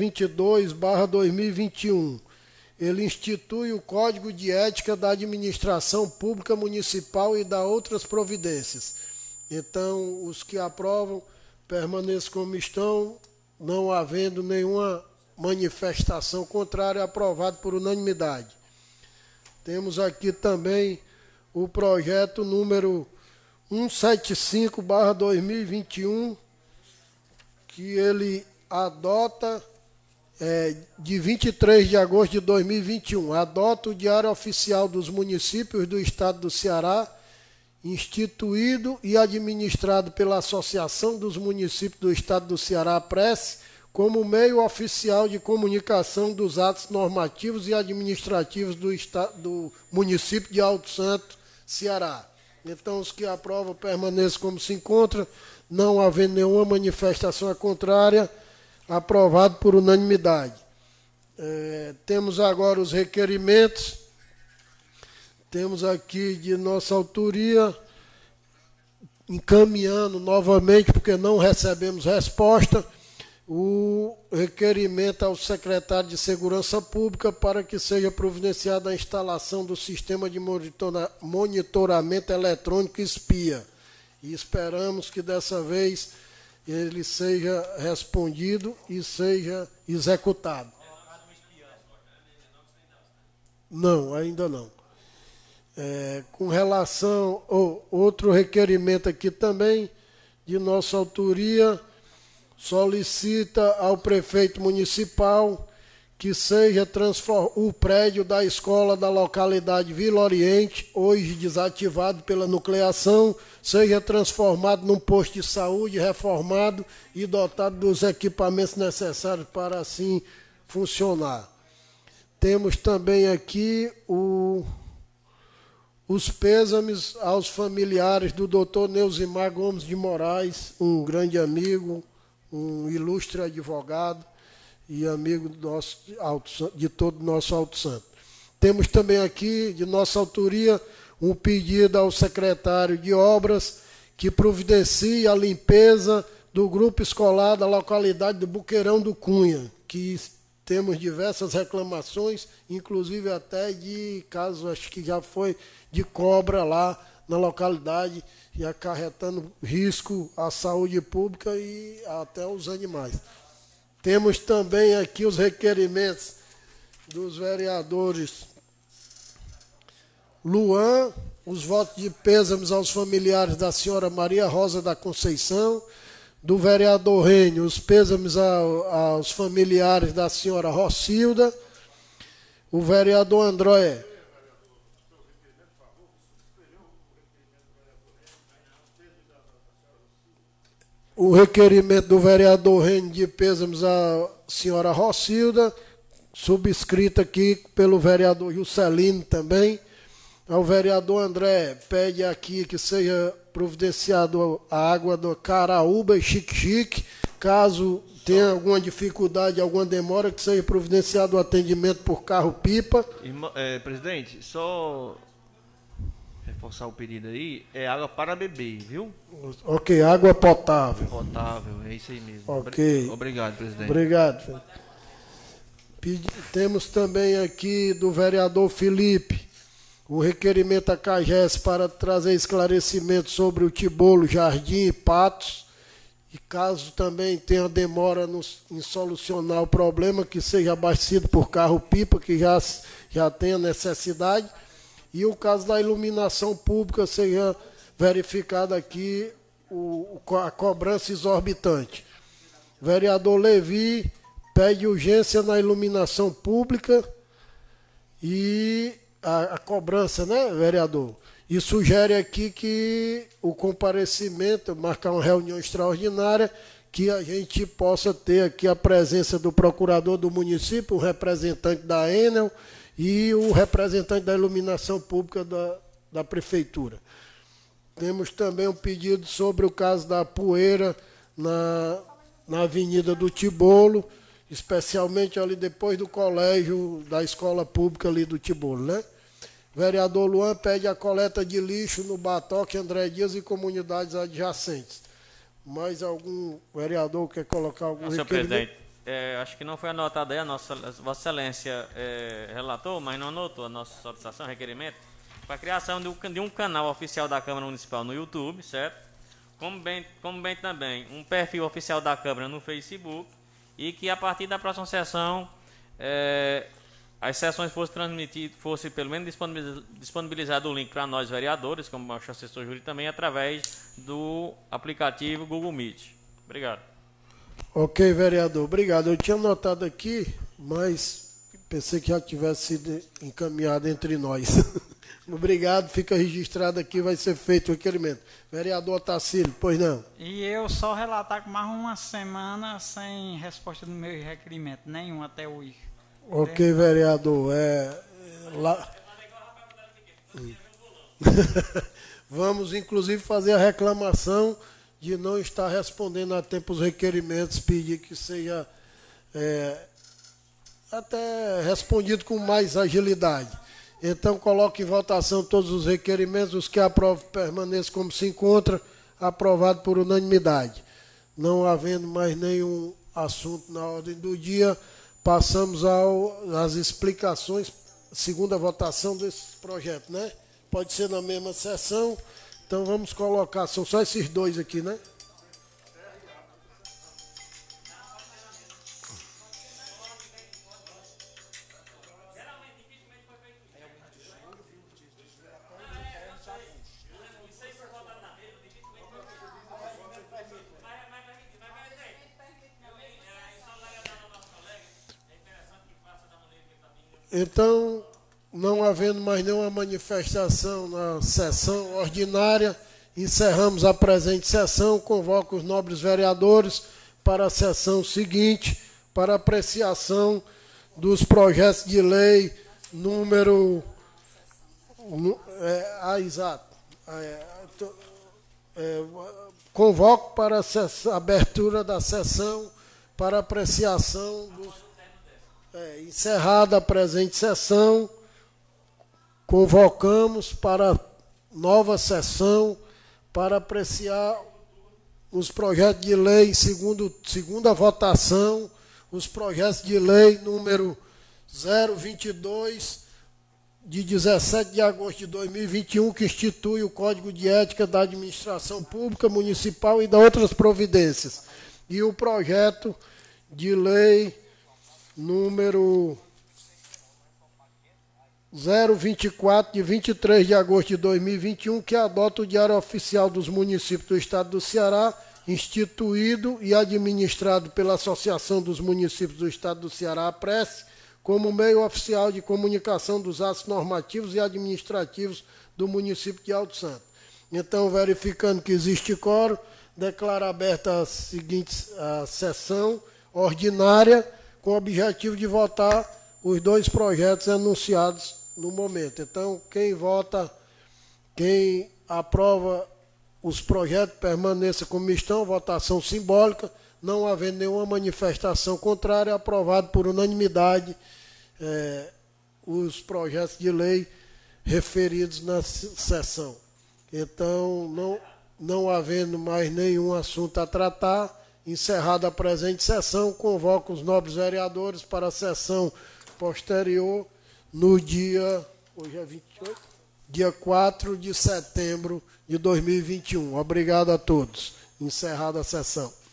022/2021. Ele institui o Código de Ética da Administração Pública Municipal e dá outras providências. Então, os que aprovam, permaneçam como estão, não havendo nenhuma manifestação contrária, aprovado por unanimidade. Temos aqui também o projeto número 175/2021, que ele adota, de 23 de agosto de 2021, adota o Diário Oficial dos Municípios do Estado do Ceará, instituído e administrado pela Associação dos Municípios do Estado do Ceará, Prece, como meio oficial de comunicação dos atos normativos e administrativos do município de Alto Santo, Ceará. Então, os que aprovam permaneçam como se encontra, não havendo nenhuma manifestação contrária, aprovado por unanimidade. Temos agora os requerimentos. Temos aqui de nossa autoria, encaminhando novamente, porque não recebemos resposta, o requerimento ao secretário de Segurança Pública para que seja providenciada a instalação do sistema de monitoramento eletrônico espia. E esperamos que dessa vez ele seja respondido e seja executado. Não, ainda não. Com relação ao outro requerimento aqui também, de nossa autoria, solicita ao prefeito municipal que seja o prédio da escola da localidade Vila Oriente, hoje desativado pela nucleação, seja transformado num posto de saúde, reformado e dotado dos equipamentos necessários para assim funcionar. Temos também aqui o os pêsames aos familiares do Dr. Neusimar Gomes de Moraes, um grande amigo, um ilustre advogado e amigo do nosso de todo o nosso Alto Santo. Temos também aqui, de nossa autoria, um pedido ao secretário de Obras que providencie a limpeza do grupo escolar da localidade de Buqueirão do Cunha, que temos diversas reclamações, inclusive até de casos, acho que já foi de cobra lá na localidade e acarretando risco à saúde pública e até aos animais. Temos também aqui os requerimentos dos vereadores Luan, os votos de pêsames aos familiares da senhora Maria Rosa da Conceição, do vereador Rênio, os pêsames aos familiares da senhora Rocilda, o vereador André. O requerimento do vereador Rênio de pêsames à senhora Rocilda, subscrito aqui pelo vereador Juscelino também. Ao vereador André, pede aqui que seja providenciado a água do Caraúba e Xique-Xique, caso tenha alguma dificuldade, alguma demora, que seja providenciado o atendimento por carro-pipa. Presidente, só reforçar o pedido aí, é água para beber, viu? Ok, água potável. Potável, é isso aí mesmo. Ok. Obrigado, presidente. Obrigado. Temos também aqui do vereador Felipe, o requerimento à CAGES para trazer esclarecimento sobre o Tibolo, Jardim e Patos, e caso também tenha demora em solucionar o problema, que seja abastecido por carro-pipa, que já tenha necessidade, e o caso da iluminação pública seja verificada aqui a cobrança exorbitante. Vereador Levi pede urgência na iluminação pública e a cobrança, né, vereador? E sugere aqui que o comparecimento, marcar uma reunião extraordinária, que a gente possa ter aqui a presença do procurador do município, o representante da Enel e o representante da iluminação pública da prefeitura. Temos também um pedido sobre o caso da poeira na Avenida do Tibolo, especialmente ali depois do colégio da escola pública ali do Tibolo, né? Vereador Luan pede a coleta de lixo no Batoque, André Dias e comunidades adjacentes. Mais algum vereador quer colocar algum Senhor requerimento? presidente, acho que não foi anotado aí, Vossa Excelência relatou, mas não anotou a nossa solicitação, requerimento, para a criação de um canal oficial da Câmara Municipal no YouTube, certo? Como bem também um perfil oficial da Câmara no Facebook, e que a partir da próxima sessão as sessões fosse pelo menos disponibilizado o link para nós vereadores, como o assessor Júlio também, através do aplicativo Google Meet. Obrigado. Ok, vereador, obrigado. Eu tinha anotado aqui, mas pensei que já tivesse sido encaminhado entre nós. Obrigado, fica registrado aqui, vai ser feito o requerimento. Vereador Otacílio, pois não? E eu só relatar com mais uma semana sem resposta do meu requerimento, nenhum até hoje. Ok, vereador. Vamos, inclusive, fazer a reclamação de não estar respondendo a tempo os requerimentos, pedir que seja até respondido com mais agilidade. Então, coloque em votação todos os requerimentos, os que aprovam permaneçam como se encontra, aprovado por unanimidade. Não havendo mais nenhum assunto na ordem do dia, passamos às explicações, segunda votação desse projeto, né? Pode ser na mesma sessão, então vamos colocar, são só esses dois aqui, né? Então, não havendo mais nenhuma manifestação na sessão ordinária, encerramos a presente sessão, convoco os nobres vereadores para a sessão seguinte, para apreciação dos projetos de lei número Exato. Convoco para a abertura da sessão para apreciação encerrada a presente sessão, convocamos para nova sessão para apreciar os projetos de lei segunda votação, os projetos de lei número 022 de 17 de agosto de 2021, que institui o Código de Ética da Administração Pública Municipal e da outras providências. E o projeto de lei número 024 de 23 de agosto de 2021, que adota o Diário Oficial dos Municípios do Estado do Ceará, instituído e administrado pela Associação dos Municípios do Estado do Ceará, a Prece, como meio oficial de comunicação dos atos normativos e administrativos do município de Alto Santo. Então, verificando que existe quórum, declaro aberta a sessão ordinária com o objetivo de votar os dois projetos anunciados no momento. Então, quem aprova os projetos permaneça como estão, votação simbólica, não havendo nenhuma manifestação contrária, aprovado por unanimidade os projetos de lei referidos na sessão. Então, não havendo mais nenhum assunto a tratar, encerrada a presente sessão, convoco os nobres vereadores para a sessão posterior no dia, hoje é 28, dia 4 de setembro de 2021. Obrigado a todos. Encerrada a sessão.